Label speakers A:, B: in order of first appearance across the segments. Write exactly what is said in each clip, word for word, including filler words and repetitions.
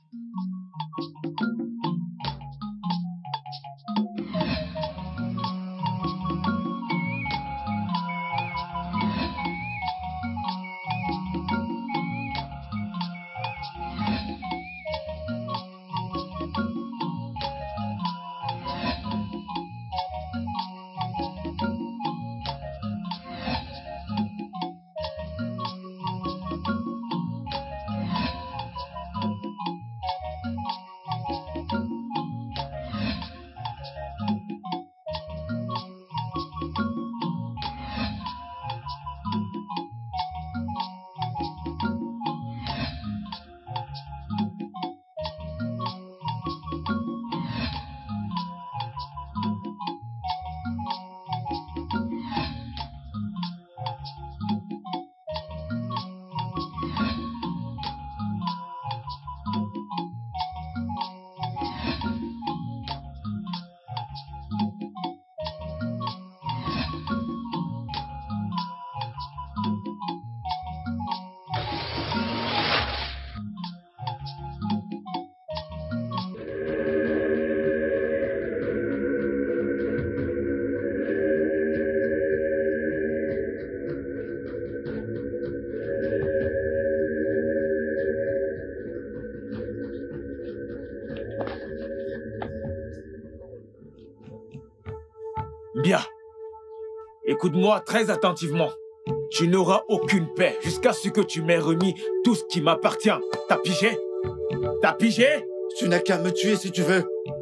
A: Bien. Écoute-moi très attentivement. Tu n'auras aucune paix jusqu'à ce que tu m'aies remis tout ce qui m'appartient. T'as pigé? T'as pigé?
B: Tu n'as qu'à me tuer si tu veux.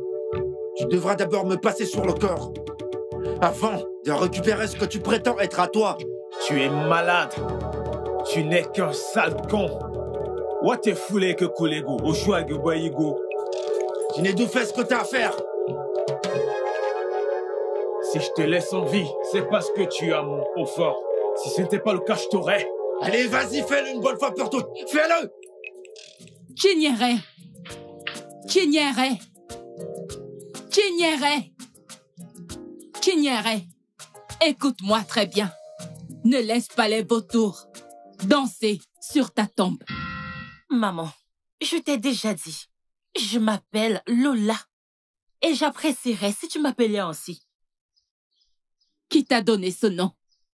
B: Tu devras d'abord me passer sur le corps, avant de récupérer ce que tu prétends être à toi.
A: Tu es malade. Tu n'es qu'un sale con. What te foulé que collego, au choix de boyigo.
B: Tu n'es d'où fait ce que t'as à faire.
A: Si je te laisse en vie, c'est parce que tu as mon haut fort. Si ce n'était pas le cas, je t'aurais.
B: Allez, vas-y, fais-le une bonne fois pour toutes. Fais-le.
C: Chinyere. Chinyere. Chinyere. Chinyere. Écoute-moi très bien. Ne laisse pas les vautours danser sur ta tombe.
D: Maman, je t'ai déjà dit, je m'appelle Lola. Et j'apprécierais si tu m'appelais ainsi.
C: Qui t'a donné ce nom?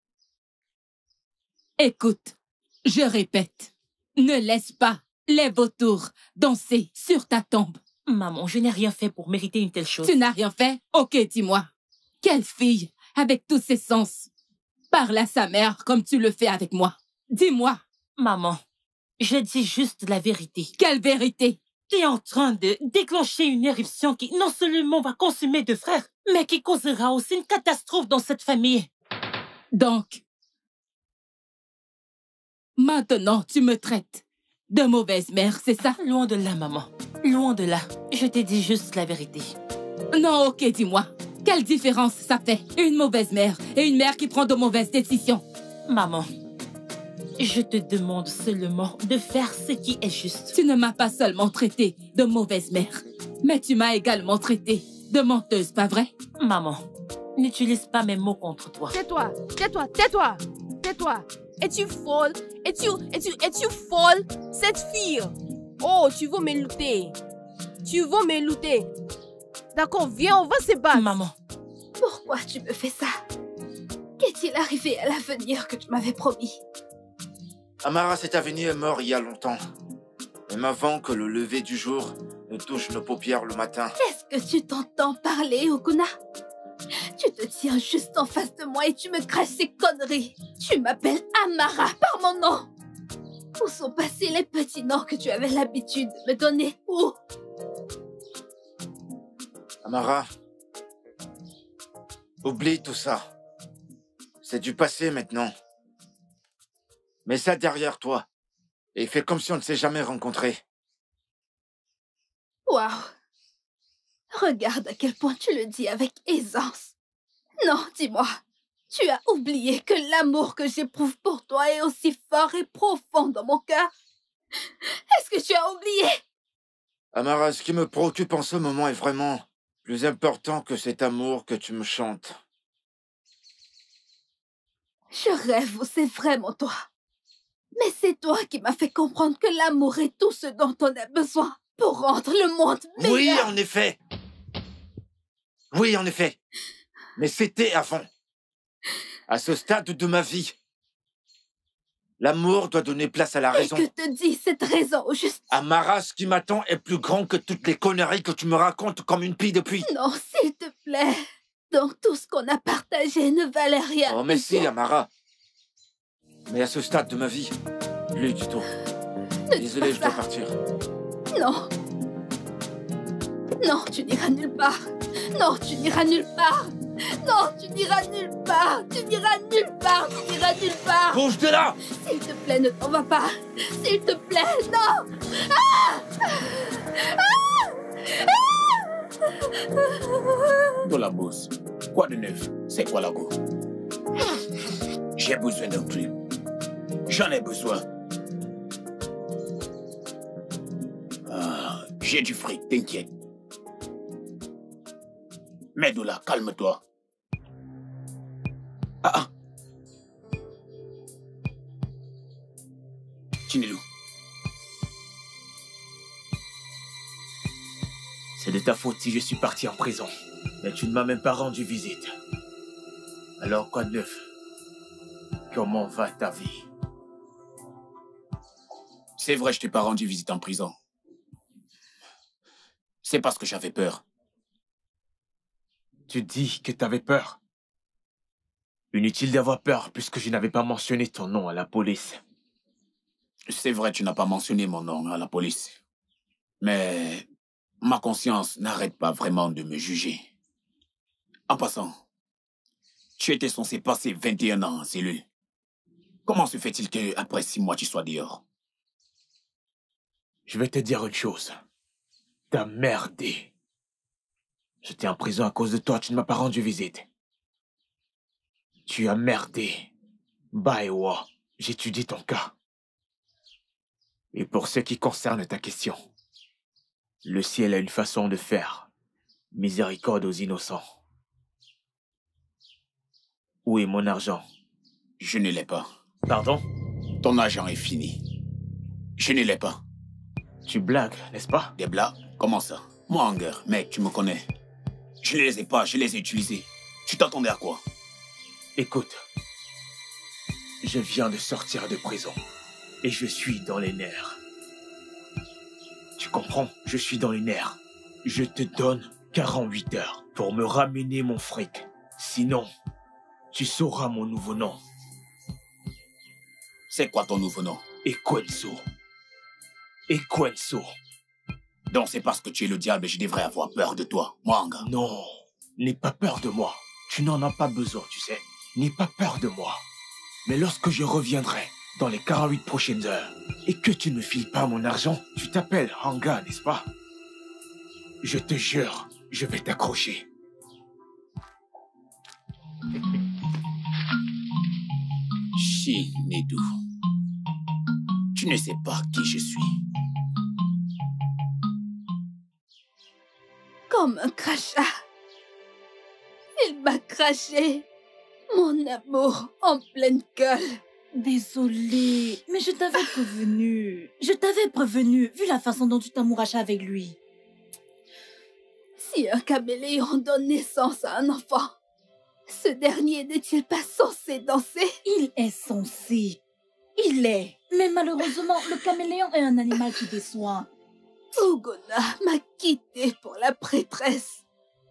C: Écoute, je répète, ne laisse pas les vautours danser sur ta tombe.
D: Maman, je n'ai rien fait pour mériter une telle chose.
C: Tu n'as rien fait? Ok, dis-moi. Quelle fille, avec tous ses sens, parle à sa mère comme tu le fais avec moi? Dis-moi.
D: Maman, je dis juste la vérité.
C: Quelle vérité?
D: Tu es en train de déclencher une éruption qui non seulement va consumer deux frères, mais qui causera aussi une catastrophe dans cette famille.
C: Donc, maintenant tu me traites de mauvaise mère, c'est ça?
D: Loin de là, maman. Loin de là. Je t'ai dit juste la vérité.
C: Non, ok, dis-moi. Quelle différence ça fait? Une mauvaise mère et une mère qui prend de mauvaises décisions.
D: Maman, je te demande seulement de faire ce qui est juste.
C: Tu ne m'as pas seulement traité de mauvaise mère, mais tu m'as également traité de menteuse, pas vrai?
D: Maman, n'utilise pas mes mots contre toi.
E: Tais-toi, tais-toi, tais-toi, tais-toi. Es-tu folle? Es-tu, es-tu, es-tu folle? Cette fille. Oh, tu veux me lutter. Tu veux me lutter. D'accord, viens, on va se battre.
D: Maman.
F: Pourquoi tu me fais ça? Qu'est-il arrivé à l'avenir que tu m'avais promis?
B: Amara, cet avenir est mort il y a longtemps. Même avant que le lever du jour ne touche nos paupières le matin.
F: Qu'est-ce que tu t'entends parler, Okuna? Tu te tiens juste en face de moi et tu me craches ces conneries. Tu m'appelles Amara par mon nom. Où sont passés les petits noms que tu avais l'habitude de me donner? Où?
B: Amara, oublie tout ça. C'est du passé maintenant. Mets ça derrière toi et fais comme si on ne s'est jamais rencontrés.
F: Waouh! Regarde à quel point tu le dis avec aisance. Non, dis-moi, tu as oublié que l'amour que j'éprouve pour toi est aussi fort et profond dans mon cœur. Est-ce que tu as oublié?
B: Amara, ce qui me préoccupe en ce moment est vraiment plus important que cet amour que tu me chantes.
F: Je rêve où c'est vraiment toi. Mais c'est toi qui m'as fait comprendre que l'amour est tout ce dont on a besoin. pour rendre le monde meilleur.
B: Oui, en effet. Oui, en effet. Mais c'était avant. À ce stade de ma vie, l'amour doit donner place à la raison.
F: Et que te dit cette raison au juste?
B: Amara, ce qui m'attend est plus grand que toutes les conneries que tu me racontes comme une pie depuis.
F: Non, s'il te plaît. Donc tout ce qu'on a partagé ne valait rien.
B: Oh, mais si, Amara. Mais à ce stade de ma vie, plus du tout. Désolé, je dois partir.
F: Non. Non, tu n'iras nulle part. Non, tu n'iras nulle part. Non, tu n'iras nulle part. Tu n'iras nulle part. Tu n'iras nulle part.
B: Bouge de là!
F: S'il te plaît, ne t'en va pas. S'il te plaît, non. Ah! Ah!
A: Dans la bourse. Quoi de neuf? C'est quoi la go? J'ai besoin d'un truc. J'en ai besoin. Ah, j'ai du fric, t'inquiète. Mais Doula, calme-toi. Ah ah. Chinelou. C'est de ta faute si je suis parti en prison. Mais tu ne m'as même pas rendu visite. Alors quoi de neuf? Comment va ta vie? C'est vrai, je t'ai pas rendu visite en prison. C'est parce que j'avais peur. Tu dis que t'avais peur? Inutile d'avoir peur puisque je n'avais pas mentionné ton nom à la police. C'est vrai, tu n'as pas mentionné mon nom à la police. Mais ma conscience n'arrête pas vraiment de me juger. En passant, tu étais censé passer vingt et un ans en cellule. Comment se fait-il qu'après six mois, tu sois dehors? Je vais te dire une chose. T'as merdé. J'étais en prison à cause de toi, tu ne m'as pas rendu visite. Tu as merdé. Baewa, j'étudie ton cas. Et pour ce qui concerne ta question, le ciel a une façon de faire. Miséricorde aux innocents. Où est mon argent? Je ne l'ai pas. Pardon? Ton argent est fini. Je ne l'ai pas. Tu blagues, n'est-ce pas? Des blagues? Comment ça? Moi, Anger, mec, tu me connais. Je ne les ai pas, je les ai utilisés. Tu t'attendais à quoi? Écoute, je viens de sortir de prison et je suis dans les nerfs. Tu comprends? Je suis dans les nerfs. Je te donne quarante-huit heures pour me ramener mon fric. Sinon, tu sauras mon nouveau nom. C'est quoi ton nouveau nom? Ekwenso. Ekwenso. Donc c'est parce que tu es le diable et je devrais avoir peur de toi, Mwanga. Non, n'aie pas peur de moi. Tu n'en as pas besoin, tu sais. N'aie pas peur de moi. Mais lorsque je reviendrai dans les quarante-huit prochaines heures et que tu ne me files pas mon argent, tu t'appelles Hanga, n'est-ce pas? Je te jure, je vais t'accrocher. Chinedou, tu ne sais pas qui je suis.
F: Comme un crachat. Il m'a craché mon amour en pleine gueule.
D: Désolée, mais je t'avais prévenu. Je t'avais prévenu, vu la façon dont tu t'amourachais avec lui.
F: Si un caméléon donne naissance à un enfant, ce dernier n'est-il pas censé danser?
D: Il est censé. Il est. Mais malheureusement, le caméléon est un animal qui déçoit.
F: Ugona m'a quitté pour la prêtresse.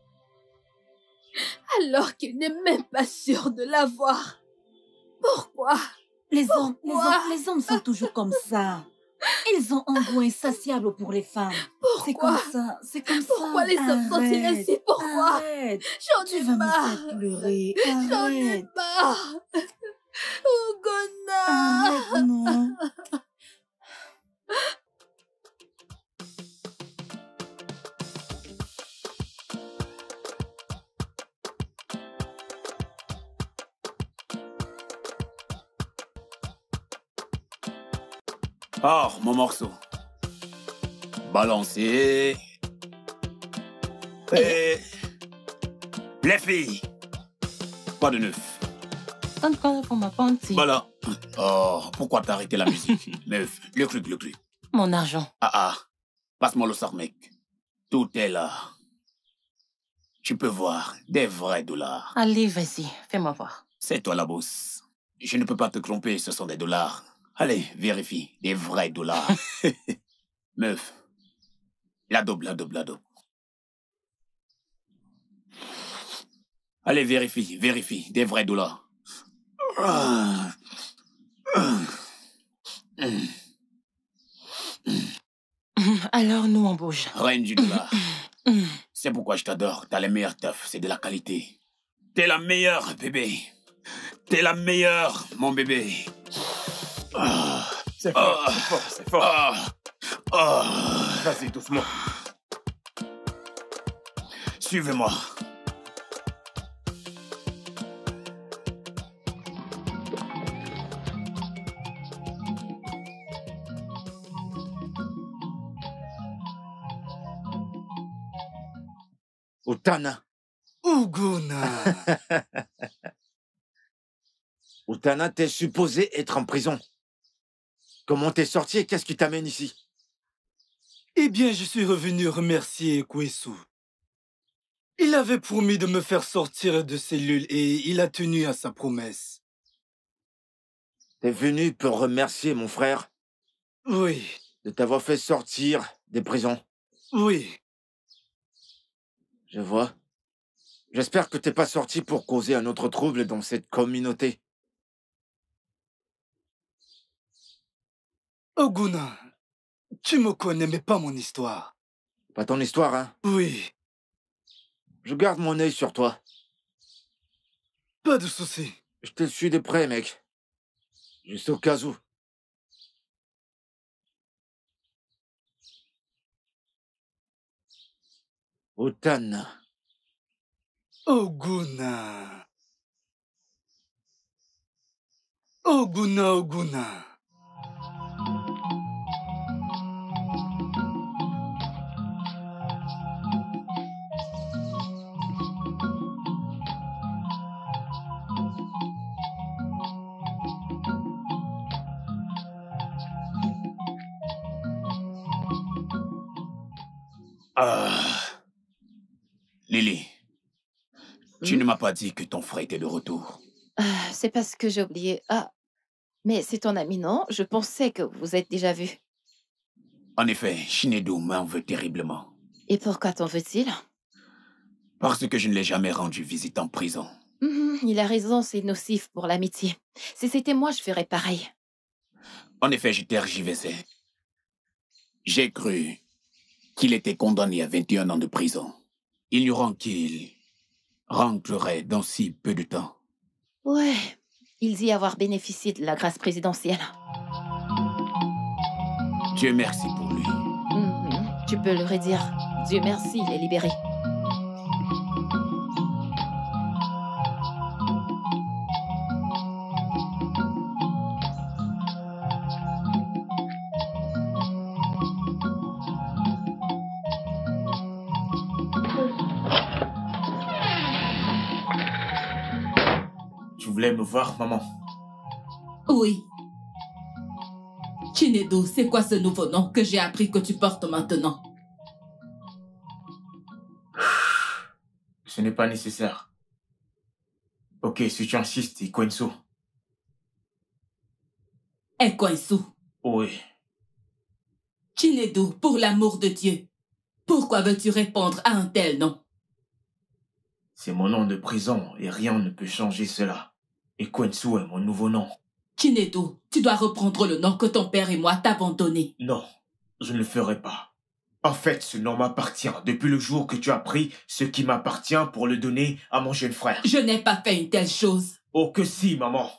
F: Alors qu'il n'est même pas sûr de l'avoir. Pourquoi?
D: Les hommes, les
F: Pourquoi?
D: hommes, les hommes sont toujours comme ça. Ils ont un goût insatiable pour les femmes. C'est
F: Pourquoi?
D: comme ça, c'est comme ça.
F: Pourquoi les hommes sont-ils
D: Arrête,
F: ainsi? Pourquoi?
D: Arrête.
F: J'en
D: Tu
F: ai
D: vas me
F: marre.
D: faire pleurer.
F: J'en ai
D: Arrête.
F: marre. Ugona.
D: Arrête, non.
A: Oh, mon morceau. Balancé. Et... Les filles. Pas de neuf.
D: Encore pour ma panty.
A: Voilà. Oh, pourquoi t'as arrêté la musique? Neuf. Le truc, le truc.
D: Mon argent.
A: Ah ah. Passe-moi le sort, mec. Tout est là. Tu peux voir des vrais dollars.
D: Allez, vas-y, fais-moi voir.
A: C'est toi la bosse. Je ne peux pas te tromper, ce sont des dollars. Allez, vérifie, des vrais dollars. Meuf, la double, la double, la double. Allez, vérifie, vérifie, des vrais dollars.
D: Alors, nous, on bouge.
A: Reine du dollar. C'est pourquoi je t'adore. T'as les meilleurs teufs, c'est de la qualité. T'es la meilleure, bébé. T'es la meilleure, mon bébé. Oh.
G: C'est fort, oh. c'est fort, c'est fort.
A: Oh. Oh.
G: Vas-y, doucement.
A: Suivez-moi.
B: Utana.
H: Uguna.
B: Utana, t'es supposé être en prison. Comment t'es sorti et qu'est-ce qui t'amène ici?
H: Eh bien, je suis revenu remercier Ekwesu. Il avait promis de me faire sortir de cellule et il a tenu à sa promesse.
B: T'es venu pour remercier mon frère?
H: Oui.
B: De t'avoir fait sortir des prisons?
H: Oui.
B: Je vois. J'espère que t'es pas sorti pour causer un autre trouble dans cette communauté.
H: Oguna, tu me connais, mais pas mon histoire.
B: Pas ton histoire, hein?
H: Oui.
B: Je garde mon œil sur toi.
H: Pas de souci.
B: Je te suis de près, mec. Juste au cas où. Utana.
H: Oguna. Oguna, Oguna.
A: Ah. Lily, tu
I: Hmm?
A: ne m'as pas dit que ton frère était de retour.
I: Ah, c'est parce que j'ai oublié. Ah, mais c'est ton ami, non? Je pensais que vous êtes déjà vus.
A: En effet, Shinedo m'en veut terriblement.
I: Et pourquoi t'en veut-il?
A: Parce que je ne l'ai jamais rendu visite en prison.
I: Mhm, il a raison, c'est nocif pour l'amitié. Si c'était moi, je ferais pareil.
A: En effet, je tergiversais. J'ai cru qu'il était condamné à vingt et un ans de prison, ignorant qu'il rentrerait dans si peu de temps.
I: Ouais, il dit avoir bénéficié de la grâce présidentielle.
A: Dieu merci pour lui.
I: Mhm, tu peux le redire. Dieu merci, il est libéré.
A: Tu voulais me voir, maman?
C: Oui. Shinedo, c'est quoi ce nouveau nom que j'ai appris que tu portes maintenant?
G: Ce n'est pas nécessaire. Ok, si tu insistes, Ekwensu.
C: Ekwensu.
G: Oui.
C: Shinedo, pour l'amour de Dieu, pourquoi veux-tu répondre à un tel nom?
G: C'est mon nom de prison et rien ne peut changer cela. Ekwensu est mon nouveau nom.
C: Shinedo, tu dois reprendre le nom que ton père et moi t'avons donné.
G: Non, je ne le ferai pas. En fait, ce nom m'appartient depuis le jour que tu as pris ce qui m'appartient pour le donner à mon jeune frère.
C: Je n'ai pas fait une telle chose.
G: Oh que si, maman.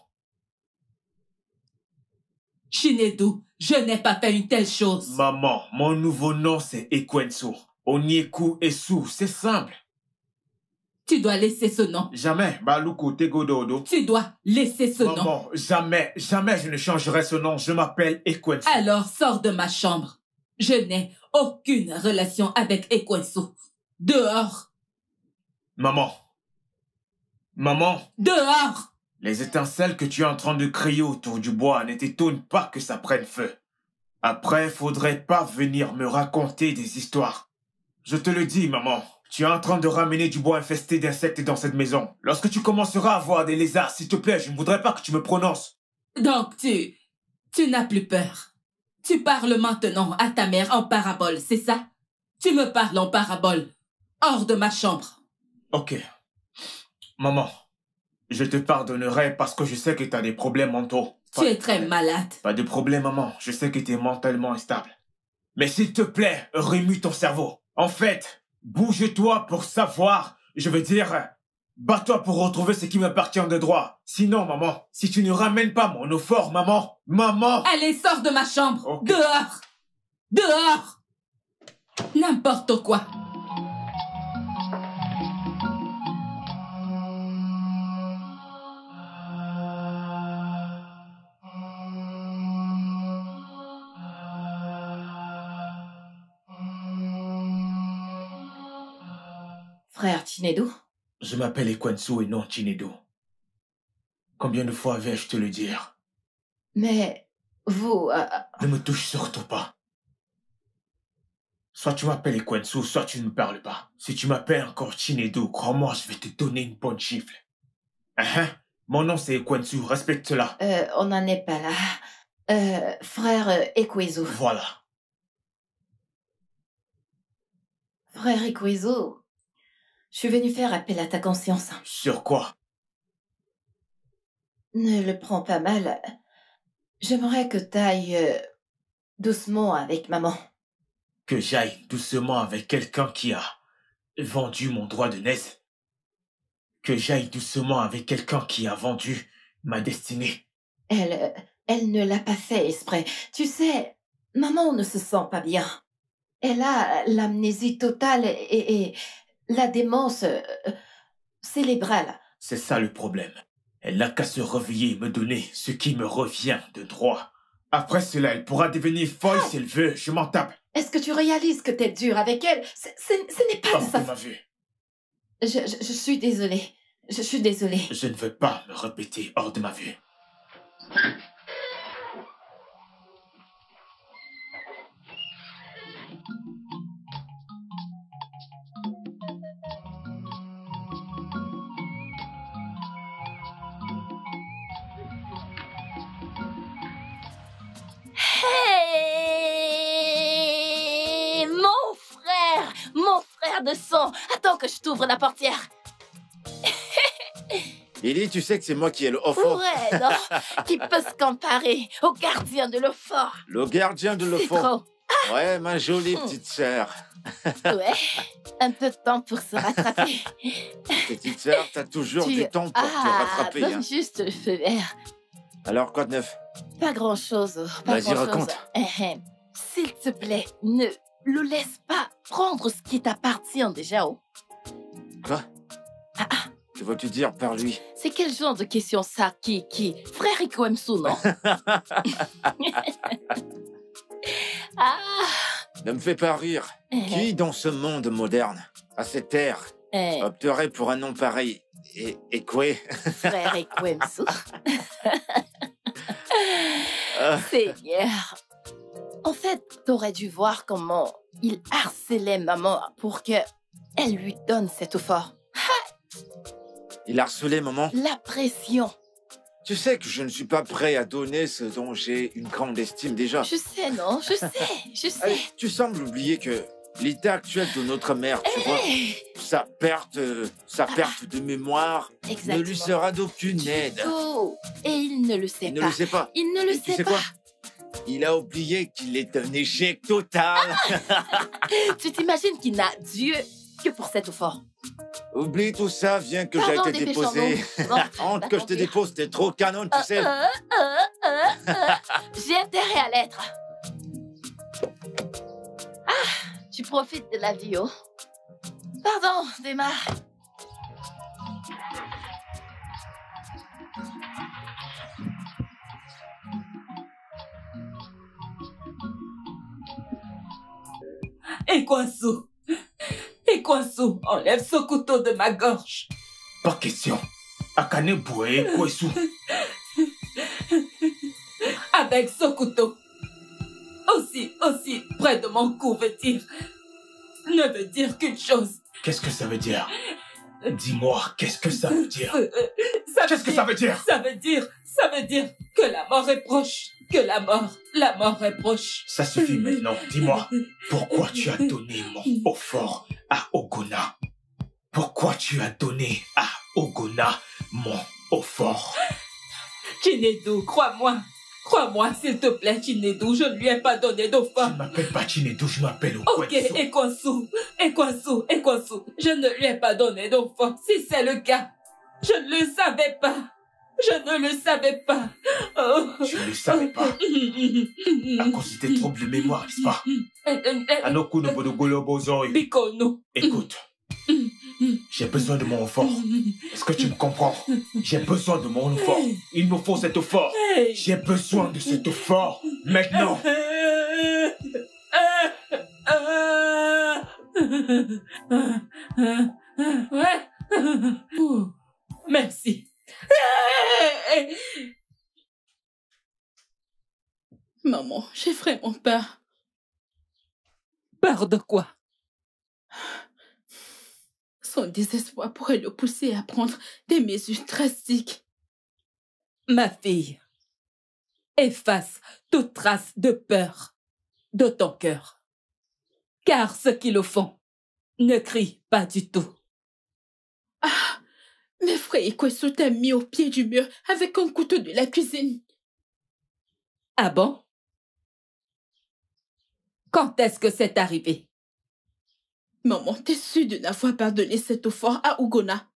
C: Shinedo, je n'ai pas fait une telle chose.
G: Maman, mon nouveau nom c'est Ekwensu. Onyeku Esu, c'est simple.
C: Tu dois laisser ce nom.
G: Jamais, Baluku Tegododo.
C: Tu dois laisser ce nom.
G: Maman, jamais, jamais je ne changerai ce nom. Je m'appelle Ekwensu.
C: Alors, sors de ma chambre. Je n'ai aucune relation avec Ekwensu. Dehors.
G: Maman. Maman.
C: Dehors.
G: Les étincelles que tu es en train de crier autour du bois ne t'étonnent pas que ça prenne feu. Après, faudrait pas venir me raconter des histoires. Je te le dis, maman. Tu es en train de ramener du bois infesté d'insectes dans cette maison. Lorsque tu commenceras à voir des lézards, s'il te plaît, je ne voudrais pas que tu me prononces.
C: Donc tu... tu n'as plus peur. Tu parles maintenant à ta mère en parabole, c'est ça? Tu me parles en parabole. Hors de ma chambre.
G: Ok. Maman, je te pardonnerai parce que je sais que tu as des problèmes mentaux.
C: Tu es très malade.
G: Pas de problème, maman. Je sais que tu es mentalement instable. Mais s'il te plaît, remue ton cerveau. En fait, bouge-toi pour savoir. Je veux dire, bats-toi pour retrouver ce qui m'appartient de droit. Sinon, maman, si tu ne ramènes pas mon eau fort, maman, maman...
C: Allez, sors de ma chambre.
G: Okay.
C: Dehors. Dehors. N'importe quoi.
I: Frère Chinedu?
G: Je m'appelle Ekwensu et non Chinedu. Combien de fois vais-je te le dire?
I: Mais vous... Euh...
G: Ne me touche surtout pas. Soit tu m'appelles Ekwensu, soit tu ne me parles pas. Si tu m'appelles encore Chinedu, crois-moi, je vais te donner une bonne gifle. Uh-huh. Mon nom c'est Ekwensu, respecte cela.
I: Euh, on n'en est pas là. Euh, frère Ekwezu.
G: Voilà.
I: Frère Ekwezu, je suis venue faire appel à ta conscience.
G: Sur quoi?
I: Ne le prends pas mal. J'aimerais que t'ailles euh, doucement avec maman.
G: Que j'aille doucement avec quelqu'un qui a vendu mon droit de naissance? Que j'aille doucement avec quelqu'un qui a vendu ma destinée?
I: Elle, elle ne l'a pas fait exprès. Tu sais, maman ne se sent pas bien. Elle a l'amnésie totale et, et la démence euh, cérébrale.
G: C'est ça le problème. Elle n'a qu'à se réveiller et me donner ce qui me revient de droit. Après cela, elle pourra devenir folle si elle veut. Je m'en tape.
I: Est-ce que tu réalises que t'es dur avec elle? C ce n'est pas
G: de
I: sa...
G: ma vue.
I: Je, je, je suis désolée. Je suis désolée.
G: Je ne veux pas me répéter hors de ma vue.
D: Hey, mon frère, mon frère de sang, attends que je t'ouvre la portière.
B: Lily, tu sais que c'est moi qui ai le haut fort.
D: Ouais, non, qui peut se comparer au gardien de l'eau fort?
B: Le gardien de l'eau fort. Ah. Ouais, ma jolie mmh. petite sœur.
D: Ouais, un peu de temps pour se rattraper.
B: Petite sœur, t'as toujours tu... du temps pour
D: ah,
B: te rattraper.
D: Donne
B: hein.
D: juste le feu vert.
B: Alors, quoi de neuf?
D: Pas grand-chose.
B: Vas-y, raconte.
D: S'il te plaît, ne le laisse pas prendre ce qui t'appartient déjà. Oh.
B: Quoi?
D: Ah, ah.
B: Que veux-tu dire par lui?
D: C'est quel genre de question ça? Qui, qui? Frère Ekwensu, non? Ah.
B: Ne me fais pas rire. Uh-huh. Qui, dans ce monde moderne, à cette ère, uh-huh. opterait pour un nom pareil? Et, et quoi?
D: Frère Ekwensu. Seigneur. En fait, t'aurais dû voir comment il harcelait maman pour que elle lui donne cet effort.
B: Il harcelait maman?
D: La pression.
B: Tu sais que je ne suis pas prêt à donner ce dont j'ai une grande estime déjà.
D: Je sais, non? Je sais, je sais.
B: Allez, tu sembles oublier que l'état actuel de notre mère, tu hey. vois, sa perte, euh, sa ah. perte de mémoire Exactement. ne lui sera d'aucune aide.
D: Oh. Et il ne le sait
B: il
D: pas.
B: Il ne le sait pas.
D: Il ne le
B: Et
D: sait
B: tu sais
D: pas.
B: Quoi il a oublié qu'il est un échec total.
D: Ah. Tu t'imagines qu'il n'a Dieu que pour cet effort.
B: Oublie tout ça, viens que j'ai été déposé. Honte que je te dépose, t'es trop canon, tu
D: euh,
B: sais.
D: Euh, euh, euh, euh. J'ai intérêt à l'être. Ah, tu profites de la vie, oh. Pardon, Dema.
C: Ekwensu, Ekwensu, enlève ce couteau de ma gorge.
G: Pas question. Akane Boué, Ekwensu.
C: Avec ce couteau, aussi, aussi près de mon cou veut dire, ne veut dire qu'une chose.
G: Qu'est-ce que ça veut dire? Dis-moi, qu'est-ce que ça veut dire?
C: Euh, euh, ça
G: Qu'est-ce que ça veut dire?
C: Ça veut dire, ça veut dire que la mort est proche, que la mort, la mort est proche.
G: Ça suffit maintenant, dis-moi, pourquoi tu as donné mon eau fort à Ogona? Pourquoi tu as donné à Ogona mon eau fort?
C: Chinedu, crois-moi. Crois-moi, s'il te plaît, Chinedu, je ne lui ai pas donné d'eau forte.
G: Je ne m'appelle pas Chinedu, je m'appelle
C: Ok,
G: Ekwensu.
C: Ekwensu, Ekwensu, Ekwensu, je ne lui ai pas donné d'eau forte. Si c'est le cas, je ne le savais pas. Je ne le savais pas. Oh.
G: Tu ne le savais pas. À cause de tes troubles de mémoire, n'est-ce pas? Anoku no Bodogolo Bozoi.
C: Bikono.
G: Écoute. J'ai besoin de mon fort. Est-ce que tu me comprends? J'ai besoin de mon fort. Il me faut cette fort. J'ai besoin de cette fort. Maintenant.
C: Ouais. Merci. Maman, j'ai vraiment peur. Peur de quoi? Son désespoir pourrait le pousser à prendre des mesures drastiques. Ma fille, efface toute trace de peur de ton cœur. Car ceux qui le font ne crient pas du tout. Ah, mes frères Ekwensu t'a mis au pied du mur avec un couteau de la cuisine. Ah bon? Quand est-ce que c'est arrivé? Maman, t'es sûre de n'avoir pas donné cette eau forte à Ogona?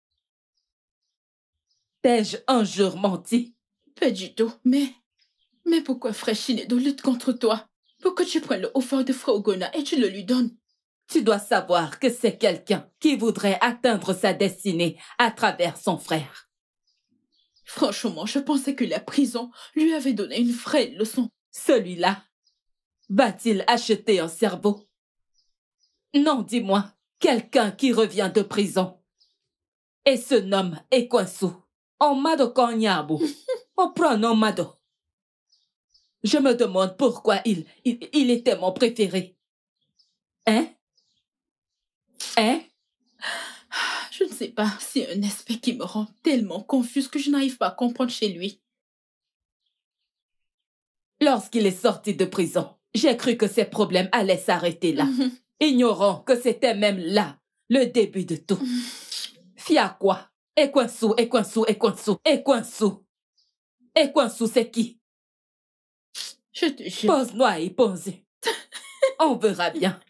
C: T'ai-je un jour menti? Pas du tout, mais... Mais pourquoi frère Chinedu lutte contre toi? Pourquoi tu prends le eau fort de frère Ogona et tu le lui donnes? Tu dois savoir que c'est quelqu'un qui voudrait atteindre sa destinée à travers son frère. Franchement, je pensais que la prison lui avait donné une vraie leçon. Celui-là, va-t-il acheter un cerveau? Non, dis-moi, quelqu'un qui revient de prison et se nomme Ekwensu. Omado Konyabu. On prend Omado. Je me demande pourquoi il, il, il était mon préféré. Hein? Hein? Je ne sais pas, c'est un aspect qui me rend tellement confuse que je n'arrive pas à comprendre chez lui. Lorsqu'il est sorti de prison, j'ai cru que ses problèmes allaient s'arrêter là. Mm-hmm. Ignorant que c'était même là, le début de tout. Fia quoi? Ekwensu, Ekwensu, Ekwensu, Ekwensu. Ekwensu, c'est qui? Je te jure. Pose-moi et pose. On verra bien.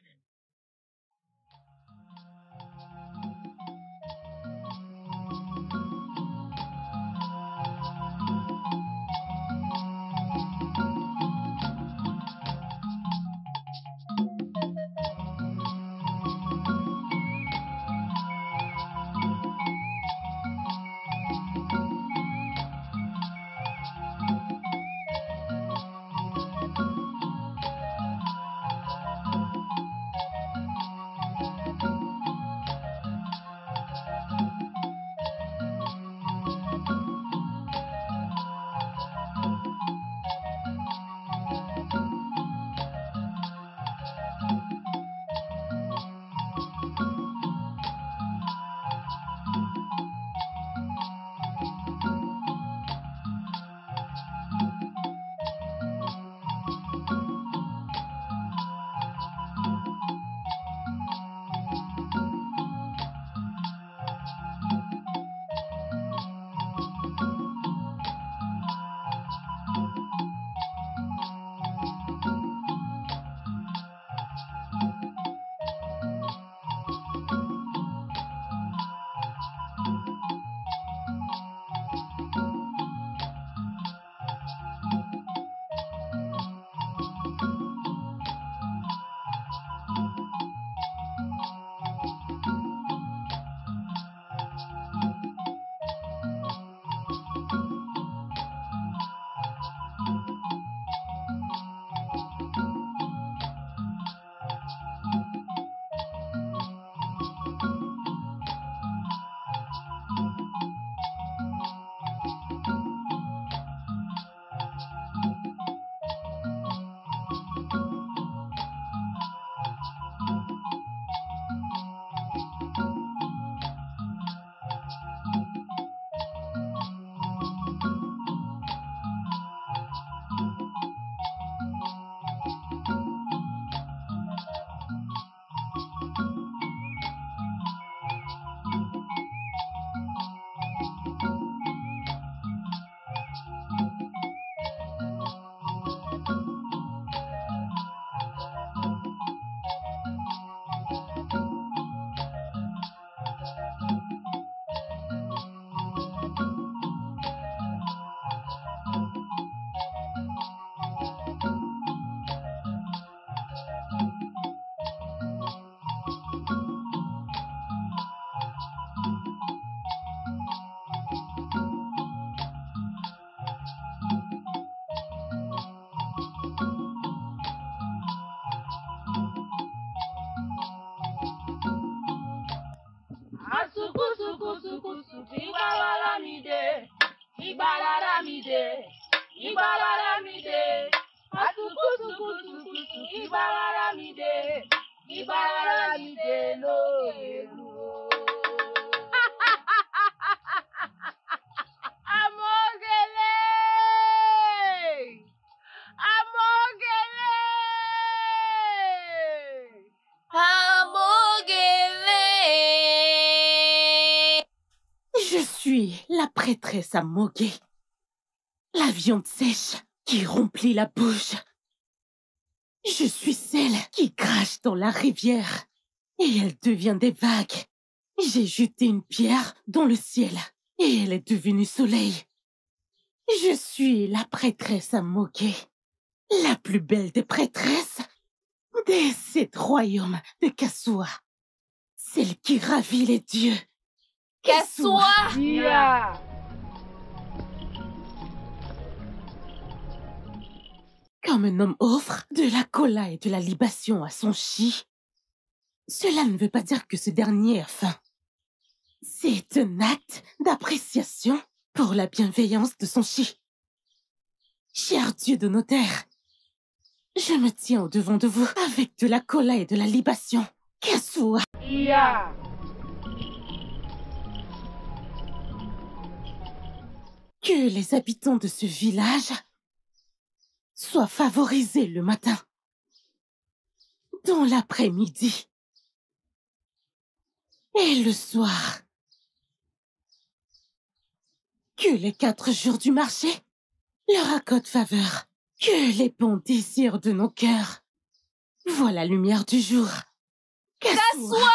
E: Ibararamide, Ibararamide, Atukutukutukutu, Ibararamide, Ibararamide, no, no. Amogele! Amogele! Amogele!
D: Je suis la prêtresse Amogué, la viande sèche qui remplit la bouche. Je suis celle qui crache dans la rivière et elle devient des vagues. J'ai jeté une pierre dans le ciel et elle est devenue soleil. Je suis la prêtresse Amogué, la plus belle des prêtresses des sept royaumes de Kassoua, celle qui ravit les dieux.
E: Kassoua!
F: Yeah.
D: Comme un homme offre de la cola et de la libation à son chi, cela ne veut pas dire que ce dernier a faim. C'est un acte d'appréciation pour la bienveillance de son chi. Cher Dieu de nos terres, je me tiens au-devant de vous avec de la cola et de la libation. Kassoua!
F: Yeah.
D: Que les habitants de ce village soient favorisés le matin, dans l'après-midi et le soir. Que les quatre jours du marché leur accordent faveur. Que les bons désirs de nos cœurs voient la lumière du jour.
E: Kassoua!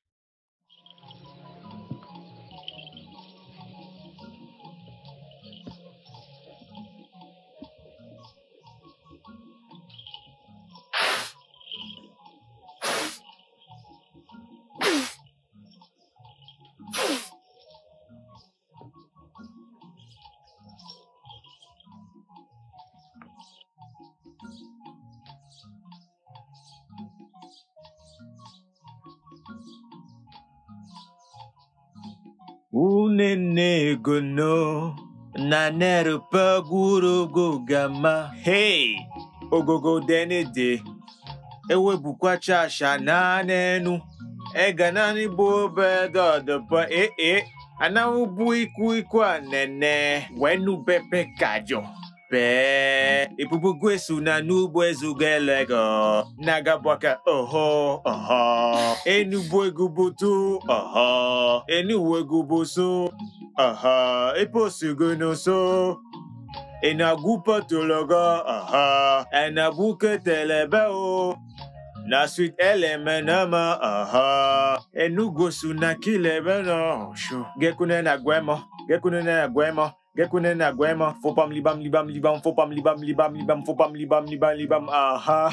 G: Unene gono nanere paguro gogama. Hey, ogogo denede. Ewe bukwa chasha nanenu. Eganani bobe dodopa eh eh. Anawu bui kui kwa nene. Wenu bepe kajo. Be ipubu suna nubu ezugelego nagabwaka oho oho enu bwegubutu oho enu wegubusu oho eposugono so enagupa tologa oho enabuke telebeo na suite elemenama oho enu gosuna kilebeno sho gekune na gwemo gekune na gwemo Gekune na gwema, faut pas me libam libam libam, faut pas me libam libam libam, faut pas me libam libam libam, ah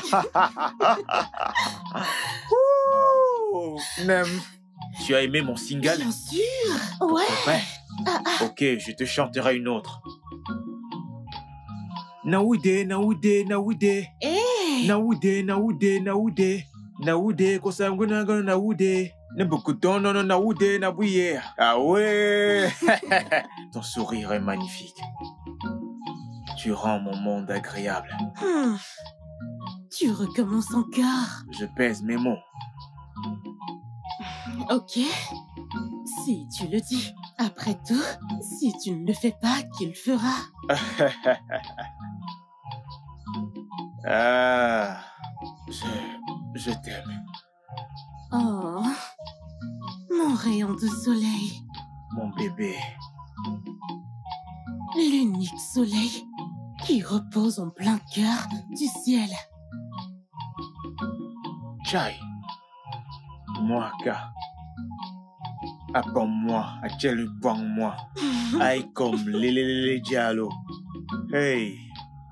G: Nem, tu as aimé mon single?
D: Bien sûr, ouais.
G: Ouais.
D: Ah, ah.
G: Ok, je te chanterai une autre. Naude, naude, naude.
D: Hey.
G: Naude, naude, naude. Naude, kosanguna gana naude. N'importe non non naude nabouye. Ah ouais. Ton sourire est magnifique. Tu rends mon monde agréable.
D: Hmm. Tu recommences encore.
G: Je pèse mes mots.
D: Ok. Si tu le dis. Après tout, si tu ne le fais pas, qui le fera?
G: Ah, je, je t'aime.
D: Oh, mon rayon de soleil.
G: Mon bébé.
D: L'unique soleil qui repose en plein cœur du ciel.
G: Chai. Moi, ka. Appends-moi, achelle-moi. Aïe comme lélélélé dialo. Hey.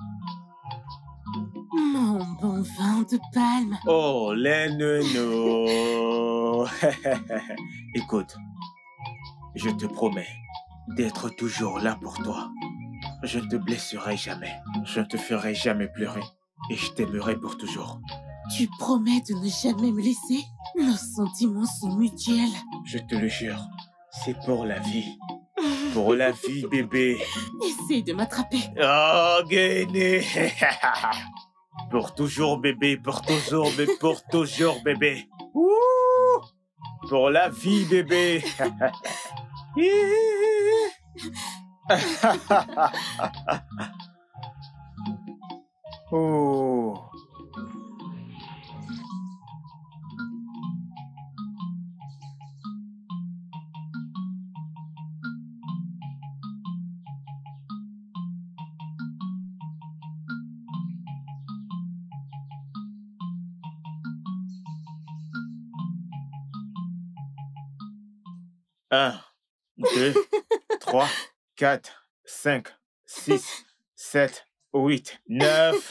D: Mon bon vin de palme.
G: Oh, les nonos. Écoute, je te promets d'être toujours là pour toi. Je ne te blesserai jamais. Je ne te ferai jamais pleurer. Et je t'aimerai pour toujours.
D: Tu promets de ne jamais me laisser? Nos sentiments sont mutuels.
G: Je te le jure, c'est pour la vie. Pour la vie, bébé.
D: Essaye de m'attraper.
G: Oh, Guéné. Pour toujours, bébé. Pour toujours, mais pour toujours, bébé. Ouh. Pour la vie, bébé. Oh. Un, deux, trois, quatre, cinq, six, sept, huit, neuf.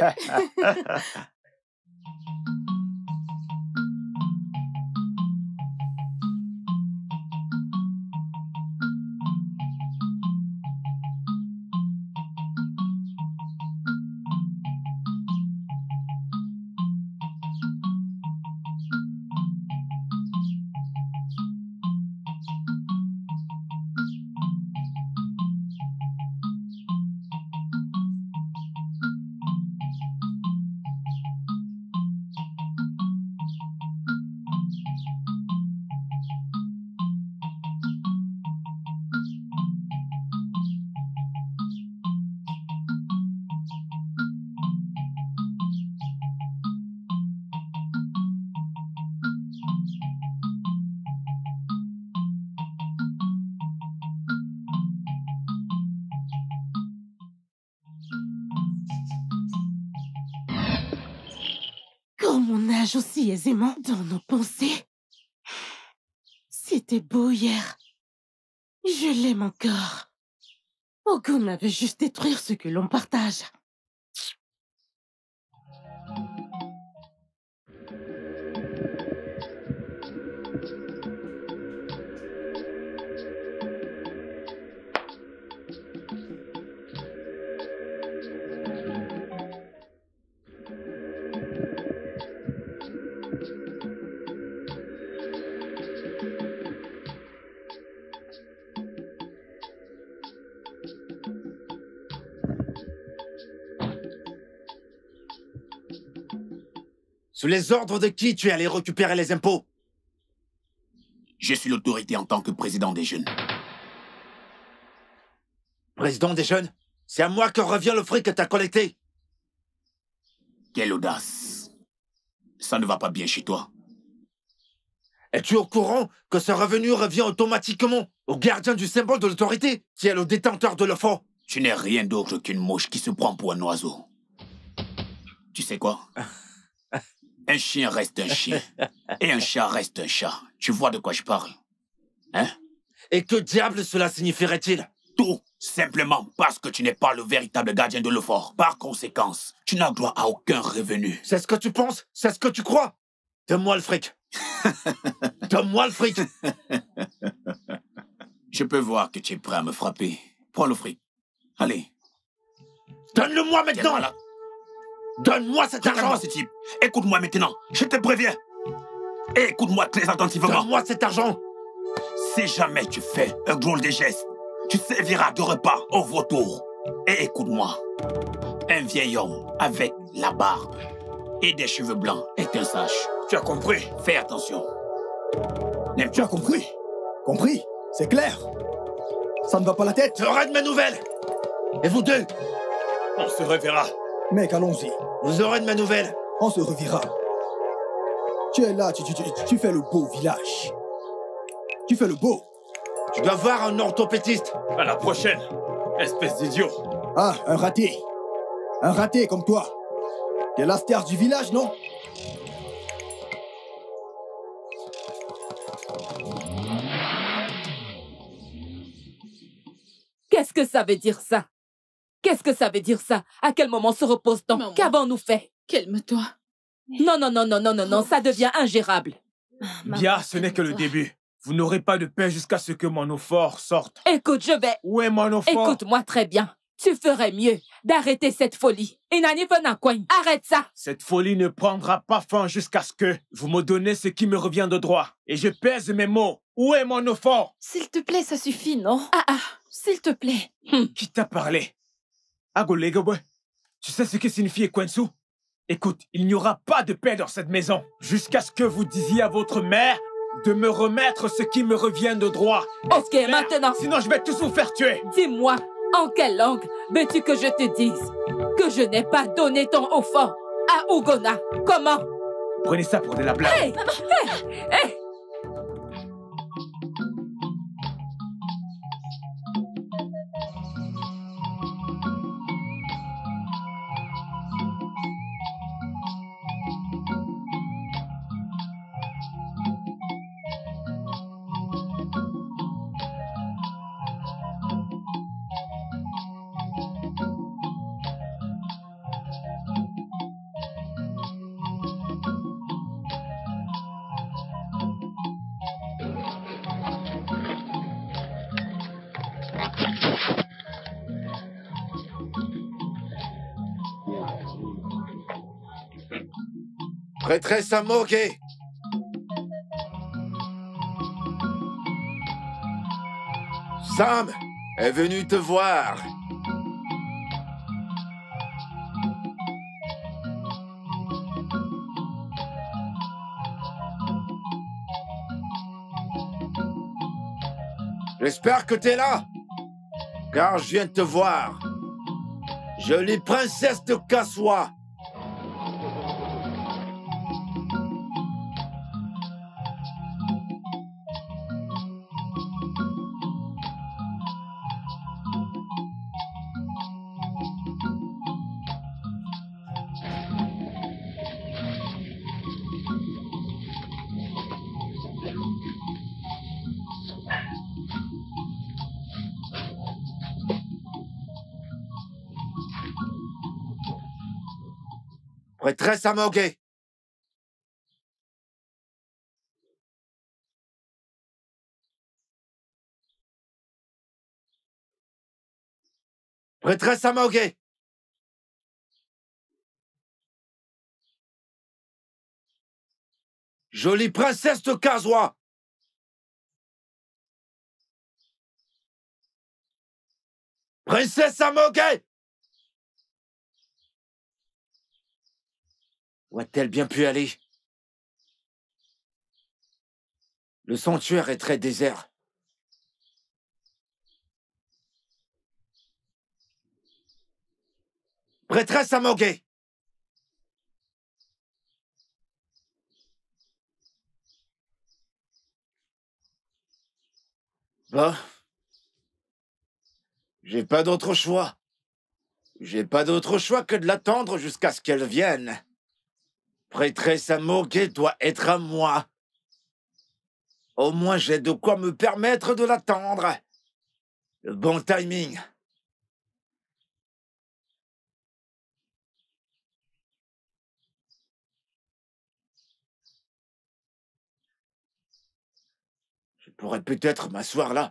D: On nage aussi aisément dans nos pensées. C'était beau hier. Je l'aime encore. Ogona veut juste détruire ce que l'on partage.
B: Sous les ordres de qui tu es allé récupérer les impôts?
A: Je suis l'autorité en tant que président des jeunes.
B: Président des jeunes? C'est à moi que revient le fric que t'as collecté.
A: Quelle audace. Ça ne va pas bien chez toi.
B: Es-tu au courant que ce revenu revient automatiquement au gardien du symbole de l'autorité, qui est le détenteur de l'enfant?
A: Tu n'es rien d'autre qu'une mouche qui se prend pour un oiseau. Tu sais quoi? Un chien reste un chien. Et un chat reste un chat. Tu vois de quoi je parle? Hein?
B: Et que diable cela signifierait-il?
A: Tout simplement parce que tu n'es pas le véritable gardien de l'effort. Par conséquence, tu n'as droit à aucun revenu.
B: C'est ce que tu penses? C'est ce que tu crois? Donne-moi le fric. Donne-moi le fric.
A: Je peux voir que tu es prêt à me frapper. Prends le fric. Allez.
B: Donne-le-moi maintenant. Donne-moi cet argent.
A: Ce type. Écoute-moi maintenant. Je te préviens. Et écoute-moi très attentivement.
B: Donne-moi cet argent.
A: Si jamais tu fais un drôle de geste, tu serviras de repas au vautour. Et écoute-moi. Un vieil homme avec la barbe et des cheveux blancs est un sage.
G: Tu as compris?
A: Fais attention.
J: Tu as compris? Compris? C'est clair? Ça ne va pas la tête?
B: Tu auras de mes nouvelles. Et vous deux?
G: On se reverra.
J: Mec, allons-y.
B: Vous aurez de mes nouvelles.
J: On se reverra. Tu es là, tu, tu, tu, tu fais le beau village. Tu fais le beau.
B: Tu dois voir un orthopédiste.
G: À la prochaine, espèce d'idiot.
J: Ah, un raté. Un raté comme toi. T'es la star du village, non?
C: Qu'est-ce que ça veut dire ça? Qu'est-ce que ça veut dire ça? À quel moment se repose-t-on? Qu'avons-nous fait?
F: Calme-toi.
C: Non, non, non, non, non, non, non, ça devient ingérable.
G: Bien, ce n'est que le début. Vous n'aurez pas de paix jusqu'à ce que mon eau-fort sorte.
C: Écoute, je vais...
G: Où est mon eau-fort?
C: Écoute-moi très bien. Tu ferais mieux d'arrêter cette folie. Inani Venakouin, arrête ça.
G: Cette folie ne prendra pas fin jusqu'à ce que vous me donnez ce qui me revient de droit. Et je pèse mes mots. Où est mon offort?
I: S'il te plaît, ça suffit, non?
C: Ah ah,
I: s'il te plaît.
G: Hum. Qui t'a parlé? Agolegobwe, tu sais ce que signifie Ekwensu? Écoute, il n'y aura pas de paix dans cette maison jusqu'à ce que vous disiez à votre mère de me remettre ce qui me revient de droit.
C: Ok,
G: Mère,
C: maintenant.
G: Sinon, je vais tous vous faire tuer.
C: Dis-moi, en quelle langue veux-tu que je te dise que je n'ai pas donné ton offort à Ugona? Comment?
G: Prenez ça pour de la blague.
C: Hey! Hey! Hey!
B: Prêtresse Amoge! Sam est venu te voir. J'espère que t'es là, car je viens de te voir. Jolie princesse de Kaswa. Prêtresse Amoge. Prêtresse Amoge. Jolie princesse de Kaswa. Princesse Amoge. Où a-t-elle bien pu aller? Le sanctuaire est très désert. Prêtresse Amoge. Bah, j'ai pas d'autre choix. J'ai pas d'autre choix que de l'attendre jusqu'à ce qu'elle vienne. Prêtresse Amoge doit être à moi. Au moins, j'ai de quoi me permettre de l'attendre. Le bon timing. Je pourrais peut-être m'asseoir là.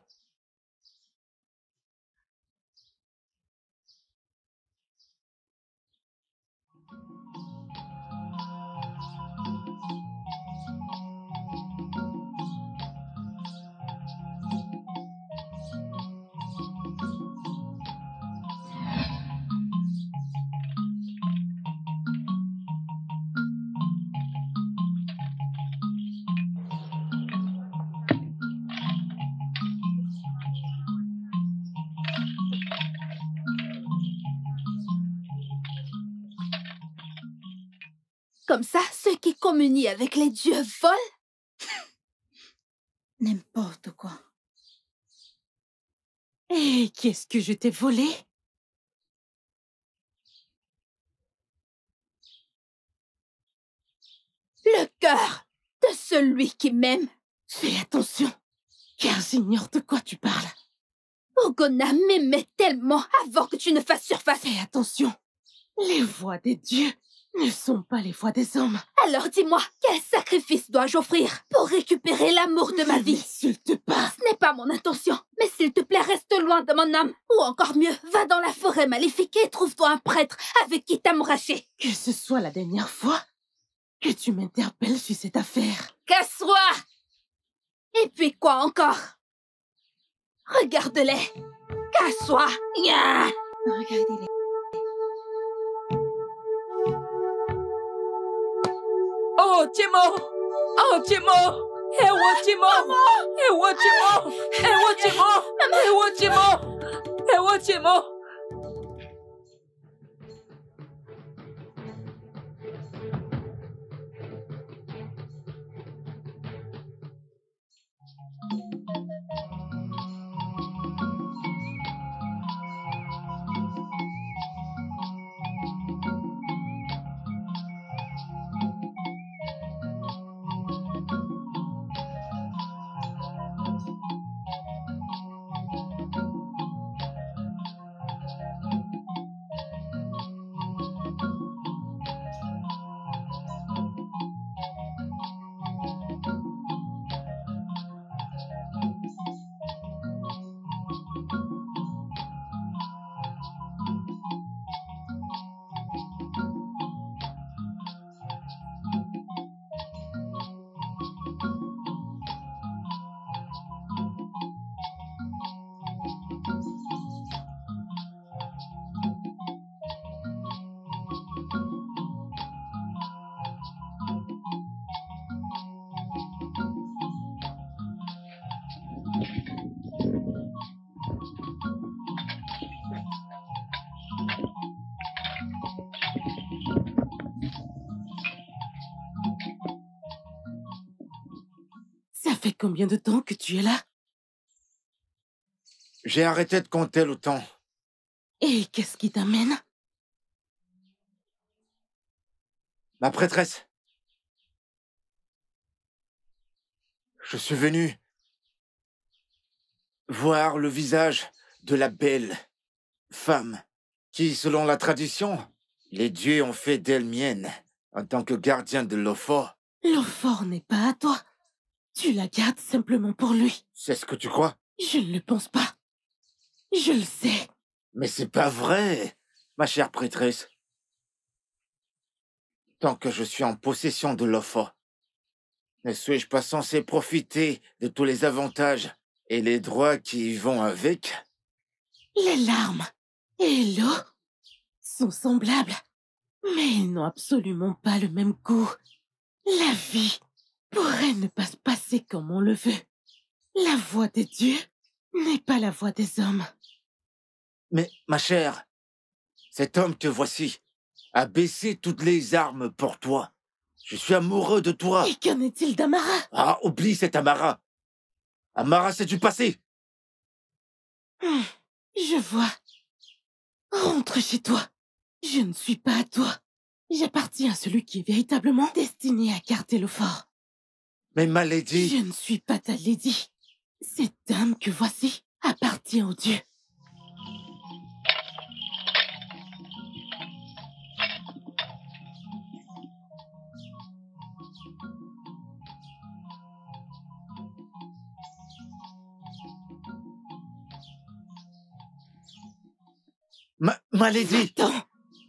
F: Comme ça, ceux qui communient avec les dieux volent?
C: N'importe quoi.
D: Et qu'est-ce que je t'ai volé?
F: Le cœur de celui qui m'aime.
D: Fais attention, car j'ignore de quoi tu parles.
F: Ugona m'aimait tellement avant que tu ne fasses surface.
D: Fais attention, les voix des dieux ne sont pas les voix des hommes.
F: Alors dis-moi, quel sacrifice dois-je offrir pour récupérer l'amour de ma vie?
D: N'insulte pas.
F: Ce n'est pas mon intention, mais s'il te plaît, reste loin de mon âme. Ou encore mieux, va dans la forêt maléfique et trouve-toi un prêtre avec qui t'amouracher.
D: Que ce soit la dernière fois que tu m'interpelles sur cette affaire.
F: Kaswa! Et puis quoi encore? Regarde-les. Casse-toi.
I: Regardez-les.
C: Oh, Timo! Oh, Timo! Eh, what, Timo? Eh, what, Timo? Eh, what, Timo? Eh, what, Timo? Eh, what, Timo?
D: Ça fait combien de temps que tu es là?
B: J'ai arrêté de compter le temps.
D: Et qu'est-ce qui t'amène?
B: Ma prêtresse. Je suis venu voir le visage de la belle femme qui, selon la tradition, les dieux ont fait d'elle mienne en tant que gardien de l'Ophor.
D: L'Ophor n'est pas à toi. Tu la gardes simplement pour lui.
B: C'est ce que tu crois?
D: Je ne le pense pas. Je le sais.
B: Mais c'est pas vrai, ma chère prêtresse. Tant que je suis en possession de l'Ophor, ne suis-je pas censé profiter de tous les avantages et les droits qui y vont avec?
D: Les larmes et l'eau sont semblables, mais ils n'ont absolument pas le même goût. La vie pourrait ne pas se passer comme on le veut. La voix des dieux n'est pas la voix des hommes.
B: Mais, ma chère, cet homme que voici a baissé toutes les armes pour toi. Je suis amoureux de toi.
D: Et qu'en est-il d'Amara?
B: Ah, oublie cet Amara. Amara, c'est du passé.
D: Hum, je vois. Rentre chez toi. Je ne suis pas à toi. J'appartiens à celui qui est véritablement destiné à garder le fort.
B: Mais ma lady...
D: Je ne suis pas ta lady. Cette dame que voici appartient aux dieux.
B: Ma, ma lady...
D: Attends.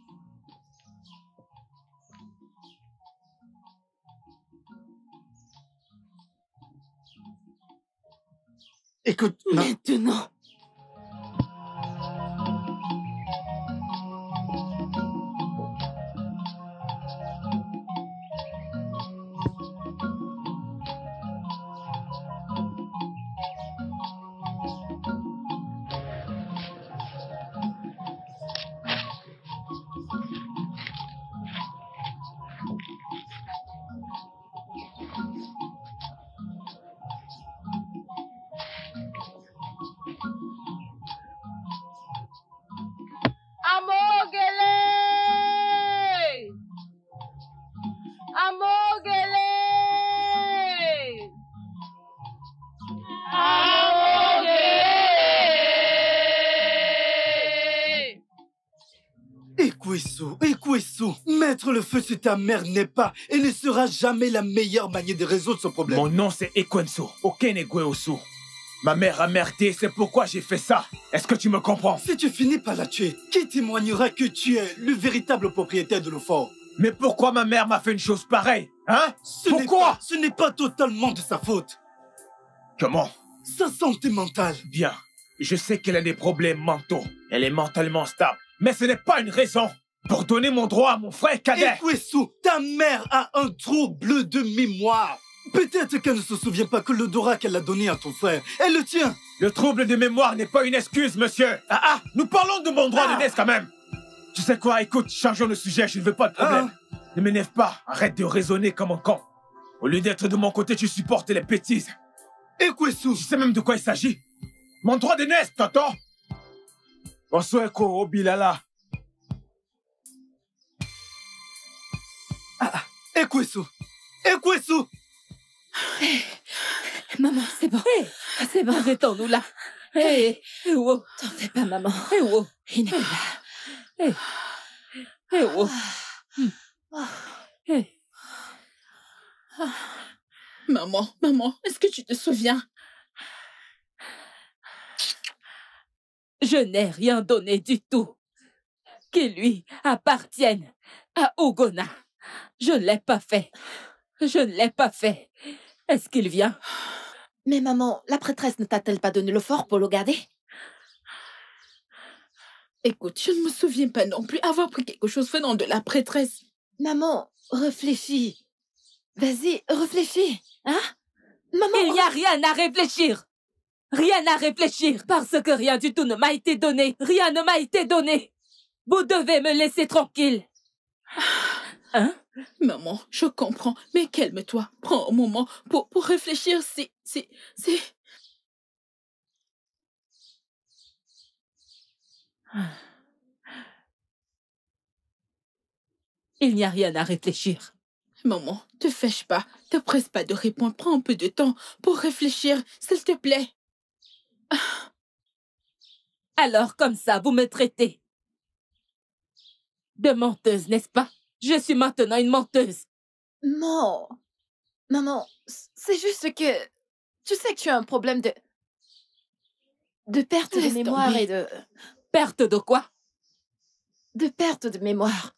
B: Écoute, ma...
D: Maintenant.
H: Ekwesu, Ekwesu, mettre le feu sur ta mère n'est pas et ne sera jamais la meilleure manière de résoudre ce problème.
G: Mon nom c'est Ekwensu, Okenegweosu. Ma mère a merdé, c'est pourquoi j'ai fait ça. Est-ce que tu me comprends?
H: Si tu finis par la tuer, qui témoignera que tu es le véritable propriétaire de l'Ophor?
G: Mais pourquoi ma mère m'a fait une chose pareille? Hein?
H: Ce
G: Pourquoi?
H: Ce n'est pas totalement de sa faute.
G: Comment?
H: Sa santé mentale.
G: Bien. Je sais qu'elle a des problèmes mentaux. Elle est mentalement stable. Mais ce n'est pas une raison pour donner mon droit à mon frère cadet.
H: Ekwesu, ta mère a un trouble de mémoire. Peut-être qu'elle ne se souvient pas que l'odorat qu'elle a donné à ton frère, elle le tient.
G: Le trouble de mémoire n'est pas une excuse, monsieur. Ah ah, nous parlons de mon droit ah. de naissance quand même. Tu sais quoi, écoute, changeons de sujet, je ne veux pas de problème. Ah. Ne m'énerve pas, arrête de raisonner comme un con. Au lieu d'être de mon côté, tu supportes les bêtises.
H: Ekwesu,
G: tu sais même de quoi il s'agit. Mon droit de naissance, tonton. Osoeko Obilala.
H: Ah, Ekwesu, Ekwesu.
D: Hey, maman, c'est bon. Hey, c'est bon. Arrêtons-nous là. Hé, hey, wow. T'en fais pas, maman. Hé, hey, wow. Il n'est pas là. Hé, hé, wow.
C: Hey. Maman, maman, est-ce que tu te souviens?
D: Je n'ai rien donné du tout qui lui appartienne à Ugonna. Je ne l'ai pas fait. Je ne l'ai pas fait. Est-ce qu'il vient?
I: Mais maman, la prêtresse ne t'a-t-elle pas donné le fort pour le garder?
C: Écoute, je ne me souviens pas non plus avoir pris quelque chose venant de la prêtresse.
I: Maman, réfléchis. Vas-y, réfléchis. Hein?
D: Maman, il n'y a rien à réfléchir. Rien à réfléchir parce que rien du tout ne m'a été donné. Rien ne m'a été donné. Vous devez me laisser tranquille. Hein?
C: Maman, je comprends, mais calme-toi. Prends un moment pour, pour réfléchir. C'est... c'est... c'est...
D: Il n'y a rien à réfléchir.
C: Maman, te fâche pas. Te presse pas de répondre. Prends un peu de temps pour réfléchir, s'il te plaît.
D: Alors, comme ça, vous me traitez de menteuse, n'est-ce pas? Je suis maintenant une menteuse.
I: Non. Maman, c'est juste que... Tu sais que tu as un problème de... De perte Laisse de mémoire tomber. Et de...
D: Perte de quoi?
I: De perte de mémoire.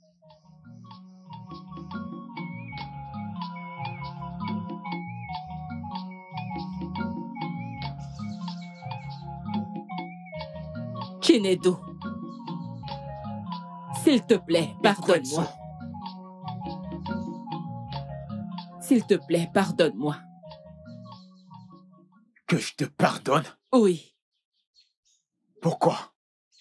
D: Chinedu, s'il te plaît, pardonne-moi. S'il te plaît, pardonne-moi.
G: Que je te pardonne?
D: Oui.
G: Pourquoi?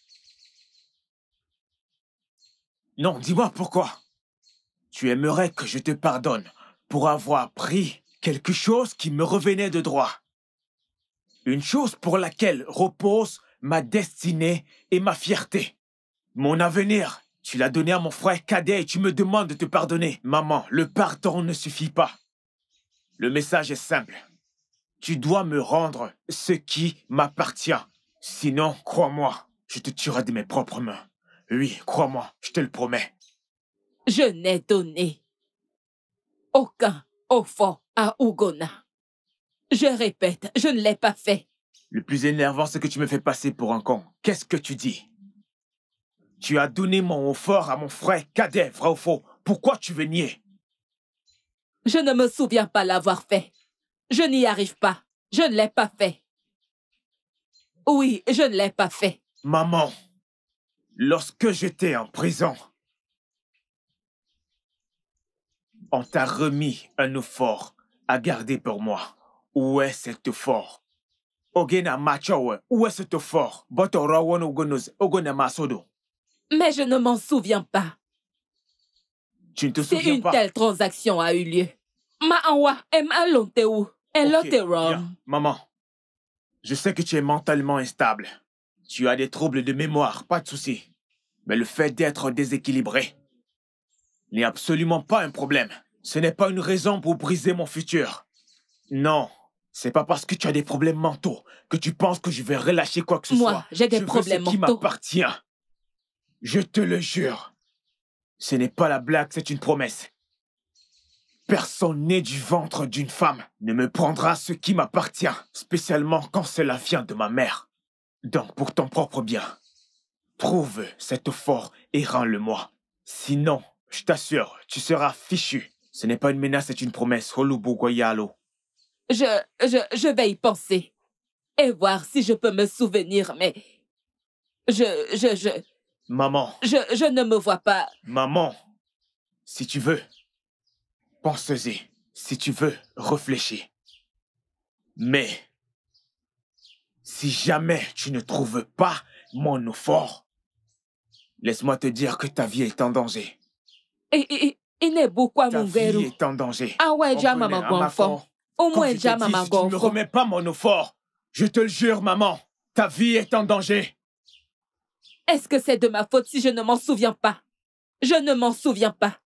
G: Non, dis-moi pourquoi. Tu aimerais que je te pardonne pour avoir pris quelque chose qui me revenait de droit. Une chose pour laquelle repose ma destinée et ma fierté. Mon avenir, tu l'as donné à mon frère cadet et tu me demandes de te pardonner. Maman, le pardon ne suffit pas. Le message est simple. Tu dois me rendre ce qui m'appartient. Sinon, crois-moi, je te tuerai de mes propres mains. Oui, crois-moi, je te le promets.
D: Je n'ai donné aucun offort à Ugonna. Je répète, je ne l'ai pas fait.
G: Le plus énervant, c'est que tu me fais passer pour un con. Qu'est-ce que tu dis? Tu as donné mon haut-fort à mon frère cadet, vrai ou faux? Pourquoi tu veux nier?
D: Je ne me souviens pas l'avoir fait. Je n'y arrive pas. Je ne l'ai pas fait. Oui, je ne l'ai pas fait.
G: Maman, lorsque j'étais en prison, on t'a remis un haut-fort à garder pour moi. Où est cet haut-fort? Ogena machowe, où est cet fort?
D: Mais je ne m'en souviens pas.
G: Tu ne te souviens
D: pas? C'est une
G: pas?
D: telle transaction a eu lieu. Maawa, em alonte où?
G: Okay, maman, je sais que tu es mentalement instable. Tu as des troubles de mémoire, pas de souci. Mais le fait d'être déséquilibré n'est absolument pas un problème. Ce n'est pas une raison pour briser mon futur. Non. C'est pas parce que tu as des problèmes mentaux que tu penses que je vais relâcher quoi que ce
D: Moi,
G: soit.
D: Moi, j'ai des
G: je
D: problèmes
G: veux ce qui
D: mentaux.
G: m'appartient. Je te le jure. Ce n'est pas la blague, c'est une promesse. Personne né du ventre d'une femme ne me prendra ce qui m'appartient, spécialement quand cela vient de ma mère. Donc, pour ton propre bien, trouve cet fort et rends-le-moi. Sinon, je t'assure, tu seras fichu. Ce n'est pas une menace, c'est une promesse. Holubu Goyalo.
C: Je, je, je vais y penser. Et voir si je peux me souvenir, mais... Je, je, je...
G: Maman.
C: Je, je ne me vois pas...
G: Maman, si tu veux, pense-y. Si tu veux, réfléchis. Mais, si jamais tu ne trouves pas mon eau fort, laisse-moi te dire que ta vie est en danger.
C: Et, et, il n'est beaucoup à
G: Ta
C: mon
G: vie
C: verre.
G: est en danger.
C: Ah ouais, déjà, maman, gonfort. Au moins, déjà, maman,
G: gonfort. Si tu ne me remets pas mon eau fort, je te le jure, maman, ta vie est en danger.
C: Est-ce que c'est de ma faute si je ne m'en souviens pas? Je ne m'en souviens pas.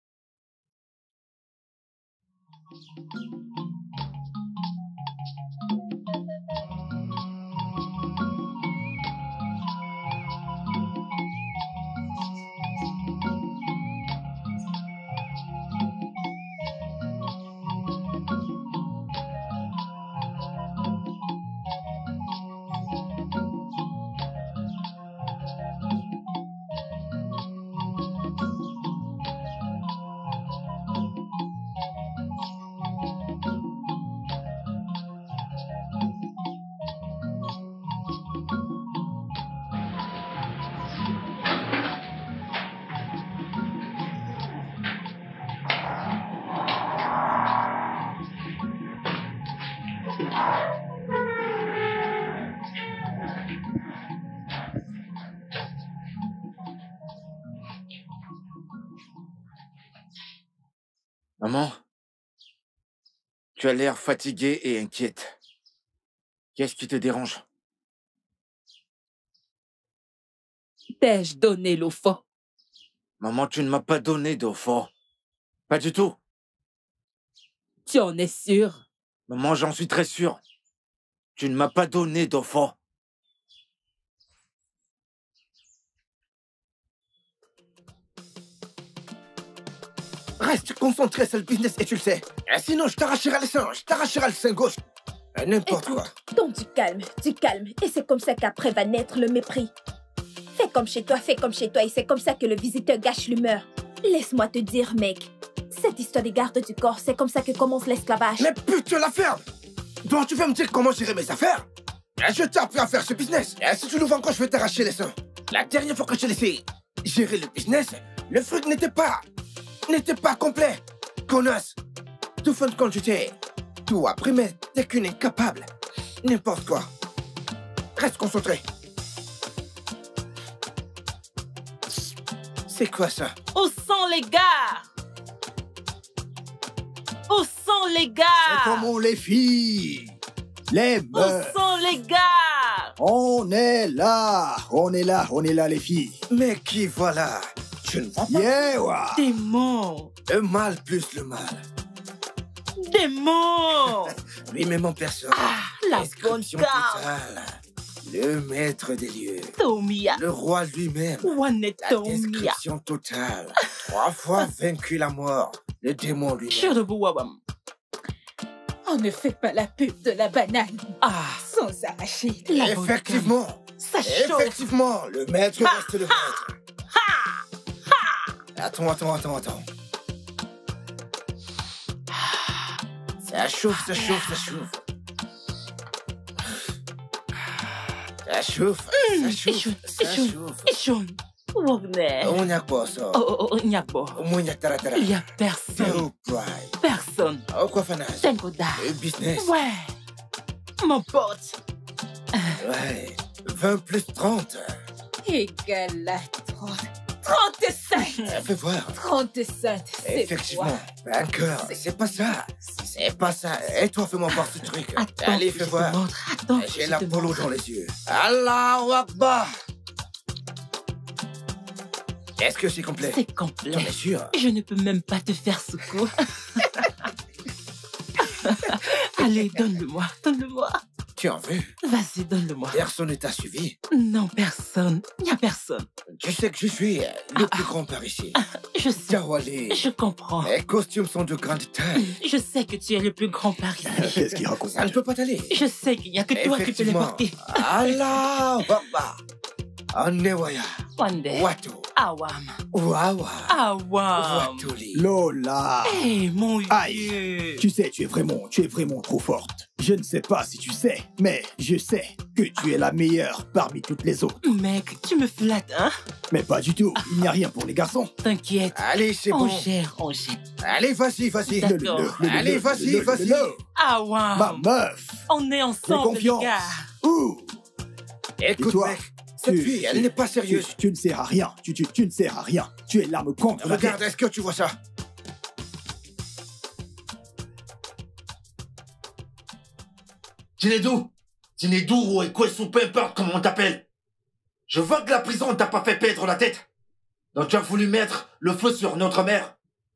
B: Maman, tu as l'air fatiguée et inquiète. Qu'est-ce qui te dérange?
C: T'ai-je donné l'eau fort?
B: Maman, tu ne m'as pas donné d'eau fort. Pas du tout.
C: Tu en es sûr?
B: Maman, j'en suis très sûr. Tu ne m'as pas donné d'eau fort.
J: Reste concentré sur le business et tu le sais. Et sinon, je t'arracherai le sein. Je t'arracherai le sein gauche. N'importe quoi.
K: Donc du calme, du calme. Et c'est comme ça qu'après va naître le mépris. Fais comme chez toi, fais comme chez toi. Et c'est comme ça que le visiteur gâche l'humeur. Laisse-moi te dire, mec. Cette histoire des gardes du corps, c'est comme ça que commence l'esclavage.
J: Mais putain, la ferme! Donc tu veux me dire comment gérer mes affaires? Je t'ai appris à faire ce business. Et si tu l'ouvres encore, je vais t'arracher les seins. La dernière fois que je t'ai laissé gérer le business, le fruit n'était pas... n'était pas complet. Connasse. Tout fin de compte, j'étais... tout appris, mais t'es qu'une incapable. N'importe quoi. Reste concentré. C'est quoi ça?
D: Où sont les gars? Où sont les gars?
J: C'est comment les filles? Les meufs.
D: Où sont les gars?
J: On est là. On est là, on est là, les filles. Mais qui voilà? Je ne vois pas. Yeah, ouais.
D: Démon.
J: Le mal plus le mal.
D: Démon.
J: Lui-même en personne.
D: Ah, la bonne
J: totale. Le maître des lieux.
D: Tomia.
J: Le roi lui-même.
D: One
J: La description totale. Trois fois vaincu la mort. Le démon lui-même.
C: On ne fait pas la pub de la banane.
D: Ah.
C: Sans arracher.
D: La
J: Effectivement.
D: Ça chauffe.
J: Effectivement. Le maître
D: Ha.
J: reste le
D: Ha.
J: maître.
D: Ha.
J: Attends, attends, attends, attends. Ça chauffe, ça chauffe, ça chauffe. Ça chauffe, ça chauffe, ça chauffe.
D: Ishon. Wogner.
J: On y a quoi ça?
D: Oh, oh, oh, il n'y a pas.
J: Au moins, il y a taratara.
D: Il n'y a personne.
J: Zero pride.
D: Personne.
J: Oh, quoi, fanage?
D: Tengoda.
J: Le business.
D: Ouais. Mon pote.
J: Ouais. vingt plus trente.
C: Égal à trente. trente-cinq.
J: Fais voir.
C: trente-cinq, c'est
J: Effectivement. Vainqueur. C'est pas ça. C'est pas ça. Et toi, fais-moi voir ce truc.
D: Attends,
J: allez, fais voir.
D: Attends,
J: j'ai l'Apollo dans les yeux. Allahu Akbar. Est-ce que c'est complet?
D: C'est complet.
J: T'en es sûr?
D: Je ne peux même pas te faire secours. Allez, donne-le-moi, donne-le-moi.
J: Tu en veux?
D: Vas-y, donne-le-moi.
J: Personne ne t'a suivi?
D: Non, personne. Il n'y a personne.
J: Tu sais que je suis le plus grand par ici.
D: Je sais.
J: Jawali.
D: Je comprends.
J: Mes costumes sont de grande taille.
D: Je sais que tu es le plus grand par ici.
J: Qu'est-ce qu'il raconte? Ça ne peut pas t'aller.
D: Je sais qu'il n'y a que toi qui peux les porter.
J: Allah Akbar. Annewaya.
D: Wande.
J: Watu.
D: Awam.
L: Waouh.
D: Awam.
L: Lola.
D: Eh, mon vieux.
L: Aïe. Tu sais, tu es vraiment, tu es vraiment trop forte. Je ne sais pas si tu sais, mais je sais que tu es la meilleure parmi toutes les autres.
D: Mec, tu me flattes, hein?
L: Mais pas du tout. Il n'y a rien pour les garçons.
D: T'inquiète.
J: Allez, c'est bon.
D: On gère, on gère.
J: Allez, vas-y, vas-y.
L: Le- le-
D: D'accord.
L: le- le-
J: Allez,
L: le-
J: vas-y,
L: le- le-
J: vas-y.
L: le-
D: Awam.
L: Ma meuf.
D: On est
L: Fais
D: ensemble, les
L: confiance.
D: gars.
L: Ouh. Et
J: Écoute,
L: toi,
J: mec, cette
L: tu-
J: fille, elle
L: tu-
J: n'est pas
L: tu,
J: sérieuse.
L: tu ne sers à rien. Tu, tu, tu ne sers à rien. Tu es l'arme contre la
J: Regarde,
L: tête.
J: est-ce que tu vois ça?
B: Tinedou, Tinedou ou Ekwesu, peu importe comment on t'appelle. Je vois que la prison ne t'a pas fait perdre la tête. Donc tu as voulu mettre le feu sur notre mère.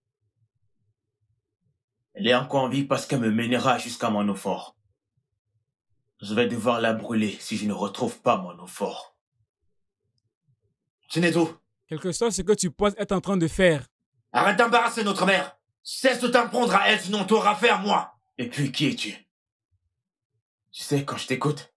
G: Elle est encore en vie parce qu'elle me mènera jusqu'à mon eau fort. Je vais devoir la brûler si je ne retrouve pas mon eau fort.
B: Tinedou,
M: Quel que soit ce que tu penses être en train de faire.
B: arrête d'embarrasser notre mère. Cesse de t'en prendre à elle, sinon t'auras affaire à moi.
G: Et puis, qui es-tu? Tu sais, quand je t'écoute...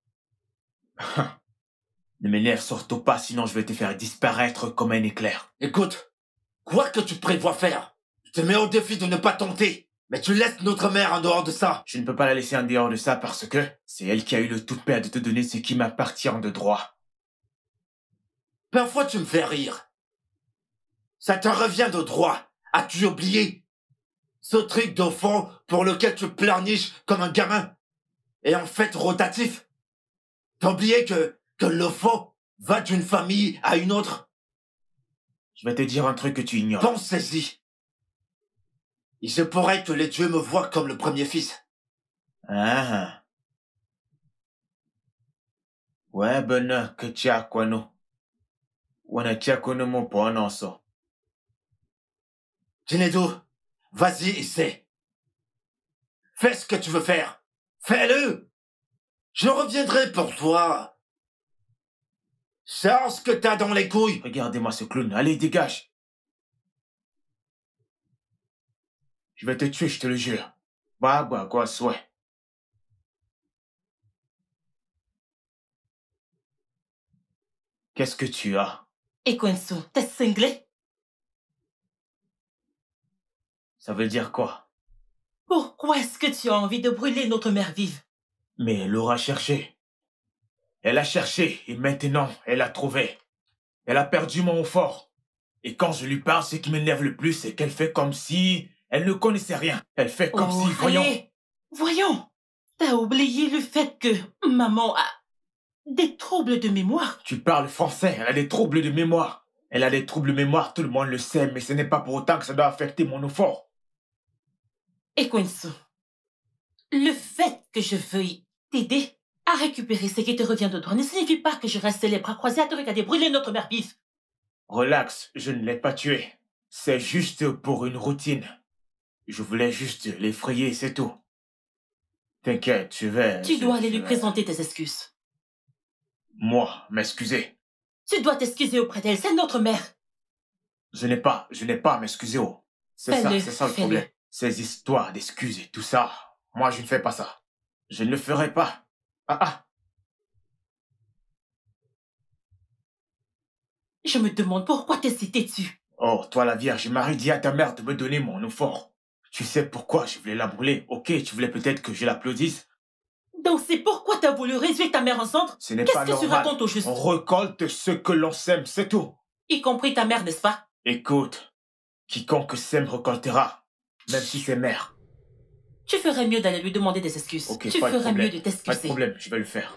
G: Ne m'énerve surtout pas, sinon je vais te faire disparaître comme un éclair.
B: Écoute, quoi que tu prévois faire, je te mets au défi de ne pas tenter. Mais tu laisses notre mère en dehors de ça.
G: Je ne peux pas la laisser en dehors de ça parce que c'est elle qui a eu le tout père de te donner ce qui m'appartient de droit.
B: Parfois tu me fais rire. Ça te revient de droit. As-tu oublié? Ce truc de fond pour lequel tu pleurniches comme un gamin est en fait rotatif. T'as oublié que, que le fond va d'une famille à une autre?
G: Je vais te dire un truc que tu ignores.
B: Pense-y. Il se pourrait que les dieux me voient comme le premier fils.
G: Ah. Ouais, ben, que tu as quoi, non? Wana tu as quoi, non, mon point, non, ça.
B: Tinedou, vas-y, essaie. Fais ce que tu veux faire. Fais-le. Je reviendrai pour toi. Sors ce que t'as dans les couilles.
G: Regardez-moi ce clown. Allez, dégage. Je vais te tuer, je te le jure. Bah, bah, quoi, souhait. Qu'est-ce que tu as?
D: Ekwensu, t'es cinglé?
G: Ça veut dire quoi?
D: Pourquoi est-ce que tu as envie de brûler notre mère vive?
G: Mais elle aura cherché. Elle a cherché et maintenant, elle a trouvé. Elle a perdu mon fort. Et quand je lui parle, ce qui m'énerve le plus, c'est qu'elle fait comme si elle ne connaissait rien. Elle fait comme
D: Oh,
G: si, voyons...
D: allez, voyons. T'as oublié le fait que maman a des troubles de mémoire.
G: Tu parles français, elle a des troubles de mémoire. Elle a des troubles de mémoire, tout le monde le sait, mais ce n'est pas pour autant que ça doit affecter mon eau fort.
D: Ekwensu, le fait que je veuille t'aider à récupérer ce qui te revient de droit ne signifie pas que je reste les bras croisés à te regarder brûler notre mère vive.
G: Relax, je ne l'ai pas tué. C'est juste pour une routine. Je voulais juste l'effrayer, c'est tout. T'inquiète, je vais...
D: Tu
G: je-
D: dois aller
G: je
D: lui
G: vais-
D: présenter tes excuses.
G: Moi, m'excuser.
D: Tu dois t'excuser auprès d'elle, c'est notre mère.
G: Je n'ai pas, je n'ai pas à m'excuser. Oh. C'est ça,
D: Fais-le,
G: c'est ça le
D: fais-le.
G: problème. Ces histoires d'excuses et tout ça, moi je ne fais pas ça. Je ne le ferai pas. Ah ah.
D: Je me demande pourquoi t'es si têtu.
G: Oh, toi la Vierge Marie, dis à ta mère de me donner mon eau fort. Tu sais pourquoi je voulais la brûler. Ok, tu voulais peut-être que je l'applaudisse.
D: Donc c'est pourquoi t'as voulu réduire ta mère en cendre?
G: Ce n'est
D: Qu'est-ce
G: pas
D: que
G: normal.
D: tu racontes au juste?
G: On récolte ce que l'on sème, c'est tout.
D: Y compris ta mère, n'est-ce pas?
G: Écoute, quiconque sème récoltera, même si c'est mère.
D: Tu ferais mieux d'aller lui demander des excuses.
G: Ok,
D: tu
G: pas de
D: ferais
G: problème.
D: mieux de
G: Pas de
D: t'excuser.
G: problème, je vais le faire.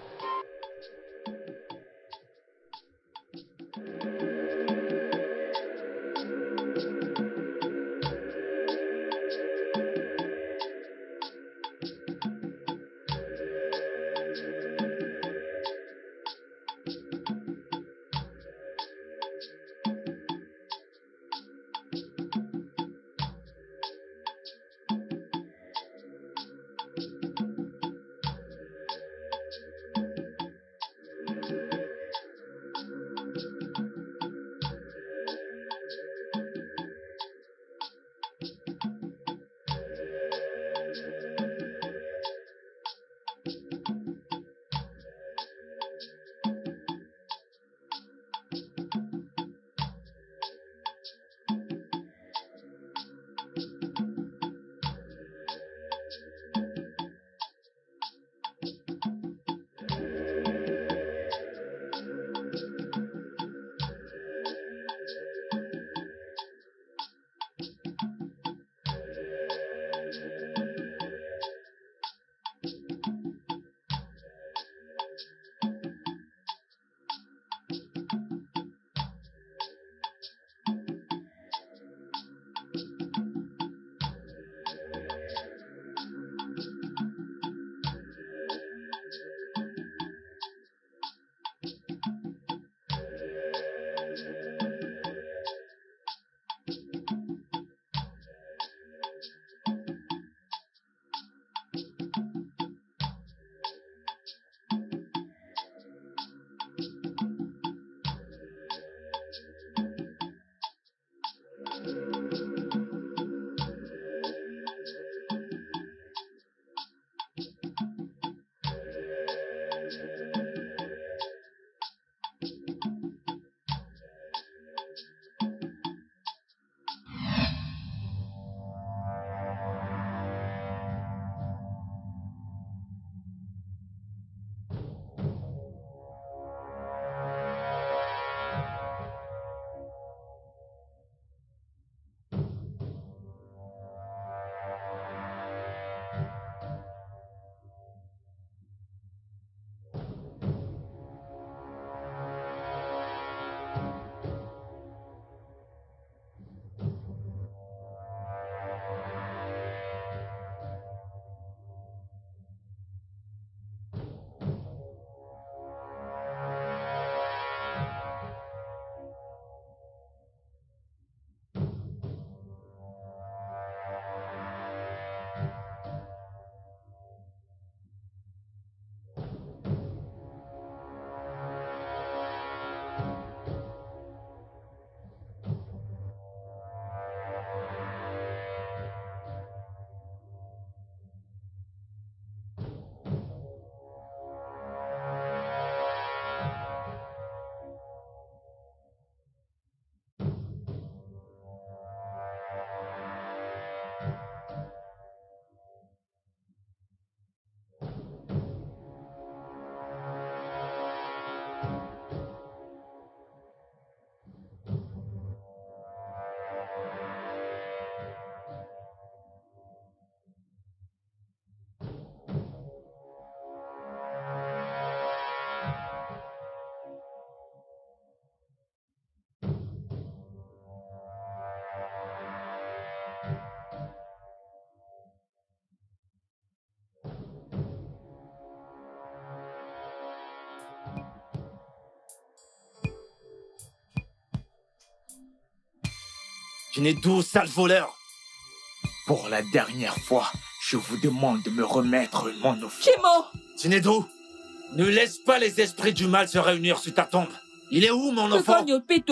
B: Shinedou, sale voleur!
G: Pour la dernière fois, je vous demande de me remettre mon offre.
C: Chimo!
B: Shinedou, ne laisse pas les esprits du mal se réunir sur ta tombe. Il est où, mon enfant?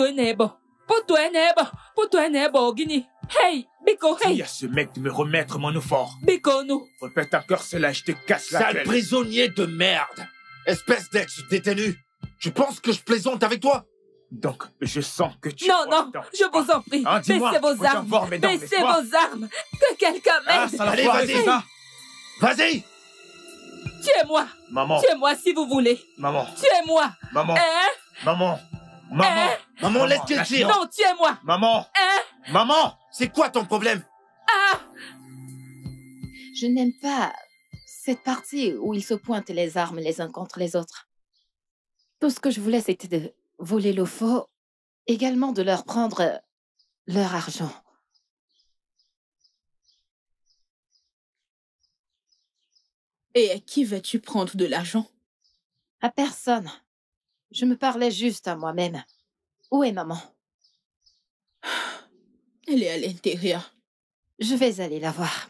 C: Hey, Biko, hey!
G: Dis à ce mec de me remettre mon offre.
C: Biko, nous!
G: Répète encore cela, je te casse la
B: Sale
G: gueule.
B: prisonnier de merde! Espèce d'ex-détenu! Tu penses que je plaisante avec toi?
G: Donc, je sens que tu...
C: Non, non, je vous en prie,
G: hein,
C: baissez vos armes,
G: dents,
C: baissez vos armes, que quelqu'un
G: ah,
C: m'aide.
B: Allez, vas-y, vas-y!
C: Tuez-moi!
G: Maman!
C: Tuez-moi si vous voulez!
G: Maman!
C: Tuez-moi!
G: Maman!
C: Hein?
G: Maman! Maman!
C: Hein?
B: Maman, laisse qu'il tire!
C: Non, tuez-moi!
G: Maman!
C: Hein?
B: Maman! C'est quoi ton problème?
C: Ah!
I: Je n'aime pas cette partie où ils se pointent les armes les uns contre les autres. Tout ce que je voulais, c'était de voler le faux, également de leur prendre leur argent.
C: Et à qui vas-tu prendre de l'argent?
I: À personne. Je me parlais juste à moi-même. Où est maman?
C: Elle est à l'intérieur.
I: Je vais aller la voir.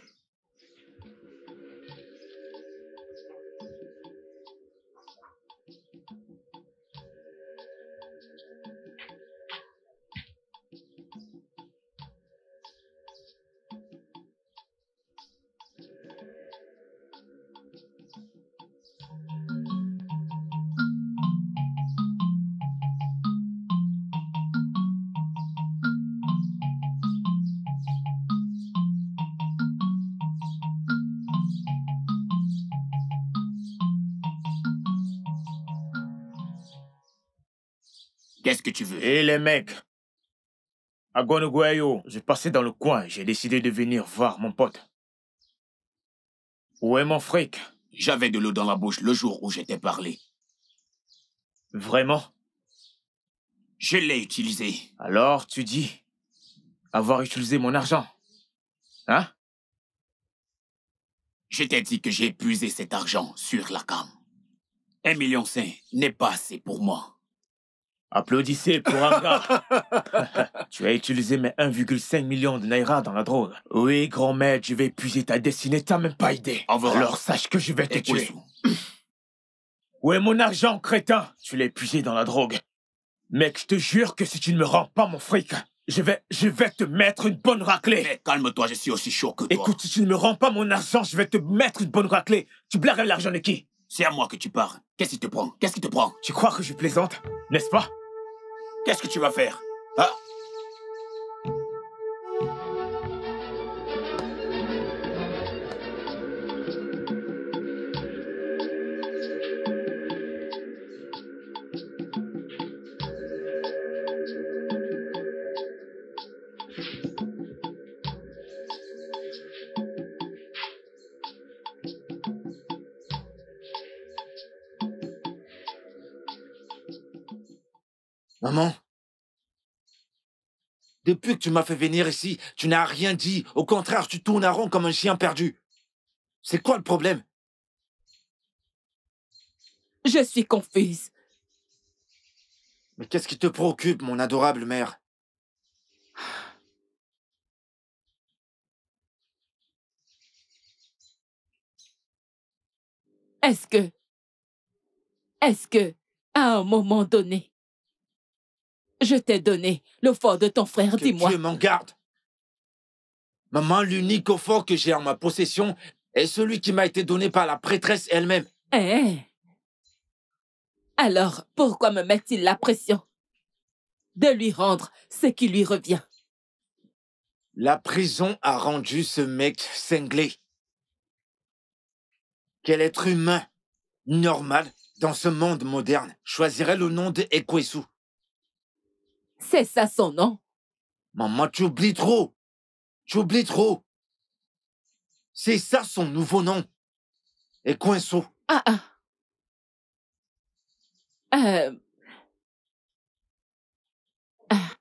A: Qu'est-ce que tu veux?
G: Et les mecs, à Gonoguayo, j'ai passé dans le coin, j'ai décidé de venir voir mon pote. Où est mon fric?
A: J'avais de l'eau dans la bouche le jour où je t'ai parlé.
G: Vraiment?
A: Je l'ai utilisé.
G: Alors, tu dis avoir utilisé mon argent, hein?
A: Je t'ai dit que j'ai épuisé cet argent sur la cam. Un million cinq n'est pas assez pour moi.
G: Applaudissez pour un gars. Tu as utilisé mes un virgule cinq million de naira dans la drogue. Oui, grand maître, je vais épuiser ta destinée, t'as même pas idée. Alors sache que je vais te tuer. Où est mon argent, crétin? Tu l'as épuisé dans la drogue. Mec, je te jure que si tu ne me rends pas mon fric, je vais, je vais te mettre une bonne raclée.
A: Mais calme-toi, je suis aussi chaud que toi.
G: Écoute, si tu ne me rends pas mon argent, je vais te mettre une bonne raclée. Tu blagues avec l'argent de qui?
A: C'est à moi que tu parles. Qu'est-ce qui te prend? Qu'est-ce qui te prend?
G: Tu crois que je plaisante, n'est-ce pas?
A: Qu'est-ce que tu vas faire? Hein?
B: Maman? Depuis que tu m'as fait venir ici, tu n'as rien dit. Au contraire, tu tournes en rond comme un chien perdu. C'est quoi le problème?
C: Je suis confuse.
B: Mais qu'est-ce qui te préoccupe, mon adorable mère?
C: Est-ce que... Est-ce que, à un moment donné, je t'ai donné le fort de ton frère, dis-moi.
B: Que Dieu m'en garde. Maman, l'unique fort que j'ai en ma possession est celui qui m'a été donné par la prêtresse elle-même.
C: Eh? Alors, pourquoi me met-il la pression de lui rendre ce qui lui revient?
B: La prison a rendu ce mec cinglé. Quel être humain normal dans ce monde moderne choisirait le nom de Ekwesu?
C: C'est ça son nom?
B: Maman, tu oublies trop. Tu oublies trop. C'est ça son nouveau nom. Ekwesu.
C: Ah ah. Euh... Ah.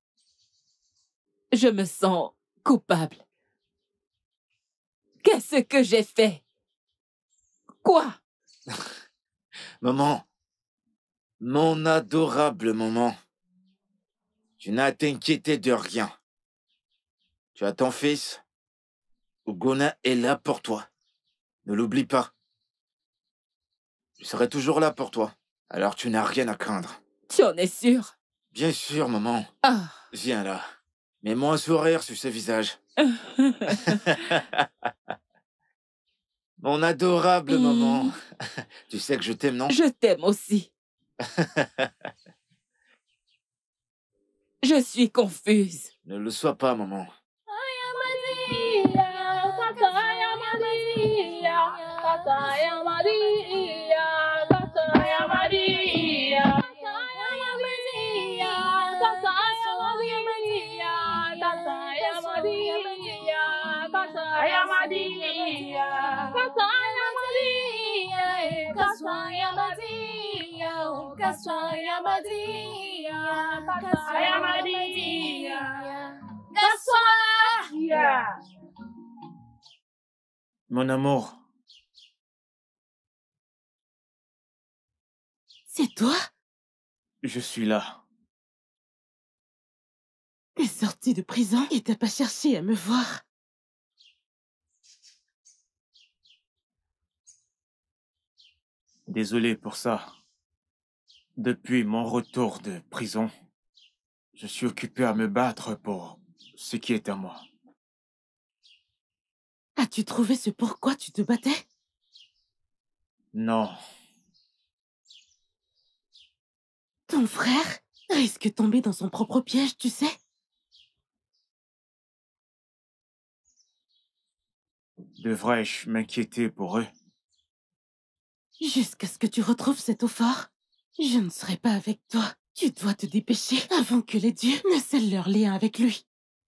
C: Je me sens coupable. Qu'est-ce que j'ai fait? Quoi?
B: Maman, mon adorable maman, tu n'as à t'inquiéter de rien. Tu as ton fils. Ogona est là pour toi. Ne l'oublie pas. Je serai toujours là pour toi. Alors tu n'as rien à craindre.
C: Tu en es sûr?
B: Bien sûr, maman.
C: Ah.
B: Viens là. Mets-moi un sourire sur ce visage. Mon adorable mmh. maman. Tu sais que je t'aime, non?
C: Je t'aime aussi. Je suis confuse.
B: Ne le sois pas, maman.
G: Mon amour.
D: C'est toi?
G: Je suis là.
D: T'es sorti de prison et t'as pas cherché à me voir.
G: Désolé pour ça. Depuis mon retour de prison, je suis occupé à me battre pour ce qui est à moi.
D: As-tu trouvé ce pourquoi tu te battais?
G: Non.
D: Ton frère risque de tomber dans son propre piège, tu sais?
G: Devrais-je m'inquiéter pour eux?
D: Jusqu'à ce que tu retrouves cet eau fort, je ne serai pas avec toi. Tu dois te dépêcher avant que les dieux ne scellent leur lien avec lui.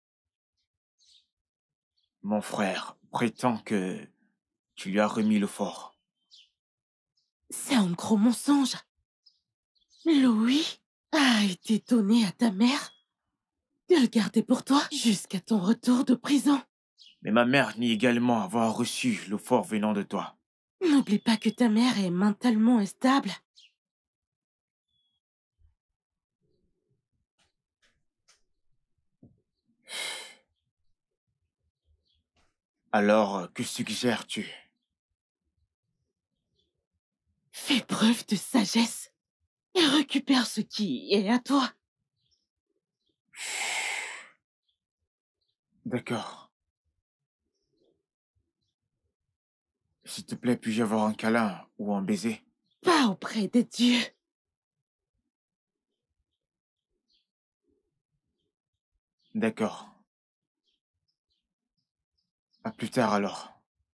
G: Mon frère prétend que tu lui as remis le fort.
D: C'est un gros mensonge. Louis a été donné à ta mère de le garder pour toi jusqu'à ton retour de prison.
G: Mais ma mère nie également avoir reçu le fort venant de toi.
D: N'oublie pas que ta mère est mentalement instable.
G: Alors, que suggères-tu?
D: Fais preuve de sagesse et récupère ce qui est à toi.
G: D'accord. S'il te plaît, puis-je avoir un câlin ou un baiser?
D: Pas auprès des dieux.
G: D'accord. À plus tard alors.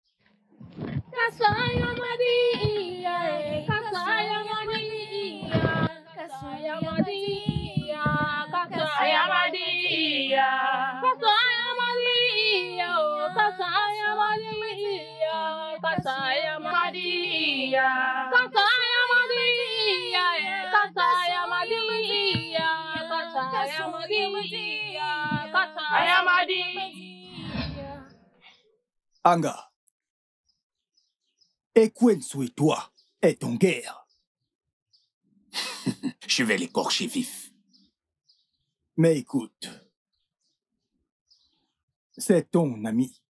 L: Anga. Ekwensu et toi êtes en guerre.
A: Je vais l'écorcher vif.
L: Mais écoute, c'est ton ami.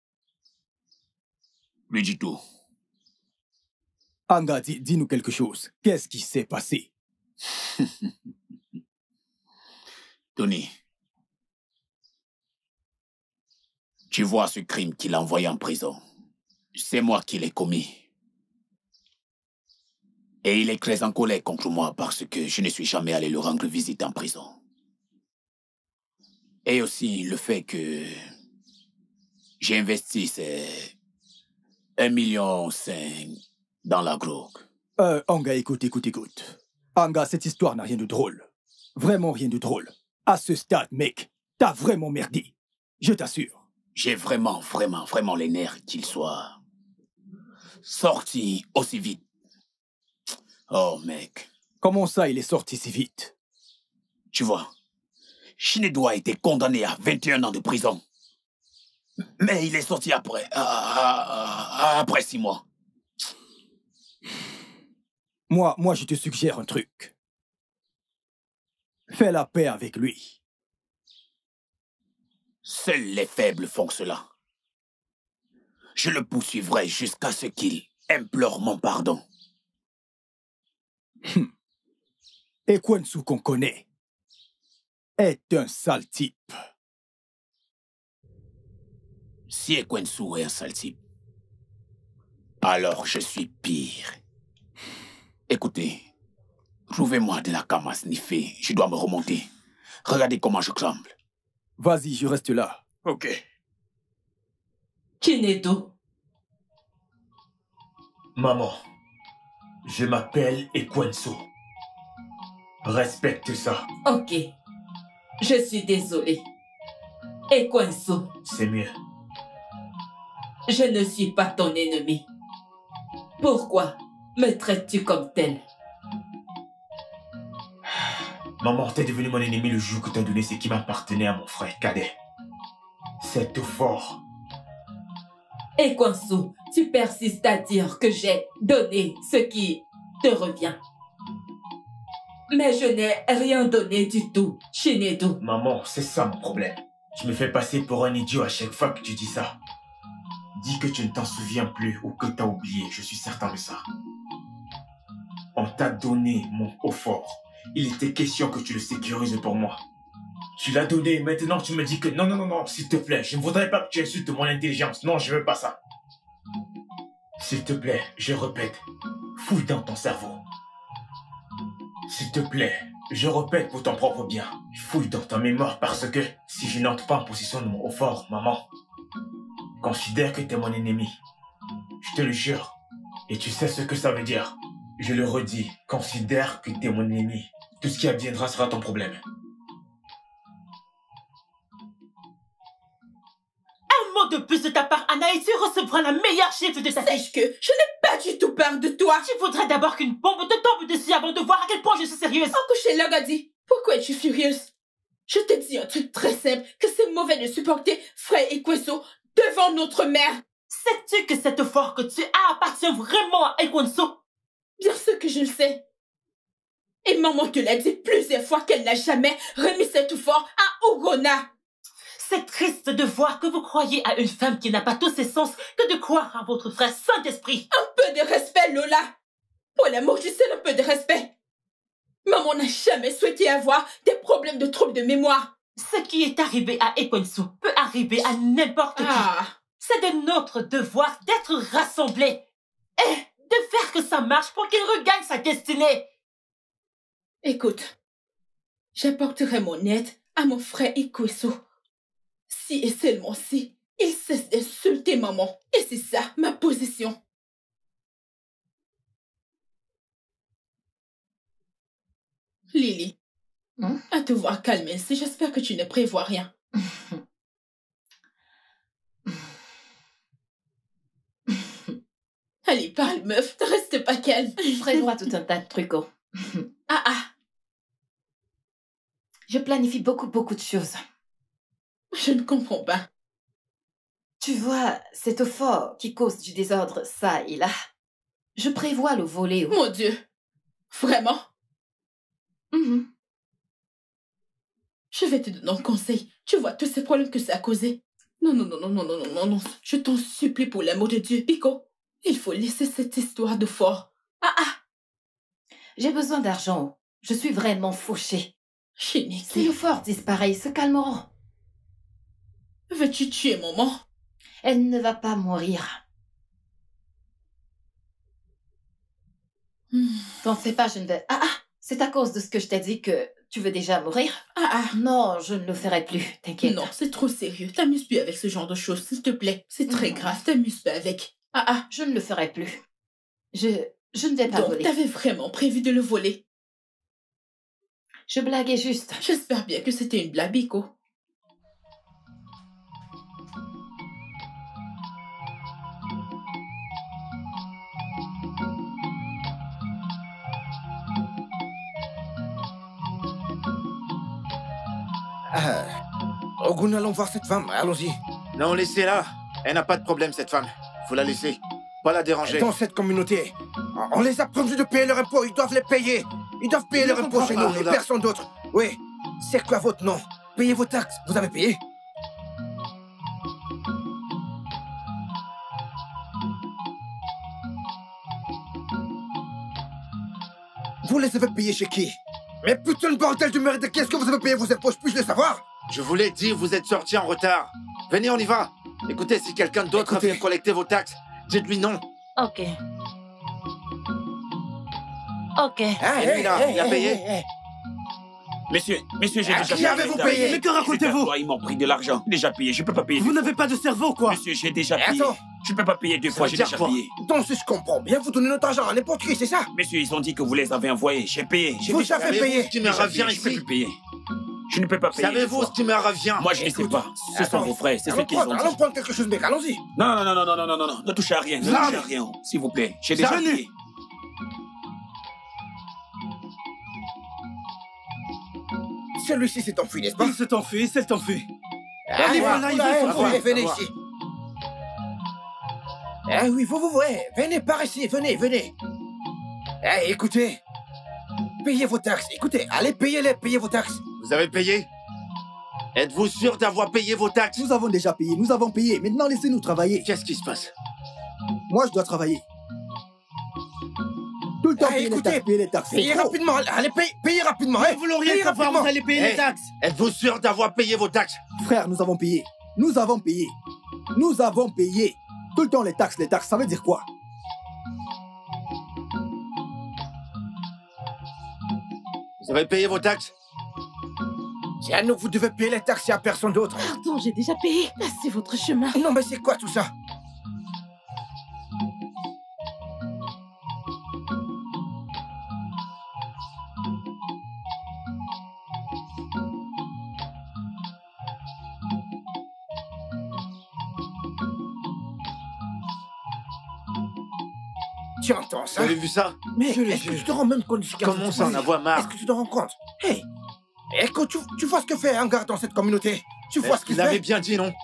A: Mais du tout.
L: Anga, dis, dis-nous quelque chose. Qu'est-ce qui s'est passé?
A: Tony, tu vois ce crime qu'il a envoyé en prison. C'est moi qui l'ai commis. Et il est très en colère contre moi parce que je ne suis jamais allé le rendre visite en prison. Et aussi le fait que j'ai investi ces un million cinq dans la drogue.
L: Euh, Anga, écoute, écoute, écoute. Anga, cette histoire n'a rien de drôle. Vraiment rien de drôle. À ce stade, mec, t'as vraiment merdé. Je t'assure.
A: J'ai vraiment, vraiment, vraiment les nerfs qu'il soit sorti aussi vite. Oh, mec.
L: Comment ça, il est sorti si vite?
A: Tu vois, Shinedo a été condamné à vingt et un ans de prison. Mais il est sorti après, euh, euh, après six mois.
L: Moi, moi, je te suggère un truc. Fais la paix avec lui.
A: Seuls les faibles font cela. Je le poursuivrai jusqu'à ce qu'il implore mon pardon.
L: Hum. Ekwensu qu'on connaît est un sale type.
A: Si Ekwensu est un sale type, alors je suis pire. Écoutez, trouvez-moi de la cam à sniffer. Je dois me remonter. Regardez comment je tremble.
L: Vas-y, je reste là.
A: Ok.
C: Chinedu.
G: Maman, je m'appelle Ekwensu. Respecte ça.
C: Ok. Je suis désolée. Ekwensu.
G: C'est mieux.
C: Je ne suis pas ton ennemi. Pourquoi me traites-tu comme tel?
G: Maman, t'es devenu mon ennemi le jour que t'as donné ce qui m'appartenait à mon frère cadet. C'est tout fort.
C: Ekwensu, tu persistes à dire que j'ai donné ce qui te revient. Mais je n'ai rien donné du tout, Chinedu.
G: Maman, c'est ça mon problème. Tu me fais passer pour un idiot à chaque fois que tu dis ça. Dis que tu ne t'en souviens plus ou que t'as oublié, je suis certain de ça. On t'a donné mon haut fort. Il était question que tu le sécurises pour moi. Tu l'as donné, maintenant tu me dis que non, non, non, non, s'il te plaît, je ne voudrais pas que tu insultes mon intelligence. Non, je veux pas ça. S'il te plaît, je répète, fouille dans ton cerveau. S'il te plaît, je répète pour ton propre bien, fouille dans ta mémoire parce que si je n'entre pas en possession de mon haut fort, maman, considère que t'es mon ennemi. Je te le jure. Et tu sais ce que ça veut dire. Je le redis, considère que t'es mon ennemi. Tout ce qui adviendra sera ton problème.
D: Un mot de plus de ta part, Anna, et tu recevras la meilleure chef de ta vie.
C: Sache que je n'ai pas du tout peur de toi.
D: Tu voudrais d'abord qu'une bombe te tombe dessus avant de voir à quel point je suis sérieuse.
C: Encouché Lagadi, pourquoi es-tu furieuse? Je te dis un truc très simple, que c'est mauvais de supporter frère Ekwensu devant notre mère.
D: Sais-tu que cet fort que tu as appartient vraiment à Ekwensu?
C: Bien sûr que je le sais. Et maman te l'a dit plusieurs fois qu'elle n'a jamais remis cet fort à Ogona.
D: C'est triste de voir que vous croyez à une femme qui n'a pas tous ses sens que de croire à votre frère Saint-Esprit.
C: Un peu de respect, Lola. Pour l'amour du ciel, un peu de respect. Maman n'a jamais souhaité avoir des problèmes de troubles de mémoire.
D: Ce qui est arrivé à Ekwensu peut arriver à n'importe
C: ah.
D: qui. C'est de notre devoir d'être rassemblés et de faire que ça marche pour qu'il regagne sa destinée.
C: Écoute, j'apporterai mon aide à mon frère Ekwensu. Si et seulement si, il cesse d'insulter maman. Et c'est ça, ma position. Lily,
I: hmm?
C: à te voir calmer, si j'espère que tu ne prévois rien. Allez, parle, meuf, ne reste pas calme.
I: Je prévois tout un tas de trucs. Oh.
C: Ah ah.
I: Je planifie beaucoup, beaucoup de choses.
C: Je ne comprends pas.
I: Tu vois, c'est au fort qui cause du désordre, ça et là. Je prévois le voler. Oh.
C: Mon Dieu. Vraiment?
I: Mm-hmm.
C: Je vais te donner un conseil. Tu vois tous ces problèmes que ça a causé. Non, non, non, non, non, non, non, non, non. Je t'en supplie pour l'amour de Dieu. Pico, il faut laisser cette histoire de fort. Ah ah.
I: J'ai besoin d'argent. Je suis vraiment fauchée.
C: Shineki.
I: Si le fort disparaît, ils se calmeront.
C: Veux-tu tuer maman?
I: Elle ne va pas mourir.
C: Hmm.
I: T'en fais pas, je ne vais... Ah ah. C'est à cause de ce que je t'ai dit que tu veux déjà mourir?
C: Ah ah.
I: Non, je ne le ferai plus, t'inquiète.
C: Non, c'est trop sérieux. T'amuses plus avec ce genre de choses, s'il te plaît. C'est très mmh. grave, t'amuses pas avec. Ah ah.
I: Je ne le ferai plus. Je... je ne vais pas
C: Donc,
I: voler.
C: Donc, t'avais vraiment prévu de le voler?
I: Je blaguais juste.
C: J'espère bien que c'était une blague, Biko.
J: Ah, Oguna, allons voir cette femme, allons-y.
B: Non, laissez-la. Elle n'a pas de problème, cette femme. Faut la laisser. Pas la déranger.
J: Dans cette communauté, on les a prévenus de payer leur impôt. Ils doivent les payer. Ils doivent payer leur impôt chez nous et personne d'autre. Oui, c'est quoi votre nom? Payez vos taxes. Vous avez payé? Vous les avez payés chez qui? Mais putain de bordel de merde, qu'est-ce que vous avez payé vos impôts? Puis-je le savoir?
B: Je vous l'ai dit, vous êtes sortis en retard. Venez, on y va. Écoutez, si quelqu'un d'autre vient collecter vos taxes, dites-lui non.
D: Ok. Ok.
B: Ah, et lui là, il a payé.
A: Messieurs, messieurs, j'ai
J: Ah,
A: déjà
J: qui avez-vous payé?
H: Mais que racontez-vous?
A: Ils m'ont pris de l'argent. Déjà payé, je peux pas payer.
H: Vous n'avez pas de cerveau, quoi.
A: Monsieur, j'ai déjà
J: Mais
A: payé.
J: attends.
A: Je peux pas payer deux
J: Ça
A: fois,
J: veut
A: j'ai
J: dire
A: déjà
J: quoi?
A: payé.
J: Donc, si je comprends bien, vous donnez notre argent à n'importe qui, c'est ça?
A: Messieurs, ils ont dit que vous les avez envoyés. J'ai payé. J'ai
J: Vous
A: déjà
J: avez
A: payé.
J: payé.
B: Ce qui me
A: Déjà
B: revient
A: payé, Je peux
B: ici.
A: plus payer. Je ne peux pas payer.
B: Savez-vous ce qui me revient?
A: Moi, je ne sais
J: Écoute,
A: pas. Ce sont
J: attends.
A: vos frères, c'est ce
J: Allons
A: qu'ils ont
J: prendre, allons
A: dit.
J: prendre quelque chose, mec, allons-y.
A: Non, non, non, non, non, non, non, non, non. Ne touchez à rien. Ne
J: Zam.
A: touchez à rien, s'il vous plaît. J'ai déjà
J: Zam.
A: payé.
J: Celui-ci s'est enfui, n'est-ce pas?
H: Il s'est enfui, il s'est enfui.
J: Allez,
H: voilà,
J: voilà,
H: il
J: il
H: veut
J: va
H: s'enfuir.
J: venez ici. Ah oui, vous, vous, ouais. Venez par ici, venez, venez. Eh, écoutez. Payez vos taxes. Écoutez, allez, payez-les, payez vos taxes.
B: Vous avez payé? Êtes-vous sûr d'avoir payé vos taxes?
L: Nous avons déjà payé, nous avons payé. Maintenant, laissez-nous travailler.
B: Qu'est-ce qui se passe?
L: Moi, je dois travailler. Tout le temps,
J: Ah,
L: payer les
J: écoutez,
L: taxes, payer les taxes.
J: Payez rapidement, allez, payez, payez rapidement.
H: Mais vous l'auriez
J: Payez
H: qu'à voir,
J: rapidement.
H: vous allez payer
B: Hey,
H: les taxes.
B: Êtes-vous sûr d'avoir payé vos taxes?
L: Frère, nous avons payé. Nous avons payé. Nous avons payé. Tout le temps, les taxes, les taxes, ça veut dire quoi?
B: Vous avez payé vos taxes?
J: C'est à nous que vous devez payer les taxes et à personne d'autre.
D: Pardon, j'ai déjà payé. Passez votre chemin.
J: Non, mais c'est quoi tout ça? Tu entends ça?
B: Vous avez vu ça?
J: Mais
H: Je le
J: est-ce que
H: juge.
J: tu te rends même compte du
B: Je commence à en avoir marre.
J: Est-ce que tu te rends compte? Hey, écoute, tu, tu vois ce que fait un gars dans cette communauté? Tu vois ce qu'il
B: Vous l'avez
J: fait?
B: bien dit, non?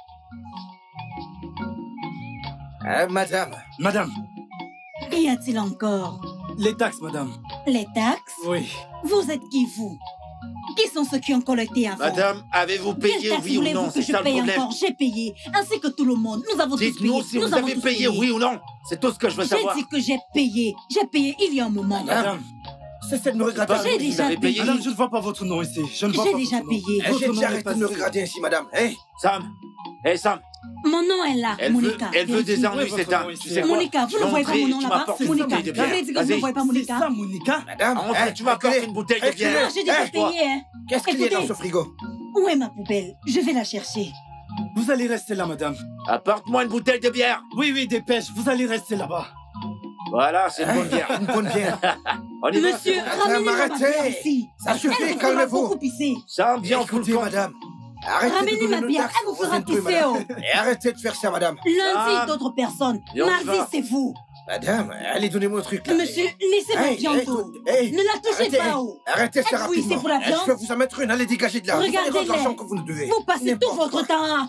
J: Ah, madame.
H: Madame,
N: Qu'y a-t-il encore?
H: les taxes, madame.
N: Les taxes?
H: Oui.
N: Vous êtes qui, vous? Qui sont ceux qui ont collecté avant?
B: Madame, avez-vous
N: Quelle
B: payé,
N: taxe
B: oui ou
N: voulez-vous
B: non?
N: que
B: C'est
N: je
B: ça le
N: paye
B: problème.
N: encore? J'ai payé, ainsi que tout le monde. Nous avons tous payé.
B: Dites-nous si
N: Nous
B: vous
N: avons
B: avez
N: tous
B: payé, oui ou non. C'est tout ce que je veux
N: J'ai
B: savoir.
N: dit que j'ai payé. J'ai payé il y a un moment.
H: Madame,
J: Cessez de me regarder.
B: pas
N: J'ai
B: vous, vous
N: déjà
B: avez payé.
H: madame, je ne vois pas votre nom ici. Je ne vois
N: J'ai
H: pas
N: déjà
H: votre nom.
N: payé.
J: Eh,
H: Votre
J: J'ai
H: nom
J: déjà
H: n'est
J: arrêté
H: pas
J: de me
H: ici.
J: regarder ainsi, madame. Hey,
B: Sam. Hey, Sam.
N: Mon nom est là,
B: Elle veut,
N: Monica.
B: elle veut
N: Viens
B: des
N: ici.
B: ennuis,
H: Oui,
B: c'est
H: votre
B: un.
H: nom
B: Tu
H: ici.
B: sais quoi?
N: Monica, vous ne voyez pas mon nom
B: Tu
N: là-bas?
B: m'apportes une
N: Monica,
B: bouteille de
N: je
B: bière.
N: vous ai dit que vous ne
B: Vas-y.
N: voyez pas
H: C'est
N: Monica.
H: ça, Monica.
J: madame.
B: Entre,
J: hey,
B: tu m'apportes
J: reculez.
B: une bouteille de
J: Reculez.
B: bière.
N: J'ai déjà
J: Eh,
N: payé. Hein.
J: Qu'est-ce qu'il y a dans
N: Écoutez.
J: ce frigo?
N: Où est ma poubelle? Je vais la chercher.
H: Vous allez rester là, madame.
B: Apporte-moi une bouteille de bière.
H: Oui, oui, dépêche. Vous allez rester là-bas.
B: Voilà, c'est une bonne bière.
J: Une bonne bière.
B: On y va.
N: Monsieur,
J: Madame,
N: ramenez-moi ma
J: arrêtez.
N: bière ici.
J: Ça suffit,
N: Elle vous fera
J: calmez-vous.
N: beaucoup pisser.
B: Sam, viens, on fout
J: Écoutez,
B: le camp.
J: madame. Arrêtez de
N: Ramenez
J: donner
N: ma
J: nos
N: bière,
J: taxes
N: elle vous
J: aux
N: fera
J: intrus,
N: pisser,
J: madame. Et arrêtez de faire ça, madame.
N: Lundi,
B: Sam.
N: d'autres personnes.
B: Et on y
N: Mardi,
B: va.
N: c'est vous.
J: Madame, allez, donnez-moi un truc, là.
N: Monsieur, laissez-moi
J: Hey,
N: bientôt.
J: écoute, hey,
N: Ne la touchez
J: arrêtez,
N: pas. Oh.
J: Arrêtez ça
N: Êtes-vous ici
J: rapidement.
N: pour la
J: Eh,
N: viande?
J: Je vais vous en mettre une, allez, dégagez de là. Vous allez rendre
N: Regardez-les.
J: l'argent que vous nous devez.
N: Vous passez tout
J: N'importe
N: votre
J: quoi.
N: temps.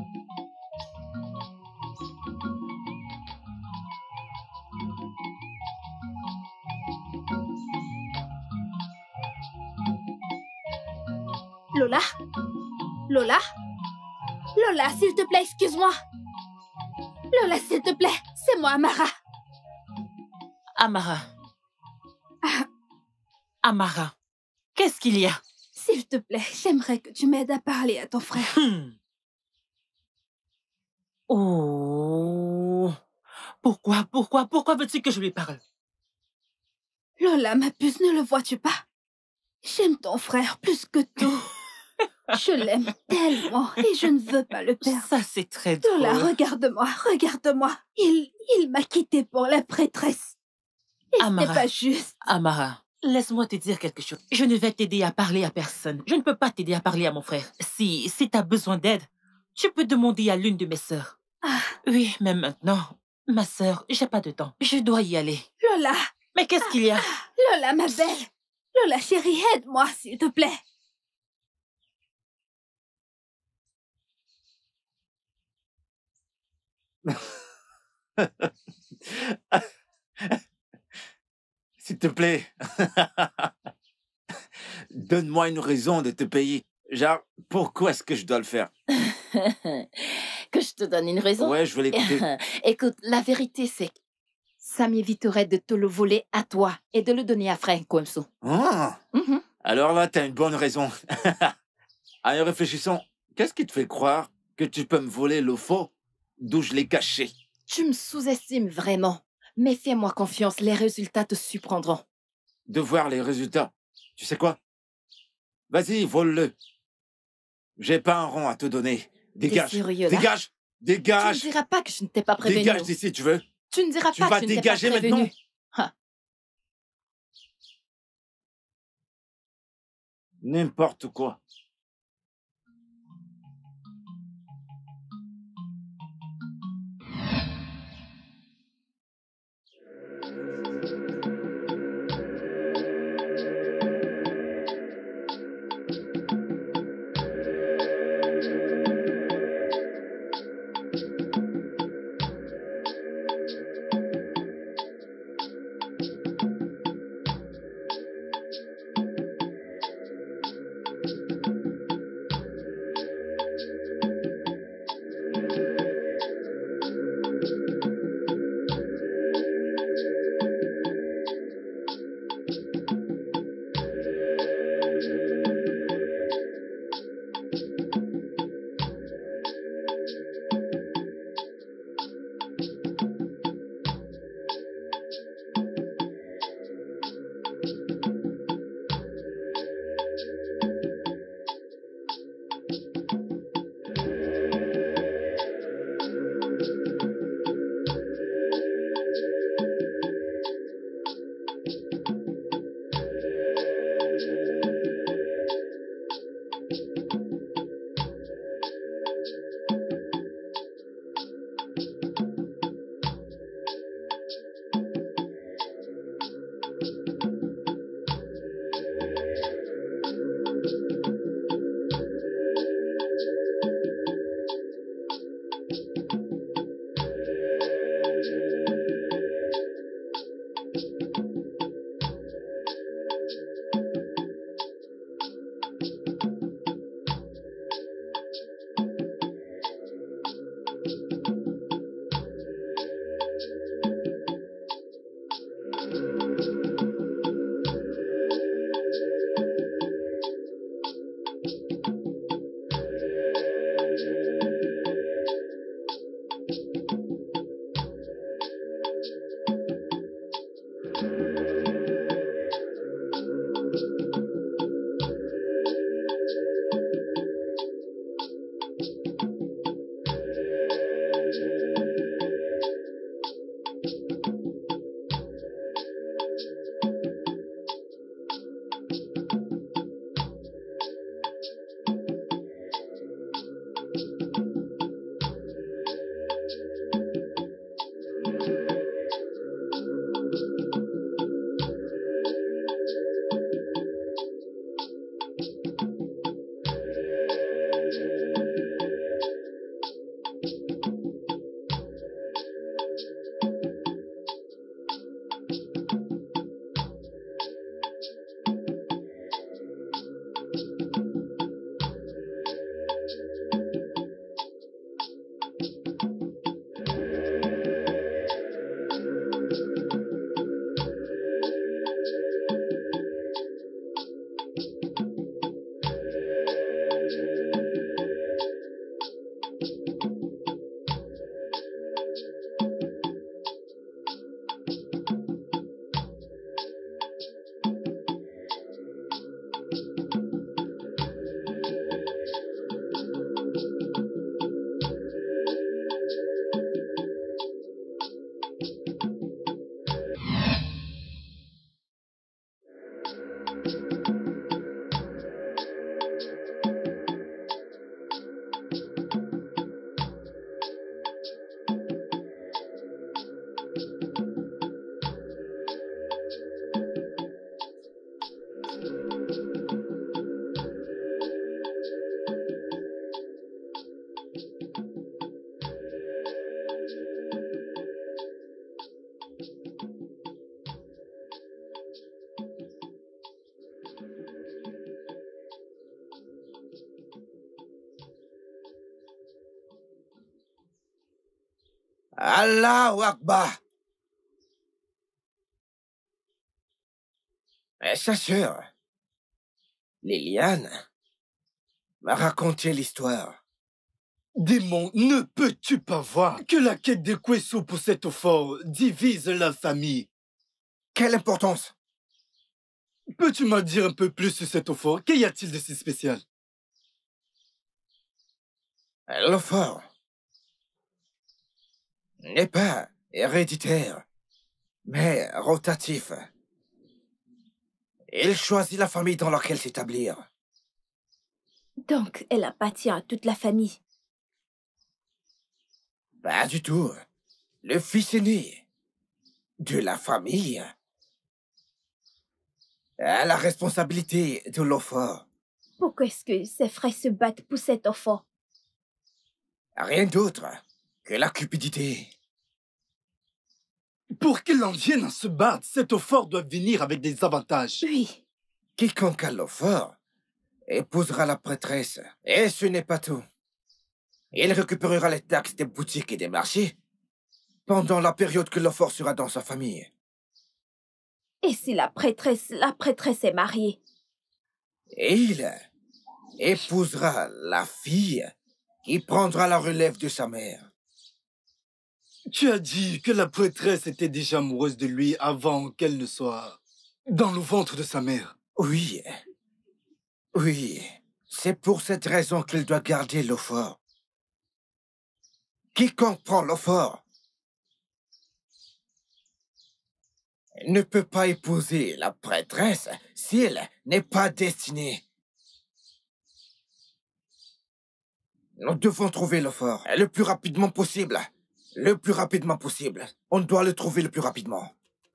F: Lola? Lola? Lola, s'il te plaît, excuse-moi. Lola, s'il te plaît, c'est moi, Amara.
D: Amara. Amara. Qu'est-ce qu'il y a?
F: S'il te plaît, j'aimerais que tu m'aides à parler à ton frère.
D: Hmm. Oh. Pourquoi, pourquoi, pourquoi veux-tu que je lui parle?
F: Lola, ma puce, ne le vois-tu pas? J'aime ton frère plus que tout. Je l'aime tellement et je ne veux pas le perdre.
D: Ça, c'est très drôle.
F: Lola, regarde-moi, regarde-moi. Il, il m'a quitté pour la prêtresse. Et ce n'est
D: Amara.
F: pas juste.
D: Amara, laisse-moi te dire quelque chose. Je ne vais t'aider à parler à personne. Je ne peux pas t'aider à parler à mon frère. Si, si t'as besoin d'aide, tu peux demander à l'une de mes sœurs.
F: Ah.
D: Oui, mais maintenant, ma sœur, j'ai pas de temps. Je dois y aller.
F: Lola.
D: Mais qu'est-ce qu'il y a?
F: Lola, ma belle. Lola, chérie, aide-moi, s'il te plaît.
B: S'il te plaît. Donne-moi une raison de te payer. Genre, pourquoi est-ce que je dois le faire?
I: Que je te donne une raison?
B: Ouais, je veux l'écouter.
I: Écoute, la vérité, c'est que Ça m'éviterait de te le voler à toi et de le donner à Frère Nkwemso.
B: Ah.
I: Mm-hmm.
B: Alors là, t'as une bonne raison. Allez, réfléchissons. Qu'est-ce qui te fait croire que tu peux me voler le faux d'où je l'ai caché?
I: Tu me sous-estimes vraiment. Mais fais-moi confiance, les résultats te surprendront.
B: De voir les résultats. Tu sais quoi? Vas-y, vole-le. J'ai pas un rond à te donner. Dégage.
I: Sérieux,
B: Dégage. Dégage.
I: Tu ne diras pas que je ne t'ai pas prévenu.
B: Dégage d'ici, tu veux?
I: Tu ne diras
B: tu
I: pas
B: vas
I: que je ne t'ai pas
B: dégager
I: prévenu.
B: maintenant.
I: Ha.
B: N'importe quoi.
J: Allahu Akbar. Et sa sœur, Liliane, m'a raconté l'histoire.
H: Démon, ne peux-tu pas voir que la quête de Kwesu pour cet effort divise la famille?
J: Quelle importance?
H: Peux-tu m'en dire un peu plus sur cet effort? Qu'y a-t-il de si spécial?
J: L'effort n'est pas héréditaire, mais rotatif. Il choisit la famille dans laquelle s'établir.
K: Donc, elle appartient à toute la famille.
J: Pas du tout. Le fils aîné de la famille a la responsabilité de l'effort.
K: Pourquoi est-ce que ses frères se battent pour cet enfant?
J: Rien d'autre que la cupidité.
H: Pour qu'il en vienne à se battre, cet effort doit venir avec des avantages.
K: Oui.
J: Quiconque a l'effort épousera la prêtresse. Et ce n'est pas tout. Il récupérera les taxes des boutiques et des marchés pendant la période que l'effort sera dans sa famille.
K: Et si la prêtresse, la prêtresse est mariée?
J: Et il épousera la fille qui prendra la relève de sa mère.
H: Tu as dit que la prêtresse était déjà amoureuse de lui avant qu'elle ne soit dans le ventre de sa mère.
J: Oui. Oui. C'est pour cette raison qu'il doit garder l'effort. Quiconque prend l'effort ne peut pas épouser la prêtresse s'il n'est pas destiné. Nous devons trouver l'effort le plus rapidement possible. Le plus rapidement possible. On doit le trouver le plus rapidement.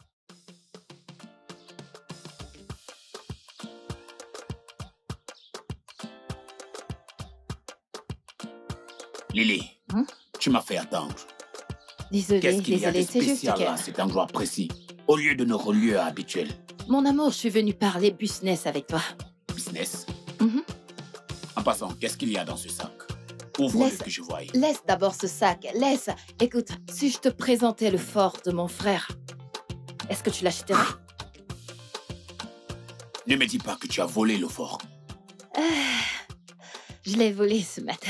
A: Lily,
I: Hein?
A: tu m'as fait attendre.
I: Désolée,
A: Qu'est-ce qu'il y a de
I: désolée, c'est juste
A: spécial à
I: que...
A: cet endroit précis, au lieu de nos lieux habituels?
I: Mon amour, je suis venue parler business avec toi.
A: Business?
I: Mhm.
A: En passant, qu'est-ce qu'il y a dans ce sac? Ouvre-le
I: Laisse-
A: que je voie.
I: Laisse d'abord ce sac, laisse. Écoute, si je te présentais le fort de mon frère, est-ce que tu l'achèterais?
A: Ne me dis pas que tu as volé le fort.
I: Ah, je l'ai volé ce matin.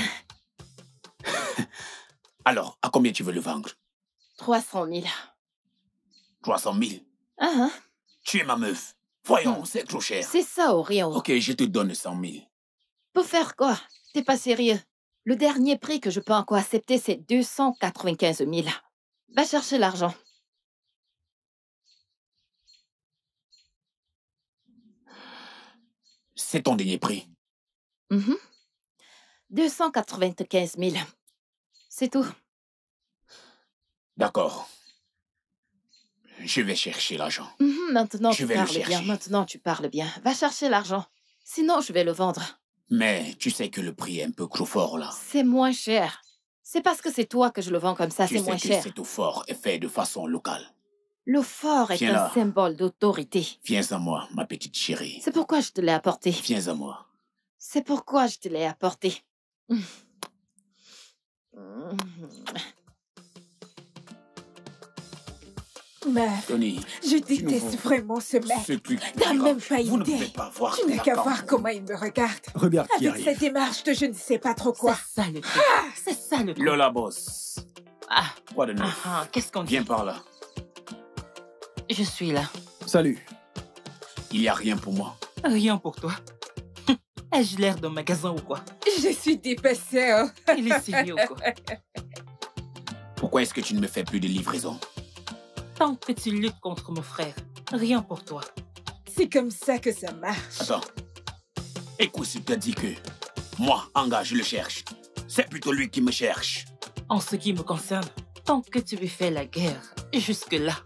A: Alors, à combien tu veux le vendre?
I: trois cent mille.
A: trois cent mille?
I: Ah, hein?
A: Tu es ma meuf. Voyons,
I: Hmm.
A: c'est trop cher.
I: C'est ça, Orion.
A: Ok, je te donne cent mille.
I: Pour faire quoi? T'es pas sérieux. Le dernier prix que je peux encore accepter, c'est deux cent quatre-vingt-quinze mille. Va chercher l'argent.
A: C'est ton dernier prix.
I: Mhm. deux cent quatre-vingt-quinze mille. C'est tout.
A: D'accord. Je vais chercher l'argent.
I: Mhm, Maintenant,
A: Je
I: tu
A: vais le
I: parles bien.
A: chercher.
I: Maintenant, tu parles bien. Va chercher l'argent. Sinon, je vais le vendre.
A: Mais tu sais que le prix est un peu trop fort là.
I: C'est moins cher. C'est parce que c'est toi que je le vends comme ça,
A: Tu
I: c'est
A: sais
I: moins
A: que
I: cher.
A: cet eau fort est fait de façon locale.
I: Le fort est
A: Viens
I: un
A: là.
I: symbole d'autorité.
A: Viens à moi, ma petite chérie.
I: C'est pourquoi je te l'ai apporté.
A: Viens à moi.
I: C'est pourquoi je te l'ai apporté.
K: Meuf,
A: Tony,
K: je
A: nous
K: déteste
A: faut-
K: vraiment ce mec.
A: ce truc.
K: T'as même pas
A: Vous ne
K: idée.
A: pouvez pas voir
K: Tu n'as
A: la
K: qu'à
A: carte.
K: voir comment il me regarde.
L: Regarde qui
K: Avec
L: arrive.
K: cette démarche de je ne sais pas trop quoi.
D: C'est ça le truc.
K: Ah,
D: C'est ça le truc.
A: Lola Boss.
D: Ah,
A: Quoi de neuf?
D: ah, ah, qu'est-ce qu'on dit?
A: Viens par là.
D: Je suis là.
L: Salut.
A: Il n'y a rien pour moi.
D: Rien pour toi. Ai-je l'air d'un magasin ou quoi?
K: Je suis dépassée. Hein.
D: Il est sérieux ou quoi?
A: Pourquoi est-ce que tu ne me fais plus de livraison?
D: Tant que tu luttes contre mon frère, rien pour toi.
K: C'est comme ça que ça marche.
A: Attends. Écoute, je te dis que moi, Anga, je le cherche. C'est plutôt lui qui me cherche.
D: En ce qui me concerne, tant que tu lui fais la guerre, jusque-là.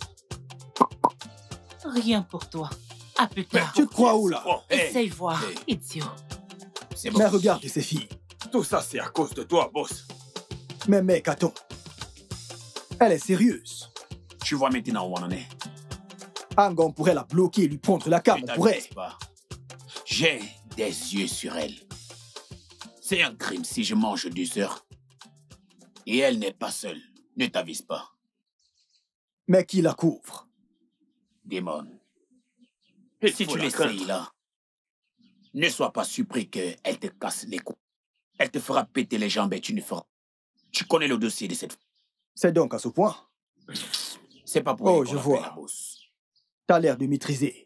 D: Rien pour toi. À plus tard.
L: Tu te crois où là?
A: Oh, hey,
D: Essaye voir,
A: hey.
D: idiot.
A: C'est bon.
L: Mais regarde ces filles.
G: Tout ça, c'est à cause de toi, boss.
L: Mais mec, attends. Elle est sérieuse.
A: Tu vois maintenant où on en est.
L: Anga, on pourrait la bloquer et lui prendre la cam,
A: Ne
L: on pourrait.
A: t'avise pas. J'ai des yeux sur elle. C'est un crime si je mange deux heures. Et elle n'est pas seule. Ne t'avise pas.
L: Mais qui la couvre?
A: Démon. Et si tu l'essayes là, ne sois pas surpris qu'elle te casse les coups. Elle te fera péter les jambes et tu ne feras. Tu connais le dossier de cette femme.
L: C'est donc à ce point?
A: C'est pas pour
L: Oh, je vois. T'as l'air de maîtriser.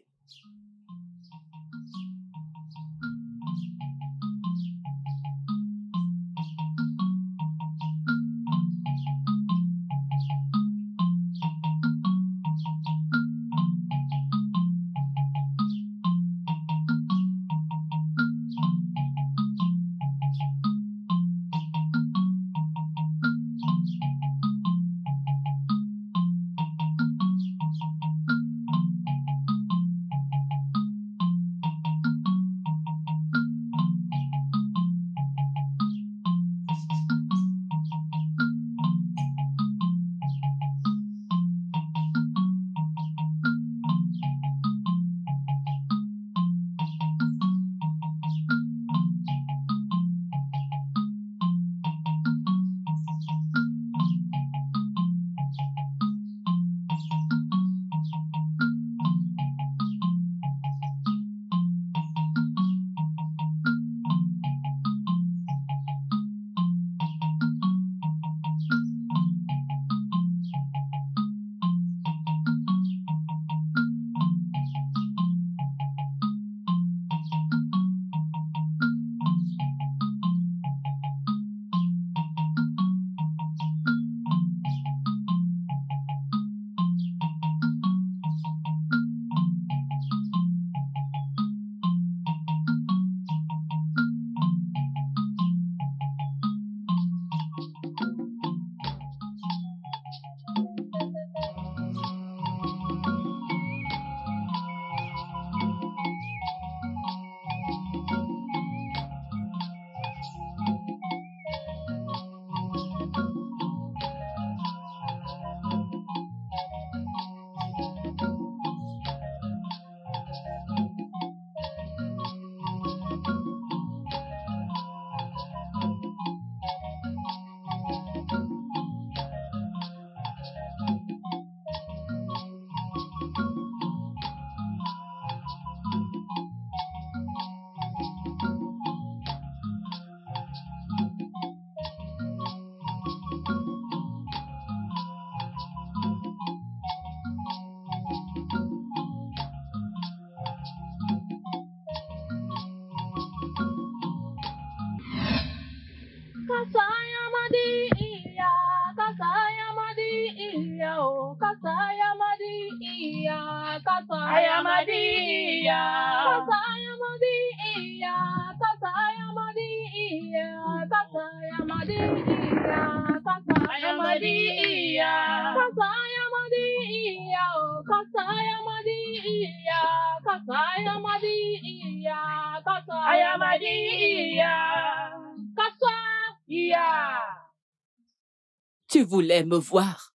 C: Tu voulais me voir.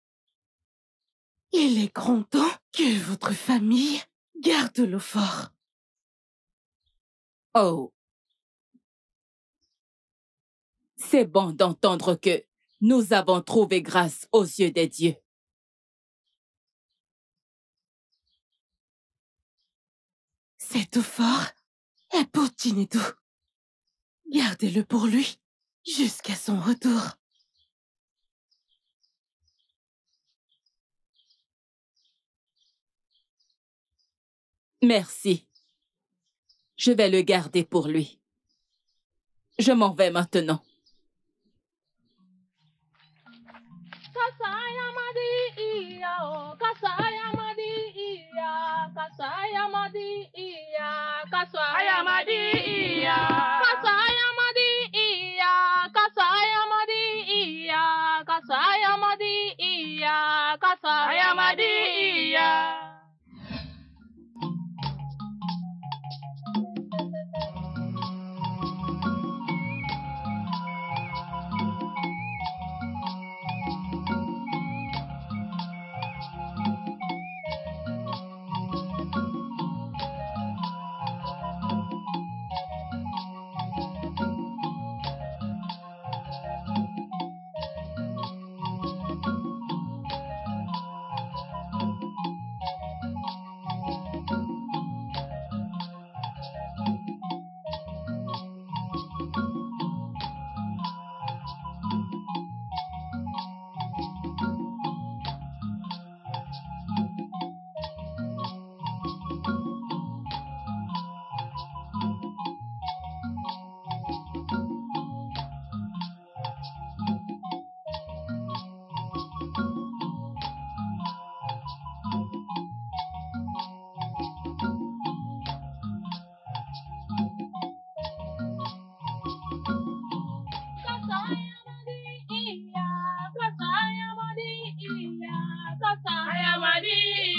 D: Il est grand temps que votre famille garde l'eau fort.
C: Oh. C'est bon d'entendre que nous avons trouvé grâce aux yeux des dieux.
D: Cet eau fort est pour Chinedu. Gardez-le pour lui jusqu'à son retour.
C: Merci. Je vais le garder pour lui. Je m'en vais maintenant.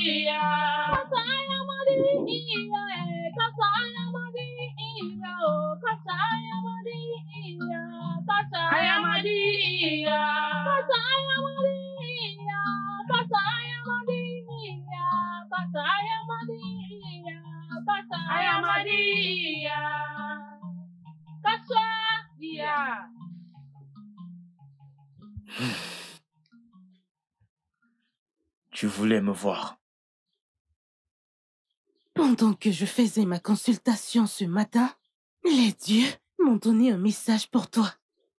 G: Tu voulais me voir.
D: Pendant que je faisais ma consultation ce matin, les dieux m'ont donné un message pour toi.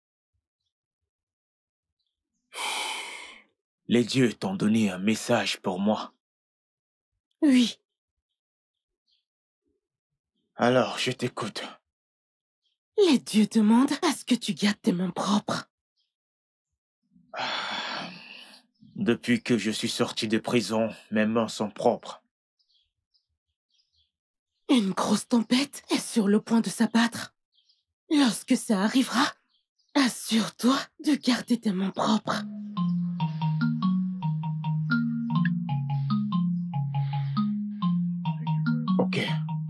G: Les dieux t'ont donné un message pour moi.
D: Oui.
G: Alors, je t'écoute.
D: Les dieux demandent à ce que tu gardes tes mains propres.
G: Depuis que je suis sorti de prison, mes mains sont propres.
D: Une grosse tempête est sur le point de s'abattre. Lorsque ça arrivera, assure-toi de garder tes mains propres.
G: Ok.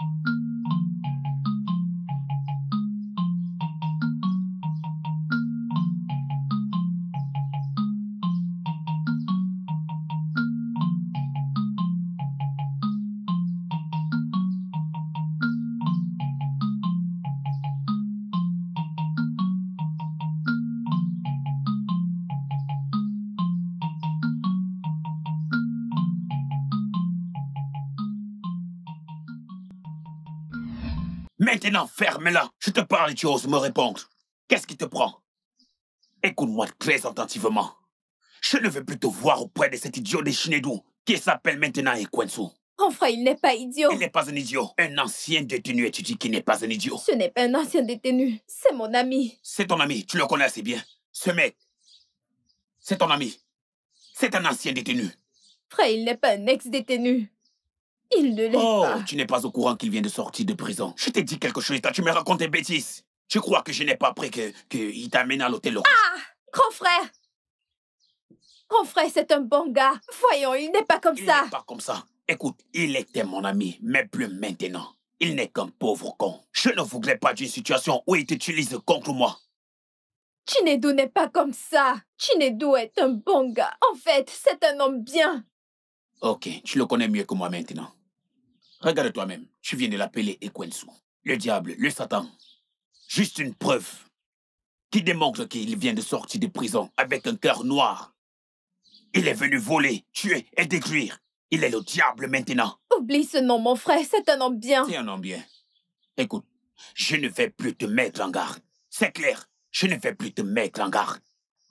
A: Maintenant, ferme-la. Je te parle et tu oses me répondre. Qu'est-ce qui te prend? Écoute-moi très attentivement. Je ne veux plus te voir auprès de cet idiot de Shinedu qui s'appelle maintenant Ekwensu.
F: Mon frère, il n'est pas idiot.
A: Il n'est pas un idiot. Un ancien détenu et tu dis qu'il n'est pas un idiot.
F: Ce n'est pas un ancien détenu. C'est mon ami.
A: C'est ton ami. Tu le connais assez bien. Ce mec, c'est ton ami. C'est un ancien détenu.
F: Frère, il n'est pas un ex-détenu. Il ne l'est
A: oh,
F: pas.
A: Tu n'es pas au courant qu'il vient de sortir de prison. Je t'ai dit quelque chose, tu me racontes des bêtises. Je crois que je n'ai pas appris que qu'il t'amène à l'hôtel.
F: Ah, grand frère. Grand frère, c'est un bon gars. Voyons, il n'est pas comme
A: il
F: ça.
A: Il n'est pas comme ça. Écoute, il était mon ami, mais plus maintenant. Il n'est qu'un pauvre con. Je ne voudrais pas d'une situation où il t'utilise contre moi.
F: Chinedu n'est pas comme ça. Chinedu est un bon gars. En fait, c'est un homme bien.
A: Ok, tu le connais mieux que moi maintenant. Regarde toi-même, tu viens de l'appeler Ekwensu. Le diable, le Satan. Juste une preuve qui démontre qu'il vient de sortir de prison avec un cœur noir. Il est venu voler, tuer et détruire. Il est le diable maintenant.
F: Oublie ce nom, mon frère, c'est un homme bien.
A: C'est un homme bien. Écoute, je ne vais plus te mettre en garde. C'est clair, je ne vais plus te mettre en garde.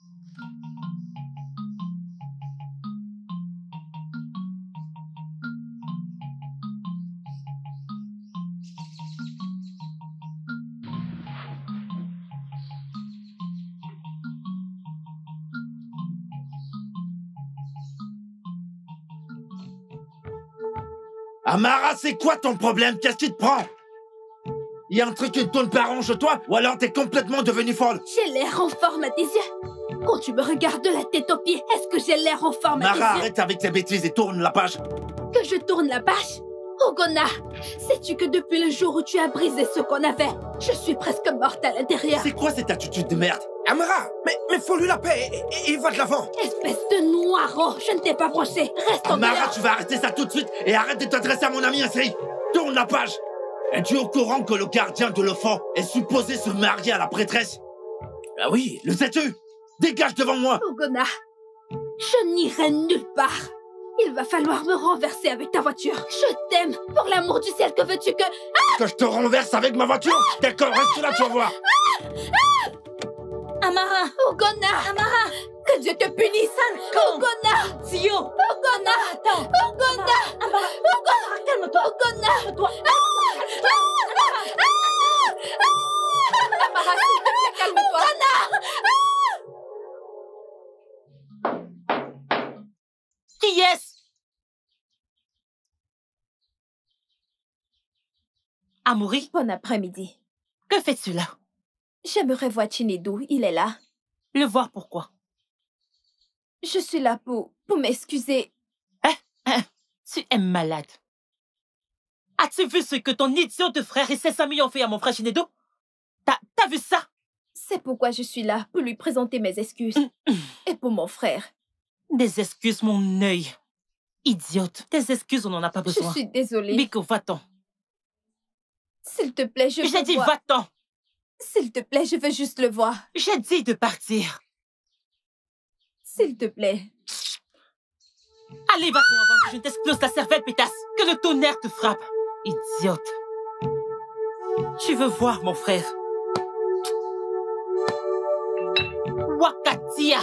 B: Amara, c'est quoi ton problème? Qu'est-ce qui te prend? Il y a un truc qui ne tourne pas rond chez toi? Ou alors t'es complètement devenue folle?
F: J'ai l'air en forme à tes yeux. Quand tu me regardes de la tête aux pieds, est-ce que j'ai l'air en forme à tes yeux?
B: Mara, arrête avec tes bêtises et tourne la page.
F: Que je tourne la page? Ogona, sais-tu que depuis le jour où tu as brisé ce qu'on avait, je suis presque morte à l'intérieur?
B: C'est quoi cette attitude de merde?
J: Amara, mais, mais faut lui la paix et, et il va de l'avant.
F: Espèce de noiro, je ne t'ai pas branché. Reste en
B: Amara,
F: dehors.
B: tu vas arrêter ça tout de suite et arrête de t'adresser à mon ami ainsi. Tourne la page. Es-tu au courant que le gardien de l'enfant est supposé se marier à la prêtresse? Ah oui, le sais-tu? Dégage devant moi.
F: Ogona, je n'irai nulle part. Il va falloir me renverser avec ta voiture. Je t'aime. Pour l'amour du ciel, que veux-tu que...
B: Ah que je te renverse avec ma voiture? ah D'accord, reste là, tu vas voir.
F: ah ah
N: Amara.
F: Ogona.
N: Amara.
F: Que Dieu te punisse. Ogona.
N: Zio.
F: Ogona.
N: Attends.
F: Ogona.
N: Amara.
F: Ogona.
N: Calme-toi.
F: Ogona.
N: Calme-toi.
F: Amara, s'il te plaît, calme-toi.
N: Qui est-ce? Amaury.
F: Bon après-midi.
N: Que fais-tu là?
F: J'aimerais voir Chinedu, il est là.
N: Le voir pourquoi?
F: Je suis là pour, pour m'excuser.
N: Hein? Hein?
D: Tu es malade. As-tu vu ce que ton idiot de frère et ses amis ont fait à mon frère Shinedo? T'as t'as vu ça?
K: C'est pourquoi je suis là, pour lui présenter mes excuses. Et pour mon frère.
D: Des excuses, mon œil. Idiote. Des excuses, on n'en a pas besoin.
K: Je suis désolée.
D: Biko, va-t'en.
K: S'il te plaît, je veux
D: J'ai dit
K: voir.
D: va-t'en.
K: S'il te plaît, je veux juste le voir.
D: J'ai dit de partir.
K: S'il te plaît.
D: Allez, va-t'en avant que je ne t'explose la cervelle, pétasse. Que le tonnerre te frappe. Idiote. Tu veux voir mon frère? Wakatia.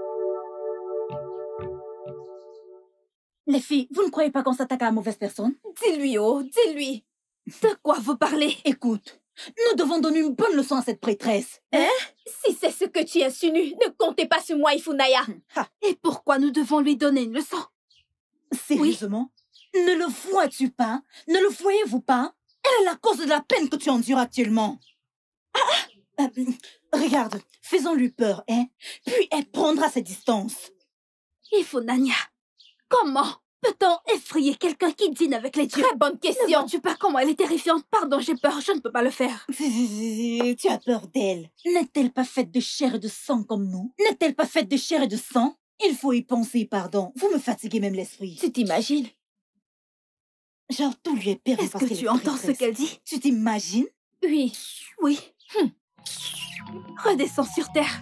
N: Les filles, vous ne croyez pas qu'on s'attaque à la mauvaise personne?
K: Dis-lui, oh, dis-lui. De quoi vous parlez?
N: Écoute, nous devons donner une bonne leçon à cette prêtresse.
K: Hein? Si c'est ce que tu insinues, ne comptez pas sur moi, Ifunaya. Et pourquoi nous devons lui donner une leçon?
N: Sérieusement? Oui. Ne le vois-tu pas? Ne le voyez-vous pas? Elle est la cause de la peine que tu endures actuellement. Ah, euh, regarde, faisons-lui peur, hein? Puis elle prendra ses distances.
K: Ifunanya, comment peut-on effrayer quelqu'un qui dîne avec les dieux? Très bonne question. Ne vois-tu pas comment elle est terrifiante? Pardon, j'ai peur, je ne peux pas le faire.
N: Tu as peur d'elle. N'est-elle pas faite de chair et de sang comme nous? N'est-elle pas faite de chair et de sang? Il faut y penser, pardon. Vous me fatiguez même l'esprit.
K: Tu t'imagines?
N: Genre, tout lui est perdu.
K: Est-ce que tu entends ce qu'elle dit?
N: Tu t'imagines?
K: Oui, oui. Hum. Redescends sur terre.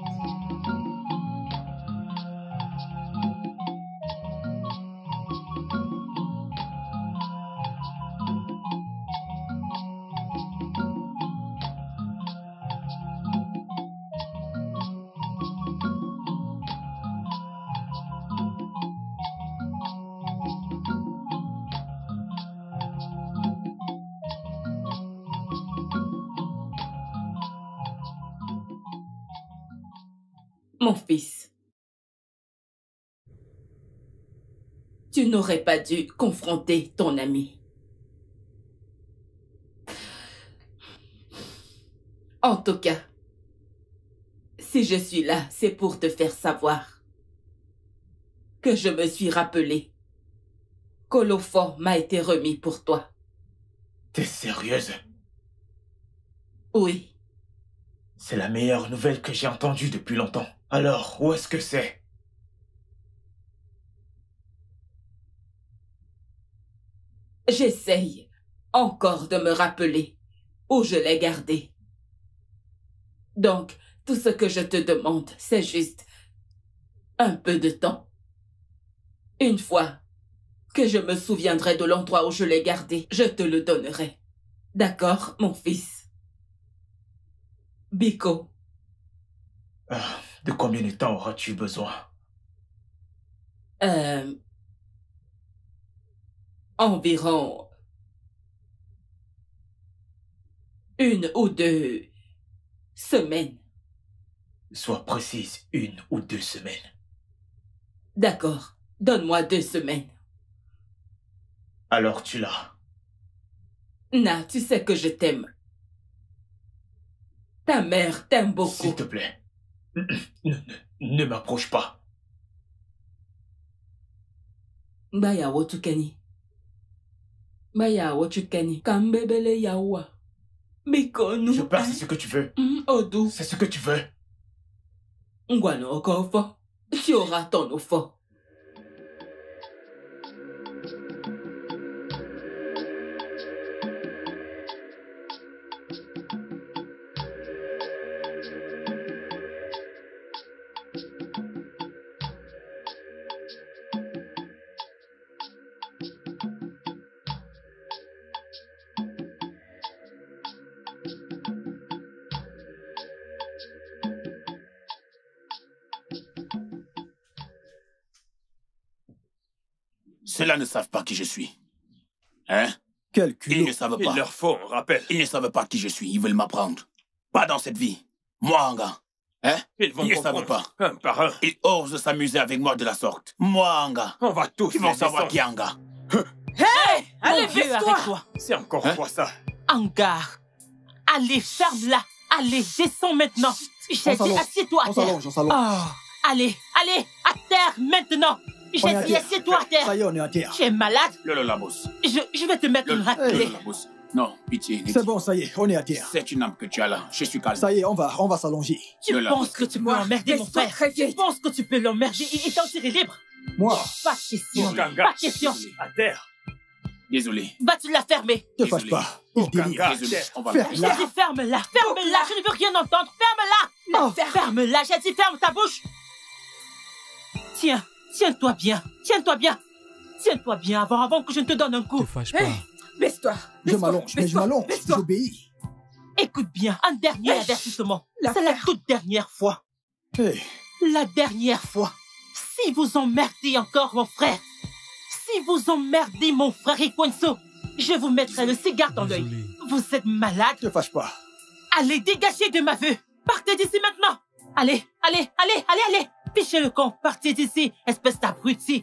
C: Mon fils, tu n'aurais pas dû confronter ton ami. En tout cas, si je suis là, c'est pour te faire savoir que je me suis rappelé qu'Olofort m'a été remis pour toi.
G: T'es sérieuse?
C: Oui.
G: C'est la meilleure nouvelle que j'ai entendue depuis longtemps. Alors, où est-ce que c'est?
C: J'essaye encore de me rappeler où je l'ai gardé. Donc, tout ce que je te demande, c'est juste un peu de temps. Une fois que je me souviendrai de l'endroit où je l'ai gardé, je te le donnerai. D'accord, mon fils? Biko.
G: Ah, de combien de temps auras-tu besoin?
C: Euh... Environ... Une ou deux semaines.
G: Sois précise, une ou deux semaines.
C: D'accord, donne-moi deux semaines.
G: Alors tu l'as.
C: Na, tu sais que je t'aime. Ta mère t'aime beaucoup.
G: S'il te plaît, ne, ne, ne m'approche pas.
C: Baya wotukani. Baya wotukani. Kambebele yawa. Bikonu.
G: Je pars, c'est ce que tu veux.
C: Mm, Odu.
G: C'est ce que tu veux.
C: Ngwano okofo. Tu auras ton offre.
A: Ceux-là ne savent pas qui je suis. Hein?
L: Quel culot.
A: Ils ne savent pas.
J: Il leur faut un rappel.
A: Ils ne savent pas qui je suis. Ils veulent m'apprendre. Pas dans cette vie. Moi, Anga. Hein?
J: Ils vont
A: Ils ne
J: comprendre.
A: savent pas.
J: Un par un.
A: Ils osent s'amuser avec moi de la sorte. Moi, Anga.
J: On va tous
A: Ils vont
J: les
A: savoir
J: descendre.
A: qui est Anga.
D: Hey! Allez, Mon Dieu, baisse-toi! arrête-toi.
J: C'est encore
A: Hein?
J: quoi ça?
D: Hangar. Allez, ferme-la. Allez, descends maintenant. J'ai
L: On
D: dit,
L: s'allonge.
D: assieds-toi à
L: On
D: terre.
L: s'allonge, on s'allonge.
D: Oh, allez, allez, à terre maintenant.
N: J'ai dit, assieds-toi à terre.
L: Ça y est, on est à terre.
N: Tu es malade?
A: Lolo la bosse.
N: Je, je vais te mettre une raclée.
A: Lolo la bosse. Non, pitié.
L: C'est bon, ça y est, on est à terre.
A: C'est une âme que tu as là. Je suis calme.
L: Ça y est, on va, on va s'allonger.
N: Tu
A: Lola.
N: penses que tu peux emmerder mon frère? Tu penses que tu peux l'emmerder et t'en tirer libre?
L: Moi?
N: Pas de question.
G: Okanga.
N: Pas de question.
G: À terre.
A: Désolé.
N: Vas-tu la fermer?
L: Ne te fâche pas. Il délire.
A: Désolé. On va
L: Ferme.
N: J'ai dit ferme-la, ferme-la, je ne veux rien entendre, ferme-la!
C: Oh.
N: Ferme-la, j'ai dit ferme ta bouche! Tiens, tiens-toi bien, tiens-toi bien, tiens-toi bien avant, avant que je ne te donne un coup.
M: Ne te fâche pas.
C: Hey, baisse-toi.
L: Je m'allonge, mais je m'allonge. J'obéis.
N: Écoute bien, un dernier
C: Hey.
N: avertissement.
C: La
N: C'est la
C: faire.
N: toute dernière fois.
L: Hey.
N: La dernière fois. Si vous emmerdez encore mon frère, si vous emmerdez mon frère Ikwenso, je vous mettrai le cigare dans l'œil.
M: Désolé.
N: Vous êtes malade?
L: Ne te fâche pas.
N: Allez, dégagez de ma vue! Partez d'ici maintenant! Allez, allez, allez, allez, allez! Fichez le camp, partez d'ici, espèce d'abruti!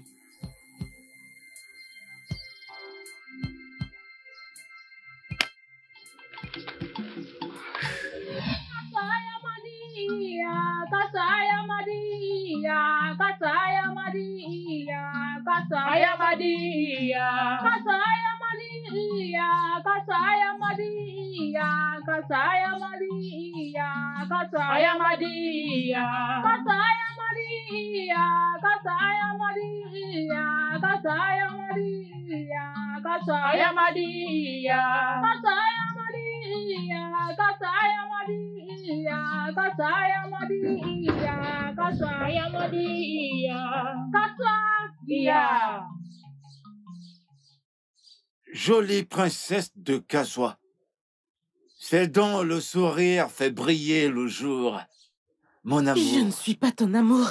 O: Kasaya Madia, Kasaya Madia, Kasaya Madia, Kasaya Madia, Kasaya Madia, Kasaya Madia, Kasaya Madia, Kasaya Madia, Kasaya Madia, Kasaya Madia, Kasaya Madia, Kasaya Madia, Kasaya Madia, Kasaya Madia, Kasaya Madia, Kasaya.
B: Jolie princesse de Kasoa, c'est dont le sourire fait briller le jour, mon amour.
N: Je ne suis pas ton amour.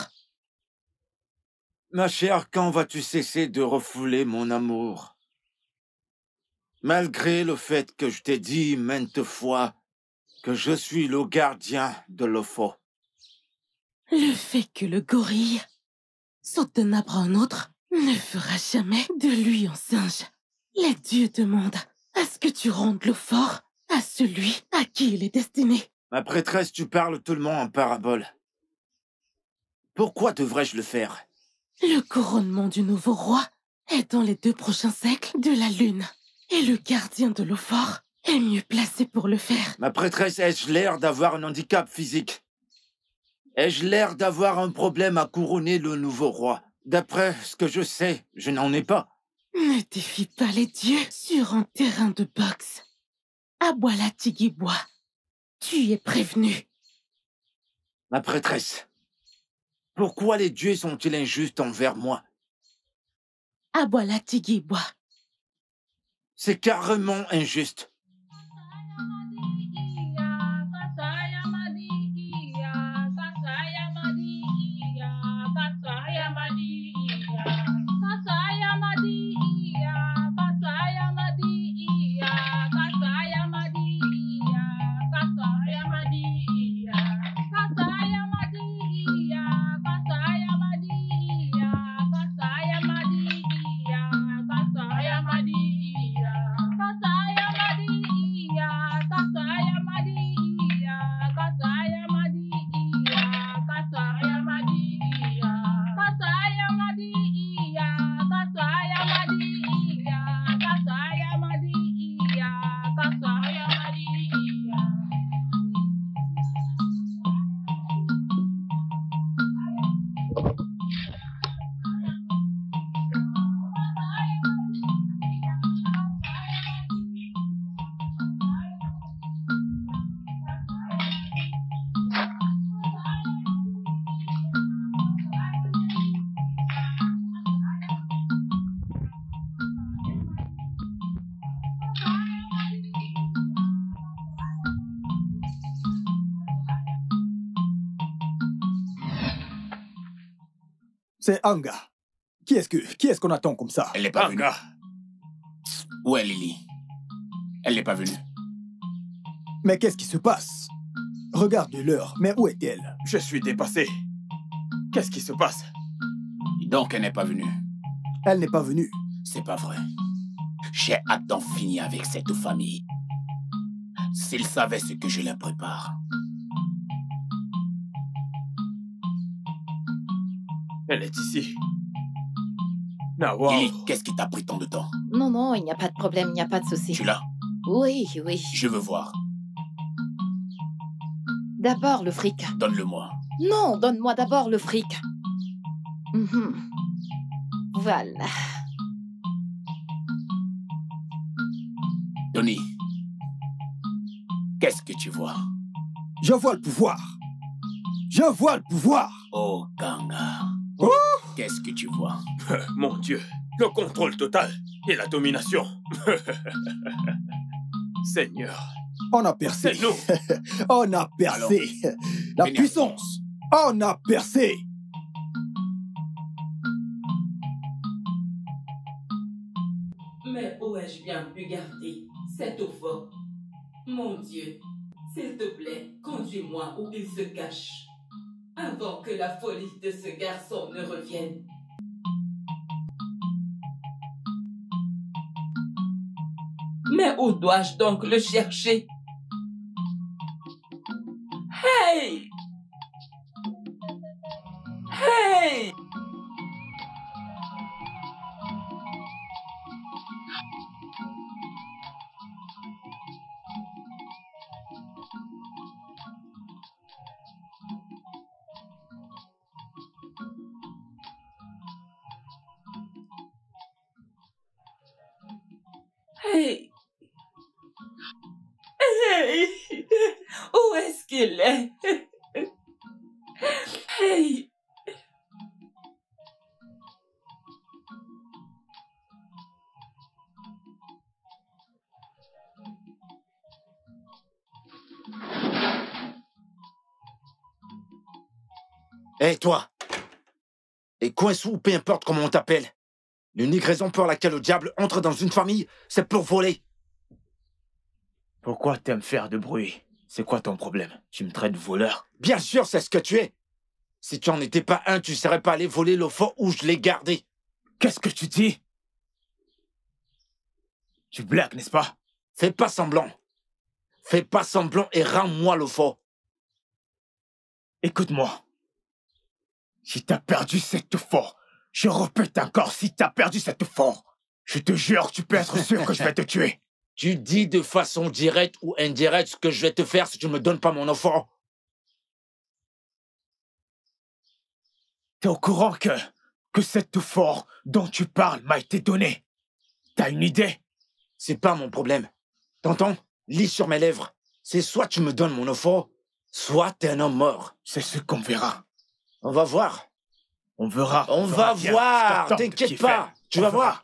B: Ma chère, quand vas-tu cesser de refouler mon amour? Malgré le fait que je t'ai dit maintes fois que je suis le gardien de l'Ofo.
N: Le fait que le gorille saute d'un arbre à un autre ne fera jamais de lui un singe. Les dieux demandent à ce que tu rendes l'eau fort à celui à qui il est destiné.
B: Ma prêtresse, tu parles tout le monde en parabole. Pourquoi devrais-je le faire?
N: Le couronnement du nouveau roi est dans les deux prochains siècles de la lune. Et le gardien de l'eau fort est mieux placé pour le faire.
B: Ma prêtresse, ai-je l'air d'avoir un handicap physique? Ai-je l'air d'avoir un problème à couronner le nouveau roi? D'après ce que je sais, je n'en ai pas.
N: Ne défie pas les dieux sur un terrain de boxe. Aboila Tigibois, tu es prévenu.
B: Ma prêtresse, pourquoi les dieux sont-ils injustes envers moi?
N: Aboila Tigibois.
B: C'est carrément injuste.
L: C'est Anga. Qui est-ce que, qui est-ce qu'on attend comme ça?
A: Elle n'est pas venue. Où est Lily? Elle n'est pas venue.
L: Mais qu'est-ce qui se passe? Regarde l'heure, mais où est-elle?
G: Je suis dépassé. Qu'est-ce qui se passe?
A: Donc elle n'est pas venue.
L: Elle n'est pas venue.
A: C'est pas vrai. J'ai hâte d'en finir avec cette famille. S'ils savaient ce que je leur prépare.
G: Elle est ici. Ah, wow.
A: Lily, qu'est-ce qui t'a pris tant de temps?
I: Non, non, il n'y a pas de problème, il n'y a pas de souci.
A: Tu l'as?
I: Oui, oui.
A: Je veux voir.
I: D'abord le fric.
A: Donne-le-moi.
I: Non, donne-moi d'abord le fric. Mhm. Voilà.
A: Tony, qu'est-ce que tu vois?
L: Je vois le pouvoir. Je vois le pouvoir.
A: Oh, Kanga.
L: Oh!
A: Qu'est-ce que tu vois?
G: Mon Dieu, le contrôle total et la domination. Seigneur.
L: On a percé.
G: C'est nous.
L: On a percé.
A: Alors,
L: la
A: Venez.
L: puissance. On a percé.
C: Mais où ai-je bien pu garder cet eau-fort? Mon Dieu, s'il te plaît, conduis-moi où il se cache, avant que la folie de ce garçon ne revienne. Mais où dois-je donc le chercher? Hey! Hey! Hey! Hey! Où est-ce qu'il est? Hey!
B: Hé, hey, toi! Et Coinsou, ou peu importe comment on t'appelle, l'unique raison pour laquelle le diable entre dans une famille, c'est pour voler.
G: Pourquoi t'aimes faire de bruit? C'est quoi ton problème? Tu me traites de voleur?
B: Bien sûr, c'est ce que tu es. Si tu n'en étais pas un, tu ne serais pas allé voler le faux où je l'ai gardé.
G: Qu'est-ce que tu dis? Tu blagues, n'est-ce pas?
B: Fais pas semblant. Fais pas semblant et rends-moi le faux.
G: Écoute-moi. Si t'as perdu cette fort, je répète encore, si t'as perdu cette fort, je te jure, tu peux être sûr que je vais te tuer.
B: Tu dis de façon directe ou indirecte ce que je vais te faire si tu ne me donnes pas mon enfant.
G: T'es au courant que, que cette fort dont tu parles m'a été donnée? T'as une idée?
B: C'est pas mon problème. T'entends? Lis sur mes lèvres. C'est soit tu me donnes mon enfant, soit t'es un homme mort.
G: C'est ce qu'on verra.
B: On va voir.
G: On verra.
B: On, on va
G: bien.
B: voir. T'inquiète pas. Tu vas voir.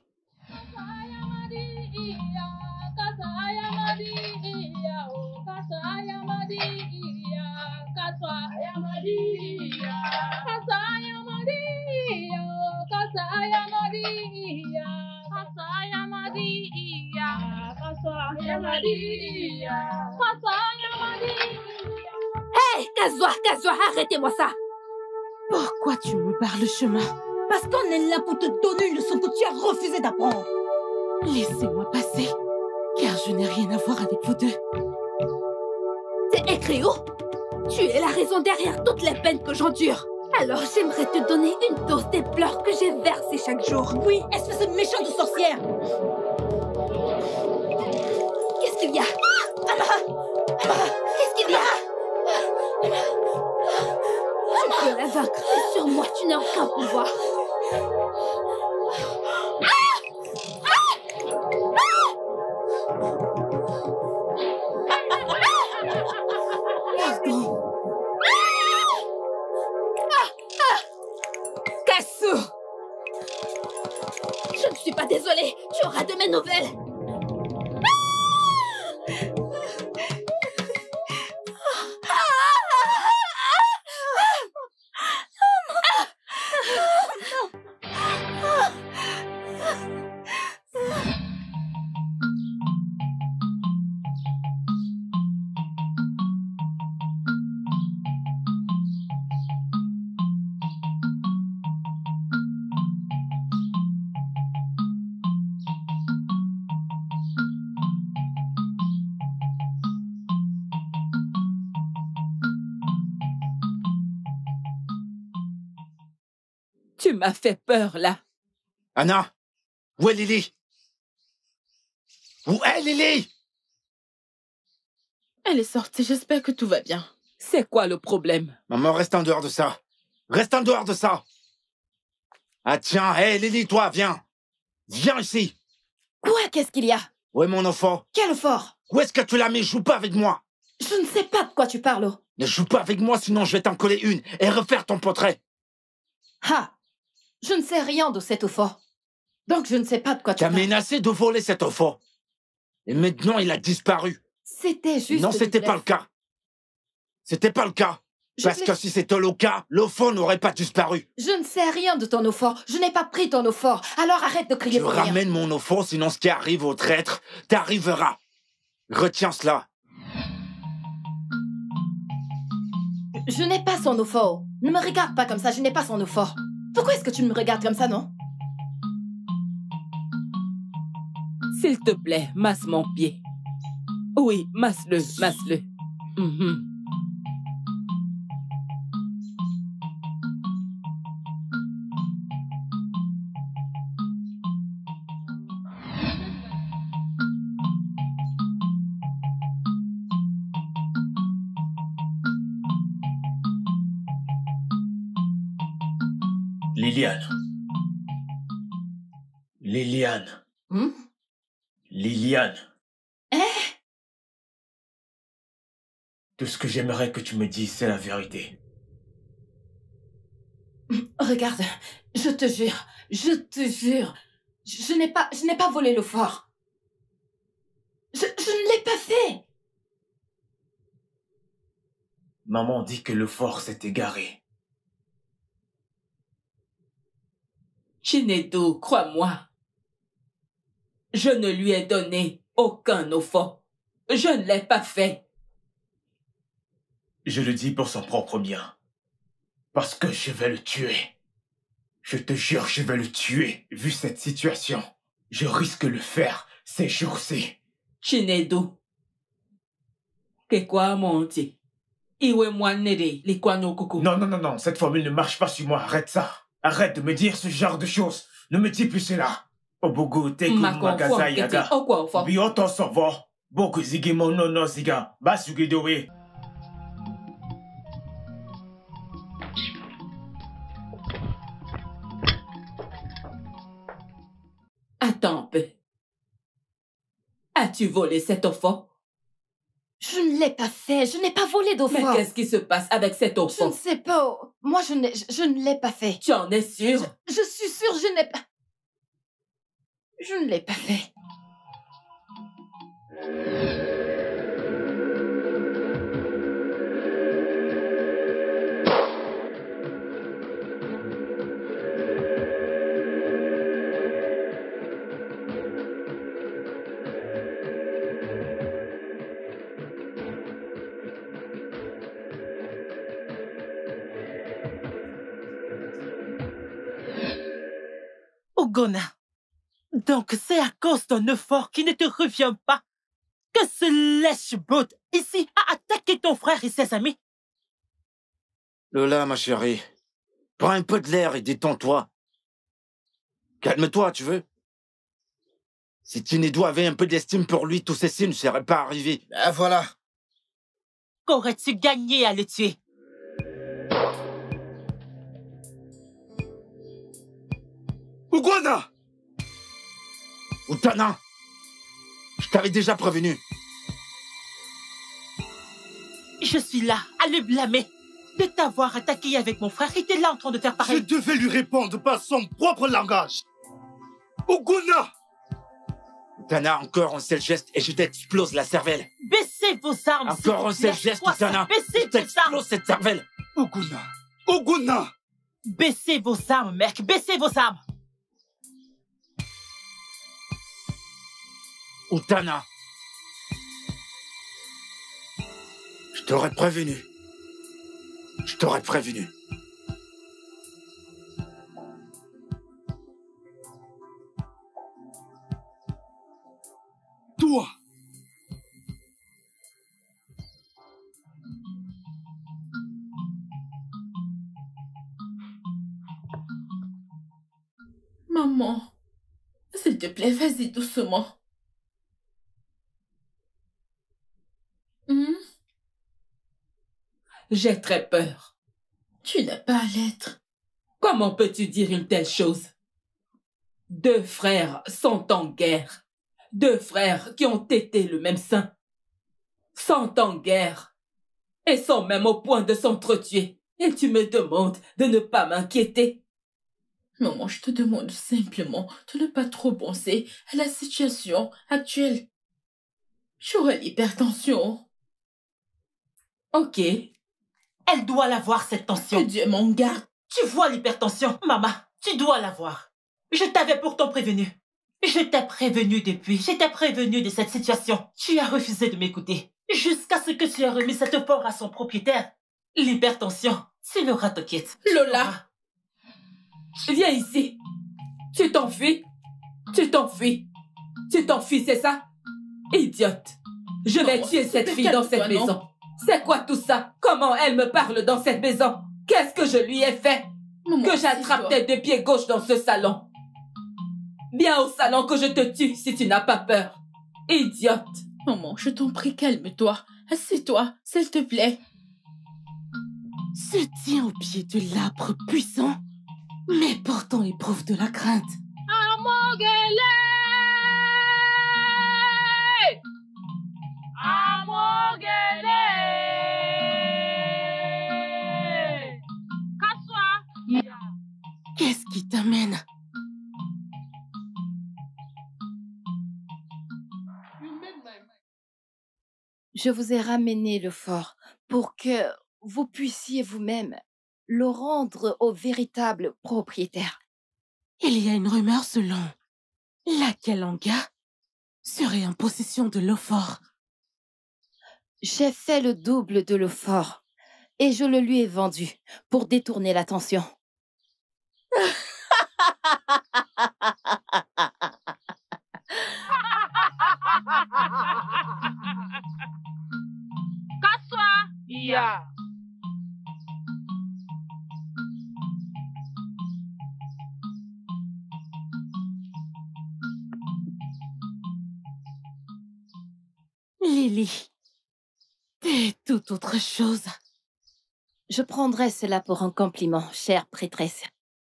F: Hé, Kazoa, Kazoa, arrêtez-moi ça.
D: Pourquoi tu me barres le chemin?
N: Parce qu'on est là pour te donner une leçon que tu as refusé d'apprendre.
D: Laissez-moi passer, car je n'ai rien à voir avec vous deux.
F: C'est écrit où? Tu es la raison derrière toutes les peines que j'endure. Alors j'aimerais te donner une dose des pleurs que j'ai versées chaque jour.
N: Oui, espèce de méchante de sorcière.
F: Qu'est-ce qu'il y a? Qu'est-ce qu'il y a? Tu peux la vaincre, et sur moi tu n'as aucun pouvoir. Kassou! Je ne suis pas désolée, tu auras de mes nouvelles.
C: Tu m'as fait peur, là.
B: Anna, où est Lily? Où est Lily?
C: Elle est sortie, j'espère que tout va bien.
D: C'est quoi le problème?
B: Maman, reste en dehors de ça. Reste en dehors de ça. Ah tiens, hé hey, Lily, toi, viens. Viens ici.
I: Quoi? Qu'est-ce qu'il y a?
B: Où est mon enfant?
I: Quel fort?
B: Où est-ce que tu l'as mis? Joue pas avec moi.
I: Je ne sais pas de quoi tu parles.
B: Ne joue pas avec moi, sinon je vais t'en coller une et refaire ton portrait.
I: Ah, je ne sais rien de cet enfant. Donc je ne sais pas de quoi tu
B: parles.
I: T'as
B: menacé de voler cet enfant. Et maintenant, il a disparu.
I: C'était juste...
B: Non, c'était pas le cas. C'était pas le cas. Je Parce que si c'était le cas, l'enfant n'aurait pas disparu.
I: Je ne sais rien de ton enfant. Je n'ai pas pris ton enfant. Alors arrête de crier
B: tu
I: pour rien.
B: Tu ramènes mon enfant, sinon ce qui arrive au traître t'arrivera. Retiens cela.
I: Je n'ai pas son enfant. Ne me regarde pas comme ça, je n'ai pas son enfant. Pourquoi est-ce que tu me regardes comme ça, non?
D: S'il te plaît, masse mon pied. Oui, masse-le, masse-le. Mm-hmm.
G: Liliane. Liliane.
I: Hmm?
G: Liliane.
I: Eh?
G: Tout ce que j'aimerais que tu me dises, c'est la vérité.
I: Regarde, je te jure, je te jure, je, je n'ai pas, je n'ai pas volé le fort. Je, je ne l'ai pas fait.
G: Maman dit que le fort s'est égaré.
D: Chinedu, crois-moi. Je ne lui ai donné aucun offre. Je ne l'ai pas fait.
G: Je le dis pour son propre bien. Parce que je vais le tuer. Je te jure, je vais le tuer. Vu cette situation, je risque de le faire ces jours-ci.
D: Chinedu. Que quoi, mon petit? Iwe moinere, li kwa no kuku.
G: Non, non, non, non, cette formule ne marche pas sur moi. Arrête ça. Arrête de me dire ce genre de choses. Ne me dis plus cela. Obogo teku magaza yaga. Bioto sovo. Boku zigi mono no ziga. Basugi dowe.
D: Attends un peu. As-tu volé cet enfant?
I: Je ne l'ai pas fait. Je n'ai pas volé d'enfant.
D: Mais qu'est-ce qui se passe avec cet enfant?
I: Je ne sais pas. Moi, je, je, je ne l'ai pas fait.
D: Tu en es sûre?
I: Je, je suis sûre, je n'ai pas... Je ne l'ai pas fait.
N: Ogona, donc c'est à cause d'un effort qui ne te revient pas que ce lèche-bot ici a attaqué ton frère et ses amis?
B: Lola, ma chérie, prends un peu de l'air et détends-toi. Calme-toi, tu veux? Si Chinedu avait un peu d'estime pour lui, tous ces signes ne seraient pas arrivés.
J: Ben voilà.
N: Qu'aurais-tu gagné à le tuer?
J: Ugwana!
B: Utana! Je t'avais déjà prévenu.
N: Je suis là, à le blâmer. De t'avoir attaqué avec mon frère, il était là en train de faire pareil.
J: Je devais lui répondre par son propre langage. Ugwana!
B: Utana, encore un seul geste et je t'explose la cervelle.
N: Baissez vos armes.
B: Encore un seul geste, Utana.
N: Baissez
B: je t'explose cette cervelle.
J: Uguna! Uguna!
N: Baissez vos armes, mec. Baissez vos armes.
B: Utana. Je t'aurais prévenu. Je t'aurais prévenu.
J: Toi.
C: Maman, s'il te plaît, vas-y doucement. Hmm? J'ai très peur. Tu n'as pas à l'être. Comment peux-tu dire une telle chose? Deux frères sont en guerre. Deux frères qui ont été le même sein. Sont en guerre. Et sont même au point de s'entretuer. Et tu me demandes de ne pas m'inquiéter. Maman, je te demande simplement de ne pas trop penser à la situation actuelle. J'aurai l'hypertension. Ok.
N: Elle doit l'avoir, cette tension.
C: Que Dieu m'en garde.
N: Tu vois l'hypertension, maman, tu dois l'avoir. Je t'avais pourtant prévenu. Je t'ai prévenu depuis. Je t'ai prévenu de cette situation. Tu as refusé de m'écouter. Jusqu'à ce que tu aies remis cette forêt à son propriétaire. L'hypertension, tu l'auras, t'inquiète.
C: Lola, viens ici. Tu t'enfuis. Tu t'enfuis. Tu t'enfuis, c'est ça? Idiote. Je vais oh, tuer cette fille dans cette maison. Non? C'est quoi tout ça? Comment elle me parle dans cette maison? Qu'est-ce que je lui ai fait? Maman, que j'attrape tes deux pieds gauche dans ce salon. Viens au salon que je te tue si tu n'as pas peur. Idiote. Maman, je t'en prie, calme-toi. Assieds-toi, s'il te plaît.
D: Se tient au pied de l'arbre puissant, mais pourtant éprouve de la crainte.
O: Amogele! Amogele! Casse-toi!
D: Qu'est-ce qui t'amène?
I: Je vous ai ramené le fort pour que vous puissiez vous-même le rendre au véritable propriétaire.
D: Il y a une rumeur selon laquelle Anga serait en possession de l'eau fort.
I: J'ai fait le double de l'eau fort et je le lui ai vendu pour détourner l'attention.
O: Casse-toi! Yeah.
D: Lily, t'es tout autre chose.
I: Je prendrai cela pour un compliment, chère prêtresse.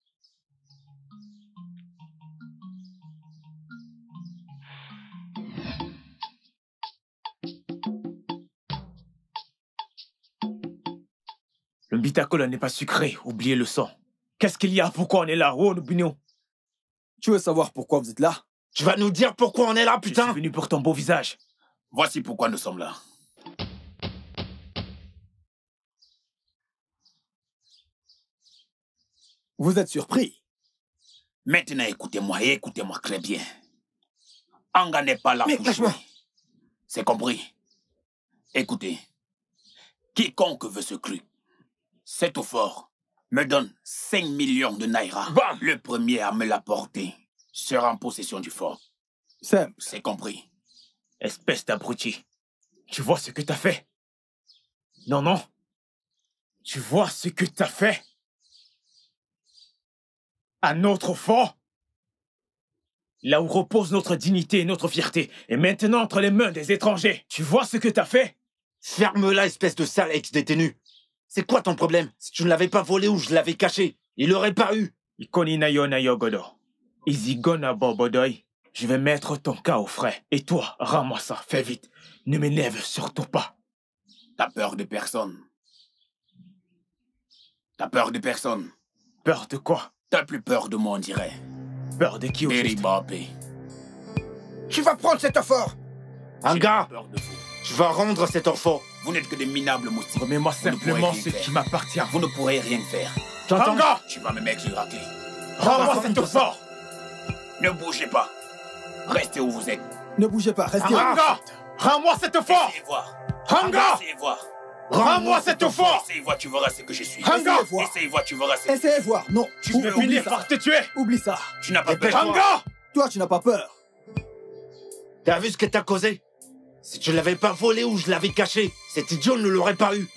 G: Le Bitacola n'est pas sucré, oubliez le sang. Qu'est-ce qu'il y a? Pourquoi on est là? Oh, Nubino.
L: Tu veux savoir pourquoi vous êtes là?
B: Tu vas nous dire pourquoi on est là, putain?
G: Je suis venu pour ton beau visage.
A: Voici pourquoi nous sommes là.
L: Vous êtes surpris?
A: Maintenant, écoutez-moi et écoutez-moi très bien. Anga n'est pas là
J: Mais,
A: pour jouer. C'est compris? Écoutez. Quiconque veut ce cru, cet eau fort, me donne cinq millions de naira.
B: Bam!
A: Le premier à me l'apporter sera en possession du fort.
L: Simple.
A: C'est compris.
G: Espèce d'abruti. Tu vois ce que t'as fait? Non, non. Tu vois ce que t'as fait? À notre fort? Là où repose notre dignité et notre fierté, est maintenant entre les mains des étrangers. Tu vois ce que t'as fait?
B: Ferme-la, espèce de sale ex-détenu. C'est quoi ton problème? Si tu ne l'avais pas volé ou je l'avais caché, il l'aurait pas eu.
G: Ikoni na yo na yo godo. Izigona bobodoy. Je vais mettre ton cas au frais. Et toi, rends-moi ça, fais vite. Ne m'énerve surtout pas.
A: T'as peur de personne. T'as peur de personne.
G: Peur de quoi?
A: T'as plus peur de moi, on dirait.
G: Peur de qui au juste?
J: Tu vas prendre cet fort.
B: Anga, tu vas rendre cet enfant.
A: Vous n'êtes que des minables moustiques.
G: Remets-moi simplement ce qui m'appartient.
A: Vous ne pourrez rien faire.
B: J'entends.
G: Anga!
A: Tu vas me mettre le raclé.
G: Rends-moi cet fort.
A: Ne bougez pas. Restez où vous êtes.
L: Ne bougez pas, restez.
G: Anga! Rends-moi cette fort.
A: Essayez voir.
G: Anga!
A: Essayez voir.
G: Rends-moi cette fort.
A: Essayez voir, tu verras ce que je suis.
G: Anga!
A: Essayez voir, tu verras ce que je suis.
L: Essayez voir, non.
G: Tu veux finir par te tuer.
L: Oublie ça.
A: Tu n'as pas peur.
G: Anga!
L: Toi, tu n'as pas peur.
B: T'as vu ce que t'as causé? Si tu l'avais pas volé ou je l'avais caché, cet idiot ne l'aurait pas eu.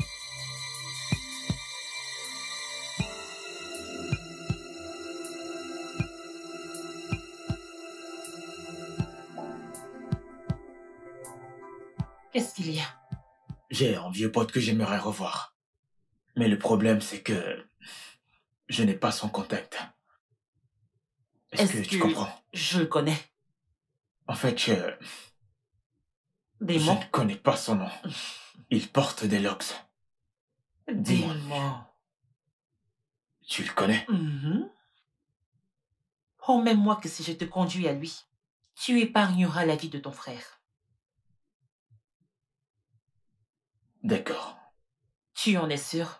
I: Qu'est-ce qu'il y a?
G: J'ai un vieux pote que j'aimerais revoir. Mais le problème, c'est que je n'ai pas son contact. Est-ce
I: Est-ce
G: que,
I: que
G: tu comprends?
I: Je le connais.
G: En fait, je...
I: Démon?
G: Je ne connais pas son nom. Il porte des locks. Dis-moi.
I: Démon.
G: Tu le connais?
I: Mhm. Promets-moi que si je te conduis à lui, tu épargneras la vie de ton frère.
G: D'accord.
I: Tu en es sûr?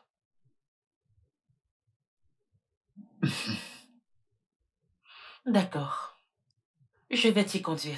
I: D'accord. Je vais t'y conduire.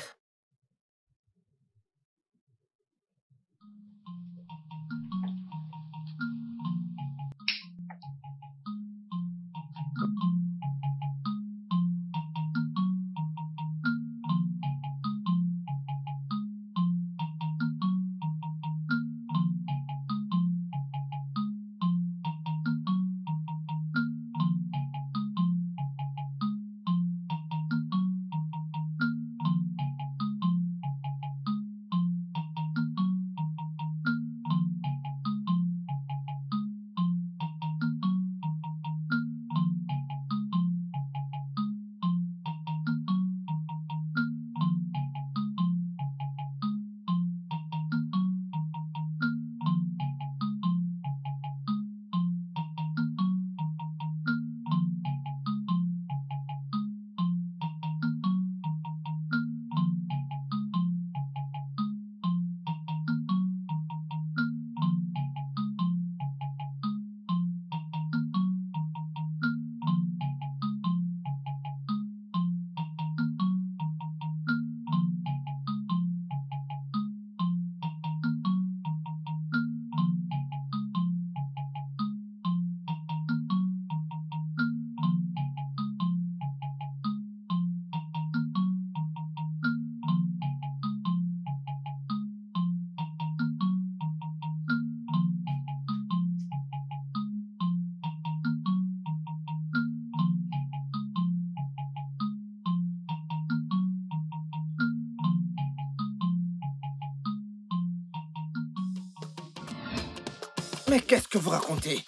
J: Mais qu'est-ce que vous racontez?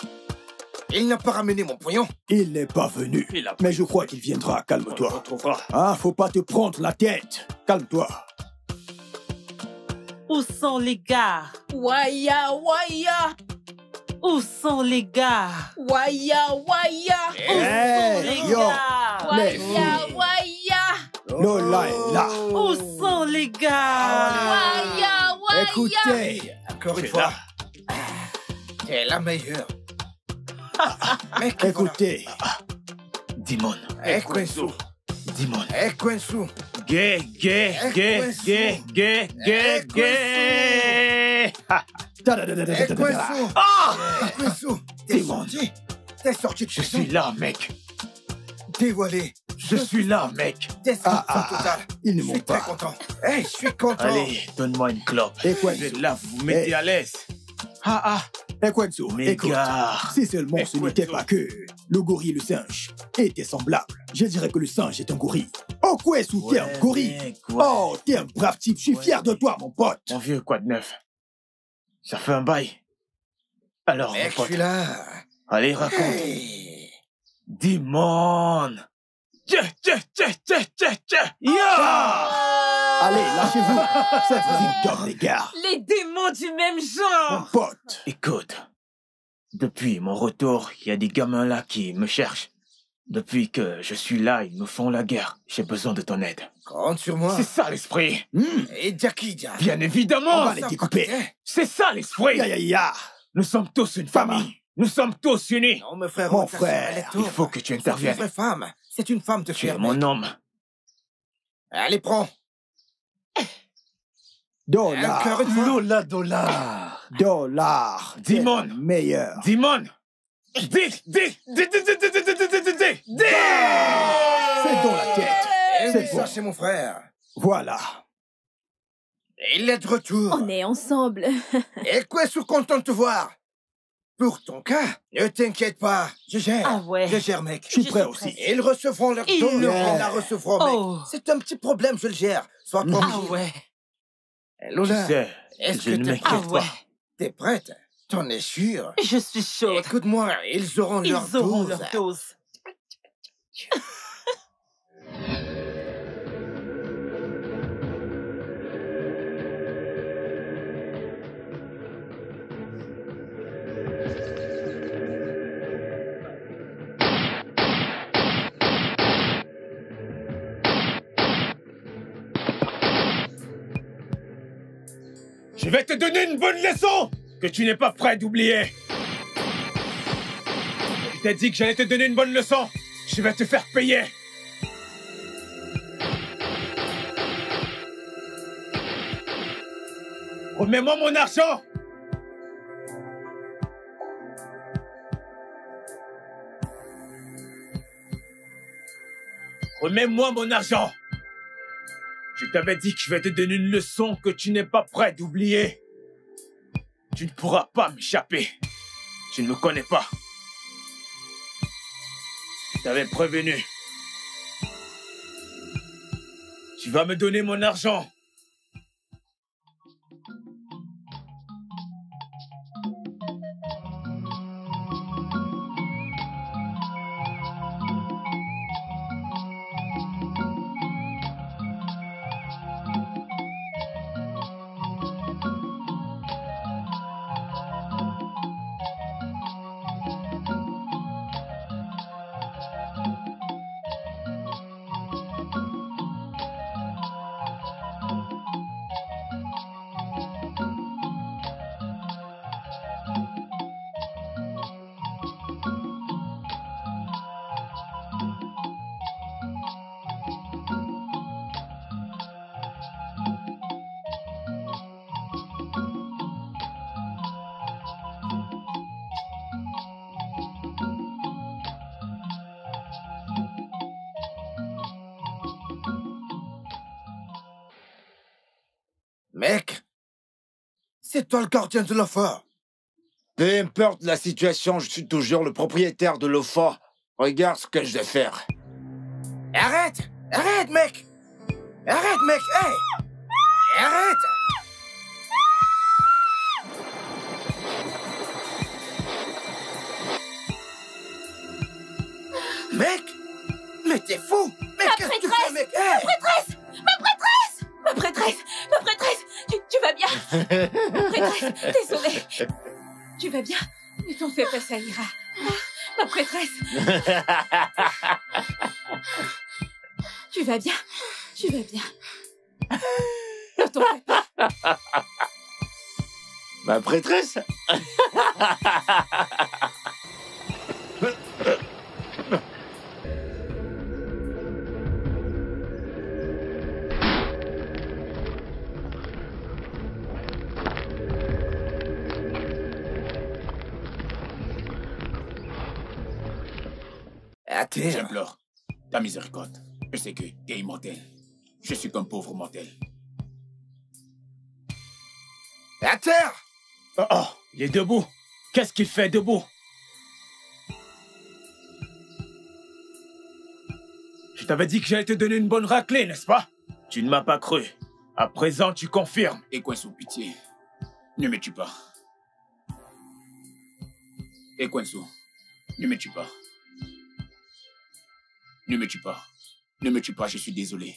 J: Il n'a pas ramené mon pognon?
L: Il n'est pas venu. Mais je crois qu'il viendra. Calme-toi. Ah, faut pas te prendre la tête. Calme-toi.
I: Où sont les gars?
C: Waya, waya.
I: Où sont les gars?
C: Waya, waya.
I: Où sont les
L: yo,
I: gars?
C: Waya, waya.
L: Lola est là.
I: Où sont les gars?
C: Waya, waya.
L: Écoutez.
J: Encore une fois. T'es la meilleure. Mec,
L: écoutez.
G: Dimon.
J: Ekwensu.
G: Dimon.
J: Ekwensu.
G: Gay, gay, gay, gay, gay, gay, gay.
J: Ekwensu.
G: Ah!
J: Ekwensu. T'es sorti. T'es sorti de
G: Je suis là, mec.
J: Dévoilé.
G: Je suis là, mec.
J: Destruction totale.
L: Il ne
J: Je suis
L: ment
J: très
L: pas.
J: content. Hey, je suis content.
G: Allez, donne-moi une clope.
L: Ekwensu.
G: Là, vous vous mettez
L: Hey.
G: à l'aise. Ah, ah.
L: Ekwensu,
G: Mes
L: écoute.
G: gars.
L: Si seulement ce n'était pas que le gorille et le singe étaient semblables, je dirais que le singe est un gorille. Oh, Ekwensu, t'es un
G: Ouais,
L: gorille.
G: mec, ouais.
L: Oh, t'es un brave type. Je suis fier de toi, mon pote.
G: Mon vieux, quoi de neuf? Ça fait un bail. Alors,
J: Mec,
G: mon
J: je
G: pote.
J: suis là.
G: Allez, raconte.
J: Hey.
G: Dimon. Tchè, tchè, tchè, tchè, tchè, tchè. Ya!
L: Allez, lâchez-vous. Ça vous donne, les gars.
I: Les démons du même
L: Mon
I: genre.
L: pote.
G: Écoute, depuis mon retour, il y a des gamins là qui me cherchent. Depuis que je suis là, ils me font la guerre. J'ai besoin de ton aide.
J: Compte sur moi.
G: C'est ça l'esprit.
L: Hmm.
J: Et Jackie, Dia.
G: Bien
L: On
G: évidemment.
L: va les découper.
G: C'est ça l'esprit.
L: Ya, ya, ya.
G: Nous sommes tous une
L: Fama.
G: famille. Nous sommes tous unis.
J: Non, mon frère.
L: Mon
J: regarde,
L: frère,
J: elle est
G: Il
J: tourbe.
G: faut que tu
J: C'est une
G: interviennes.
J: vraie femme. C'est une femme de
G: Tu es
J: fer.
G: mon
J: mec.
G: homme.
J: Allez, prends.
L: Dollar.
J: Encore une fois.
H: Lola dollar.
L: Dollar.
G: Dimon.
L: T'es le meilleur.
G: Dimon. Dis, dis, dis, dis, dis, dis, dis, dis, dis, dis, dis, dis.
L: C'est dans la tête.
J: Eh
L: C'est
J: oui,
L: bon.
J: ça, c'est mon frère.
L: Voilà.
J: Il est de retour.
K: On est ensemble.
J: Et quoi, je suis content de te voir. Pour ton cas, ne t'inquiète pas. Je gère.
I: Ah ouais.
J: Je gère, mec.
L: Je suis
I: Je
L: prêt
I: suis
L: aussi.
J: Ils recevront leur
I: Ils
J: don,
I: le
J: ils
L: font.
J: la recevront, mec.
I: Oh.
J: C'est un petit problème, je le gère. Sois
I: Ah
J: tranquille.
I: ouais.
J: Lola,
G: tu sais,
J: est-ce
G: je
J: que
G: ne
J: t'es
G: m'inquiète
J: prête?
G: pas.
J: T'es prête? T'en es sûre?
N: Je suis chaude.
J: Écoute-moi, ils auront
N: Ils
J: leur
N: auront
J: dose.
N: leur dose.
G: Je vais te donner une bonne leçon que tu n'es pas prêt d'oublier. Je t'ai dit que j'allais te donner une bonne leçon. Je vais te faire payer. Remets-moi mon argent. Remets-moi mon argent. Je t'avais dit que je vais te donner une leçon que tu n'es pas prêt d'oublier. Tu ne pourras pas m'échapper. Tu ne me connais pas. Je t'avais prévenu. Tu vas me donner mon argent.
J: Mec, c'est toi le gardien de l'Ofa.
B: Peu importe la situation, je suis toujours le propriétaire de l'Ofa. Regarde ce que je vais faire.
J: Arrête! Arrête, mec! Arrête, mec! Hey! Arrête! Mec! Mais t'es fou! Mais
K: Ma
J: qu'est-ce que tu
K: prêtresse!
J: fais, mec?
K: Ma
J: Hey!
K: prêtresse! Ma prêtresse! Ma prêtresse! Ma prêtresse! Tu, tu vas bien? Ma prêtresse! Désolée! Tu vas bien? Ne t'en fais pas, ça ira. Ah, ma prêtresse! Tu vas bien? Tu vas bien? Ne t'en fais pas.
B: Ma prêtresse?
J: À terre.
A: J'implore ta miséricorde. Je sais que tu es immortel. Je suis qu'un pauvre mortel.
J: À terre!
G: Oh, oh, il est debout. Qu'est-ce qu'il fait debout? Je t'avais dit que j'allais te donner une bonne raclée, n'est-ce pas? Tu ne m'as pas cru. À présent, tu confirmes.
A: Et quoi sous pitié? Ne me tue pas. Et Quenso, ne me tue pas. Ne me tue pas. Ne me tue pas, je suis désolé.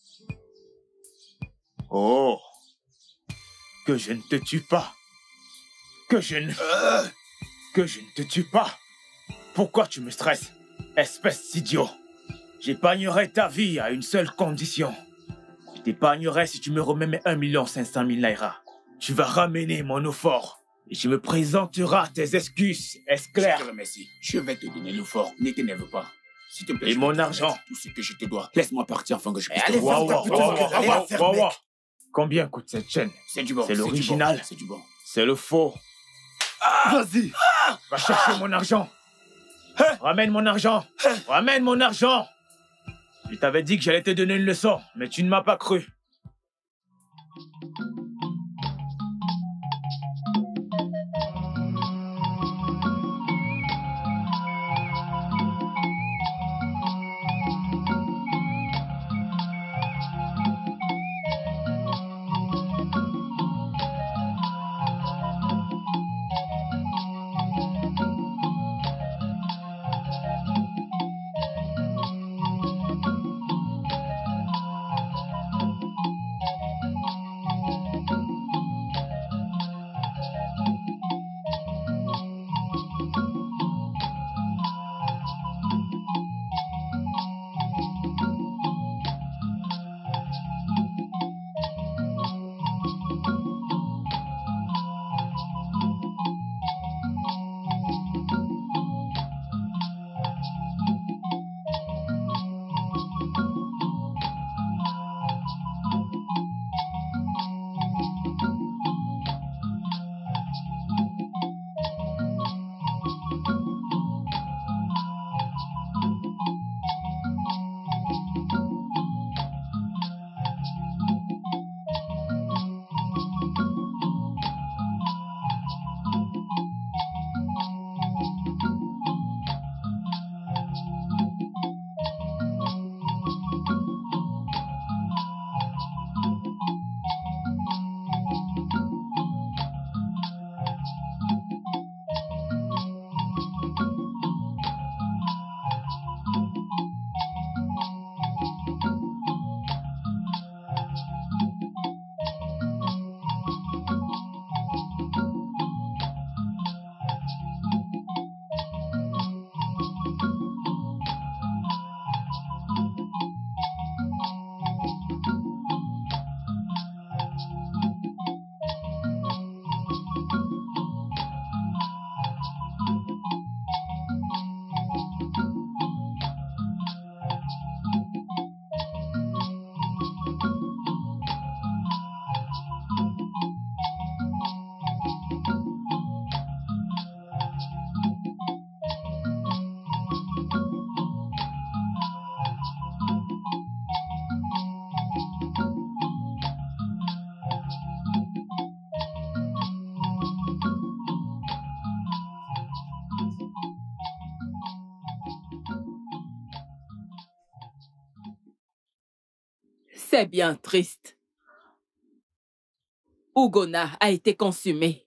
G: Oh. Que je ne te tue pas. Que je ne...
A: Euh.
G: Que je ne te tue pas. Pourquoi tu me stresses, espèce d'idiot? J'épargnerai ta vie à une seule condition. Je t'épargnerai si tu me remets mes un million cinq cent mille naira. Tu vas ramener mon eau fort. Et tu me présenteras tes excuses, est-ce clair?
A: Je te remercie. Je vais te donner l'eau fort. Ne t'énerve pas. S'il te plaît,
G: et mon argent?
A: Tout ce que je te dois. Laisse-moi partir afin que je puisse te
G: voir.
A: voir.
G: Wow, wow, wow. Combien coûte cette chaîne?
A: C'est du bon.
G: C'est l'original.
A: C'est du bon.
G: C'est le faux.
J: Ah, vas-y.
G: Ah, va chercher mon argent. Hein? Ramène mon argent. Hein? Ramène mon argent. Je t'avais dit que j'allais te donner une leçon, mais tu ne m'as pas cru.
C: C'est bien triste. Ugonna a été consumé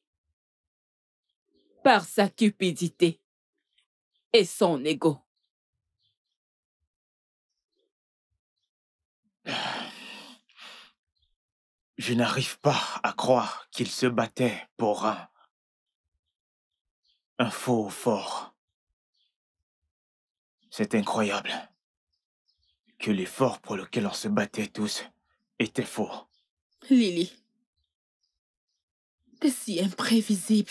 C: par sa cupidité et son ego.
G: Je n'arrive pas à croire qu'il se battait pour un... un faux fort. C'est incroyable que l'effort pour lequel on se battait tous était faux.
C: Lily, t'es si imprévisible.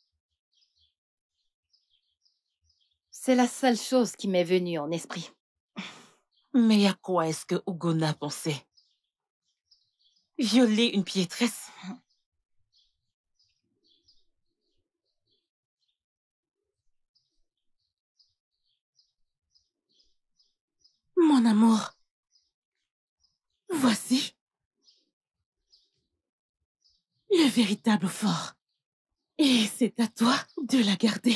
I: C'est la seule chose qui m'est venue en esprit.
D: Mais à quoi est-ce que Ugonna pensait? Violer une piétresse? Mon amour, voici le véritable fort. Et c'est à toi de la garder.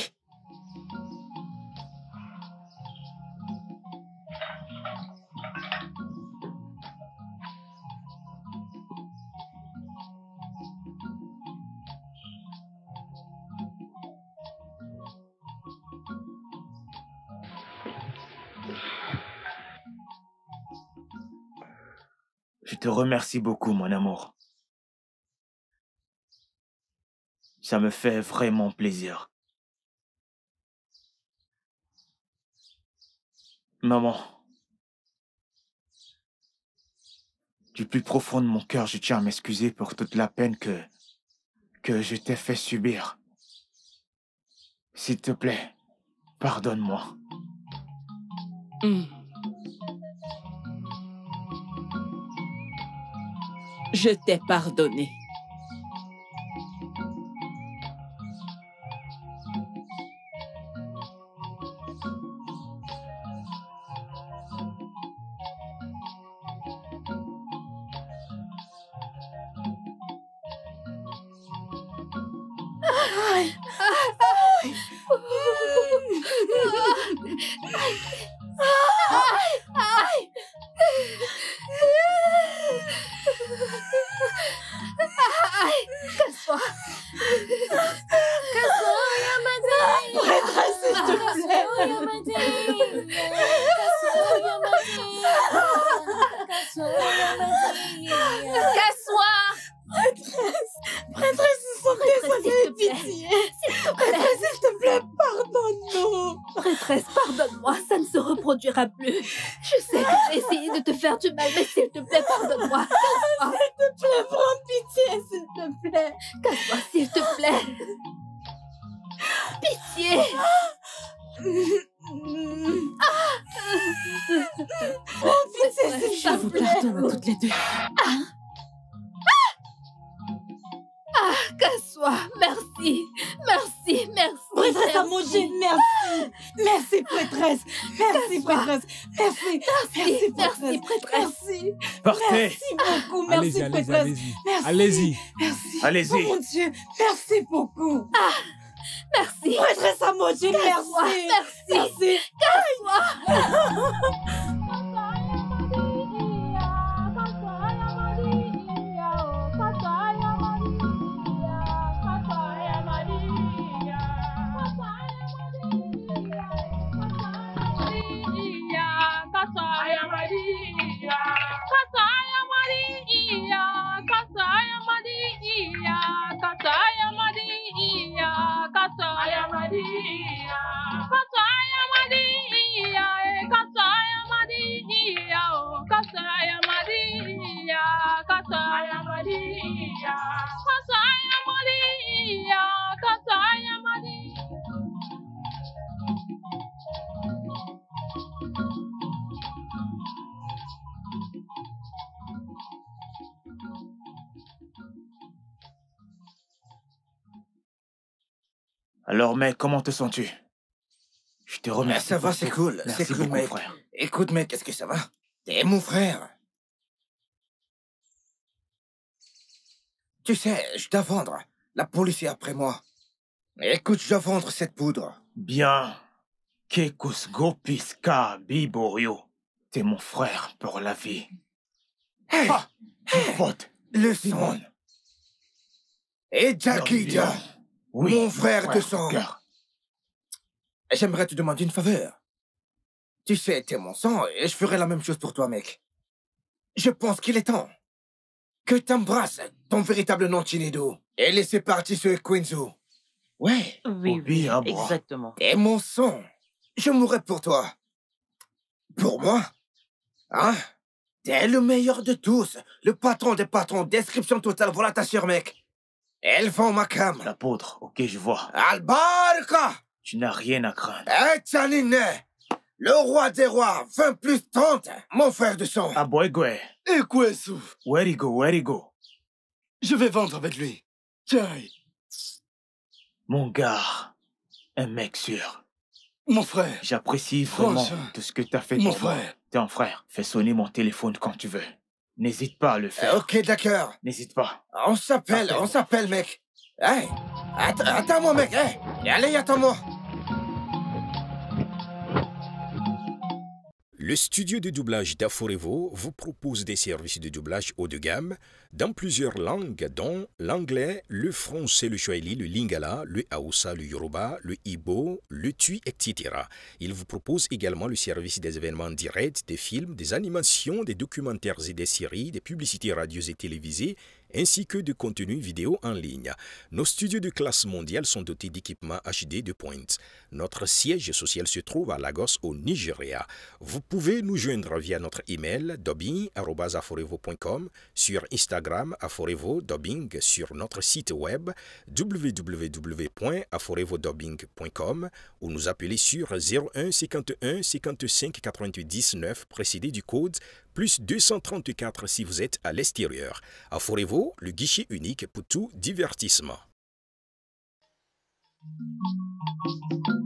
G: Je te remercie beaucoup, mon amour. Ça me fait vraiment plaisir. Maman, du plus profond de mon cœur, je tiens à m'excuser pour toute la peine que, que je t'ai fait subir. S'il te plaît, pardonne-moi.
C: Mm. Je t'ai pardonné.
F: Aïe. Aïe. Aïe. Aïe. Casse-toi.
N: Casse-toi, Yamadi. Prêtresse, s'il te plaît. Yamadi. Casse-toi, Yamadi. Casse-toi, Yamadi. Casse-toi. Prêtresse. Prêtresse, s'il te plaît, ça fait pitié. Prêtresse, s'il te plaît, pardonne-nous.
F: Prêtresse, pardonne-moi, ça ne se reproduira plus. Je sais que j'ai essayé de te faire du mal, mais s'il te plaît, pardonne-moi. Casse-toi.
N: S'il te plaît, prends pitié, s'il te plaît.
F: Casse-toi, s'il te plaît. Pitié.
N: Prends pitié, s'il
D: Je vous pardonne à toutes les deux.
F: Ah, casse-toi. Merci. Merci, merci.
N: Prêtresse Amogé, merci. Merci, prêtresse. Merci, prêtresse. Merci. Merci,
F: merci, prêtresse.
N: Merci.
G: Partez.
N: Merci beaucoup. Merci,
M: Allez-y,
N: prêtresse.
M: allez-y,
N: Merci.
M: allez-y.
N: Merci.
G: Allez-y.
N: Oh mon Dieu, merci beaucoup.
F: Ah, merci.
N: Prêtresse Amogé, merci.
F: Merci.
N: Merci.
F: Casse-toi.
G: Alors, mec, comment te sens-tu? Je te remercie.
J: Ça va, c'est cool.
G: Merci
J: C'est cool,
G: beaucoup,
J: mec.
G: frère.
J: Écoute, mec, est-ce que ça va? T'es mon frère. Tu sais, je dois vendre. La police est après moi. Écoute, je dois vendre cette poudre.
G: Bien. Kekus Gopiska Biborio. T'es mon frère pour la vie.
B: Hey.
G: Ah, faute.
B: Le sang. Et Jackie Dia,
G: oui,
B: mon frère
G: ouais,
B: de sang. J'aimerais te demander une faveur. Tu sais, t'es mon sang et je ferai la même chose pour toi, mec. Je pense qu'il est temps que t'embrasses ton véritable nom, Chinedu, et laisser partir ce Quinzu. Ouais.
P: Oui, oui, exactement.
B: Et mon sang, je mourrai pour toi. Pour moi? Hein? T'es le meilleur de tous, le patron des patrons, description totale, voilà ta sœur, mec. Elle vend ma cam.
G: L'apôtre, ok, je vois.
B: Albarka!
G: Tu n'as rien à craindre.
B: Eh, Tchanine, le roi des rois, vingt plus trente, mon frère de sang.
G: Aboigwe.
H: Et Kwesu?
G: Where he go, where he go?
H: Je vais vendre avec lui. Tiens.
G: Mon gars, un mec sûr.
H: Mon frère.
G: J'apprécie vraiment
H: Franchement.
G: tout ce que t'as fait
H: Mon
G: pour moi.
H: frère.
G: T'es un frère. Fais sonner mon téléphone quand tu veux. N'hésite pas à le faire.
B: Ok, d'accord.
G: N'hésite pas.
B: On s'appelle, on s'appelle, mec. Hey, att attends-moi, mec. Hey, allez, attends-moi.
Q: Le studio de doublage d'Aforevo vous propose des services de doublage haut de gamme dans plusieurs langues, dont l'anglais, le français, le swahili, le lingala, le haoussa, le yoruba, le ibo, le tui, et cetera. Il vous propose également le service des événements directs, des films, des animations, des documentaires et des séries, des publicités radios et télévisées, ainsi que de contenus vidéo en ligne. Nos studios de classe mondiale sont dotés d'équipements H D de pointe. Notre siège social se trouve à Lagos, au Nigeria. Vous pouvez nous joindre via notre email dubbing arobase aforevo point com, sur Instagram aforevo dubbing, sur notre site web w w w point aforevodubbing point com ou nous appeler sur zéro un cinquante et un cinquante-cinq quatre-vingt-dix-neuf précédé du code plus deux cent trente-quatre si vous êtes à l'extérieur. Aforevo, le guichet unique pour tout divertissement.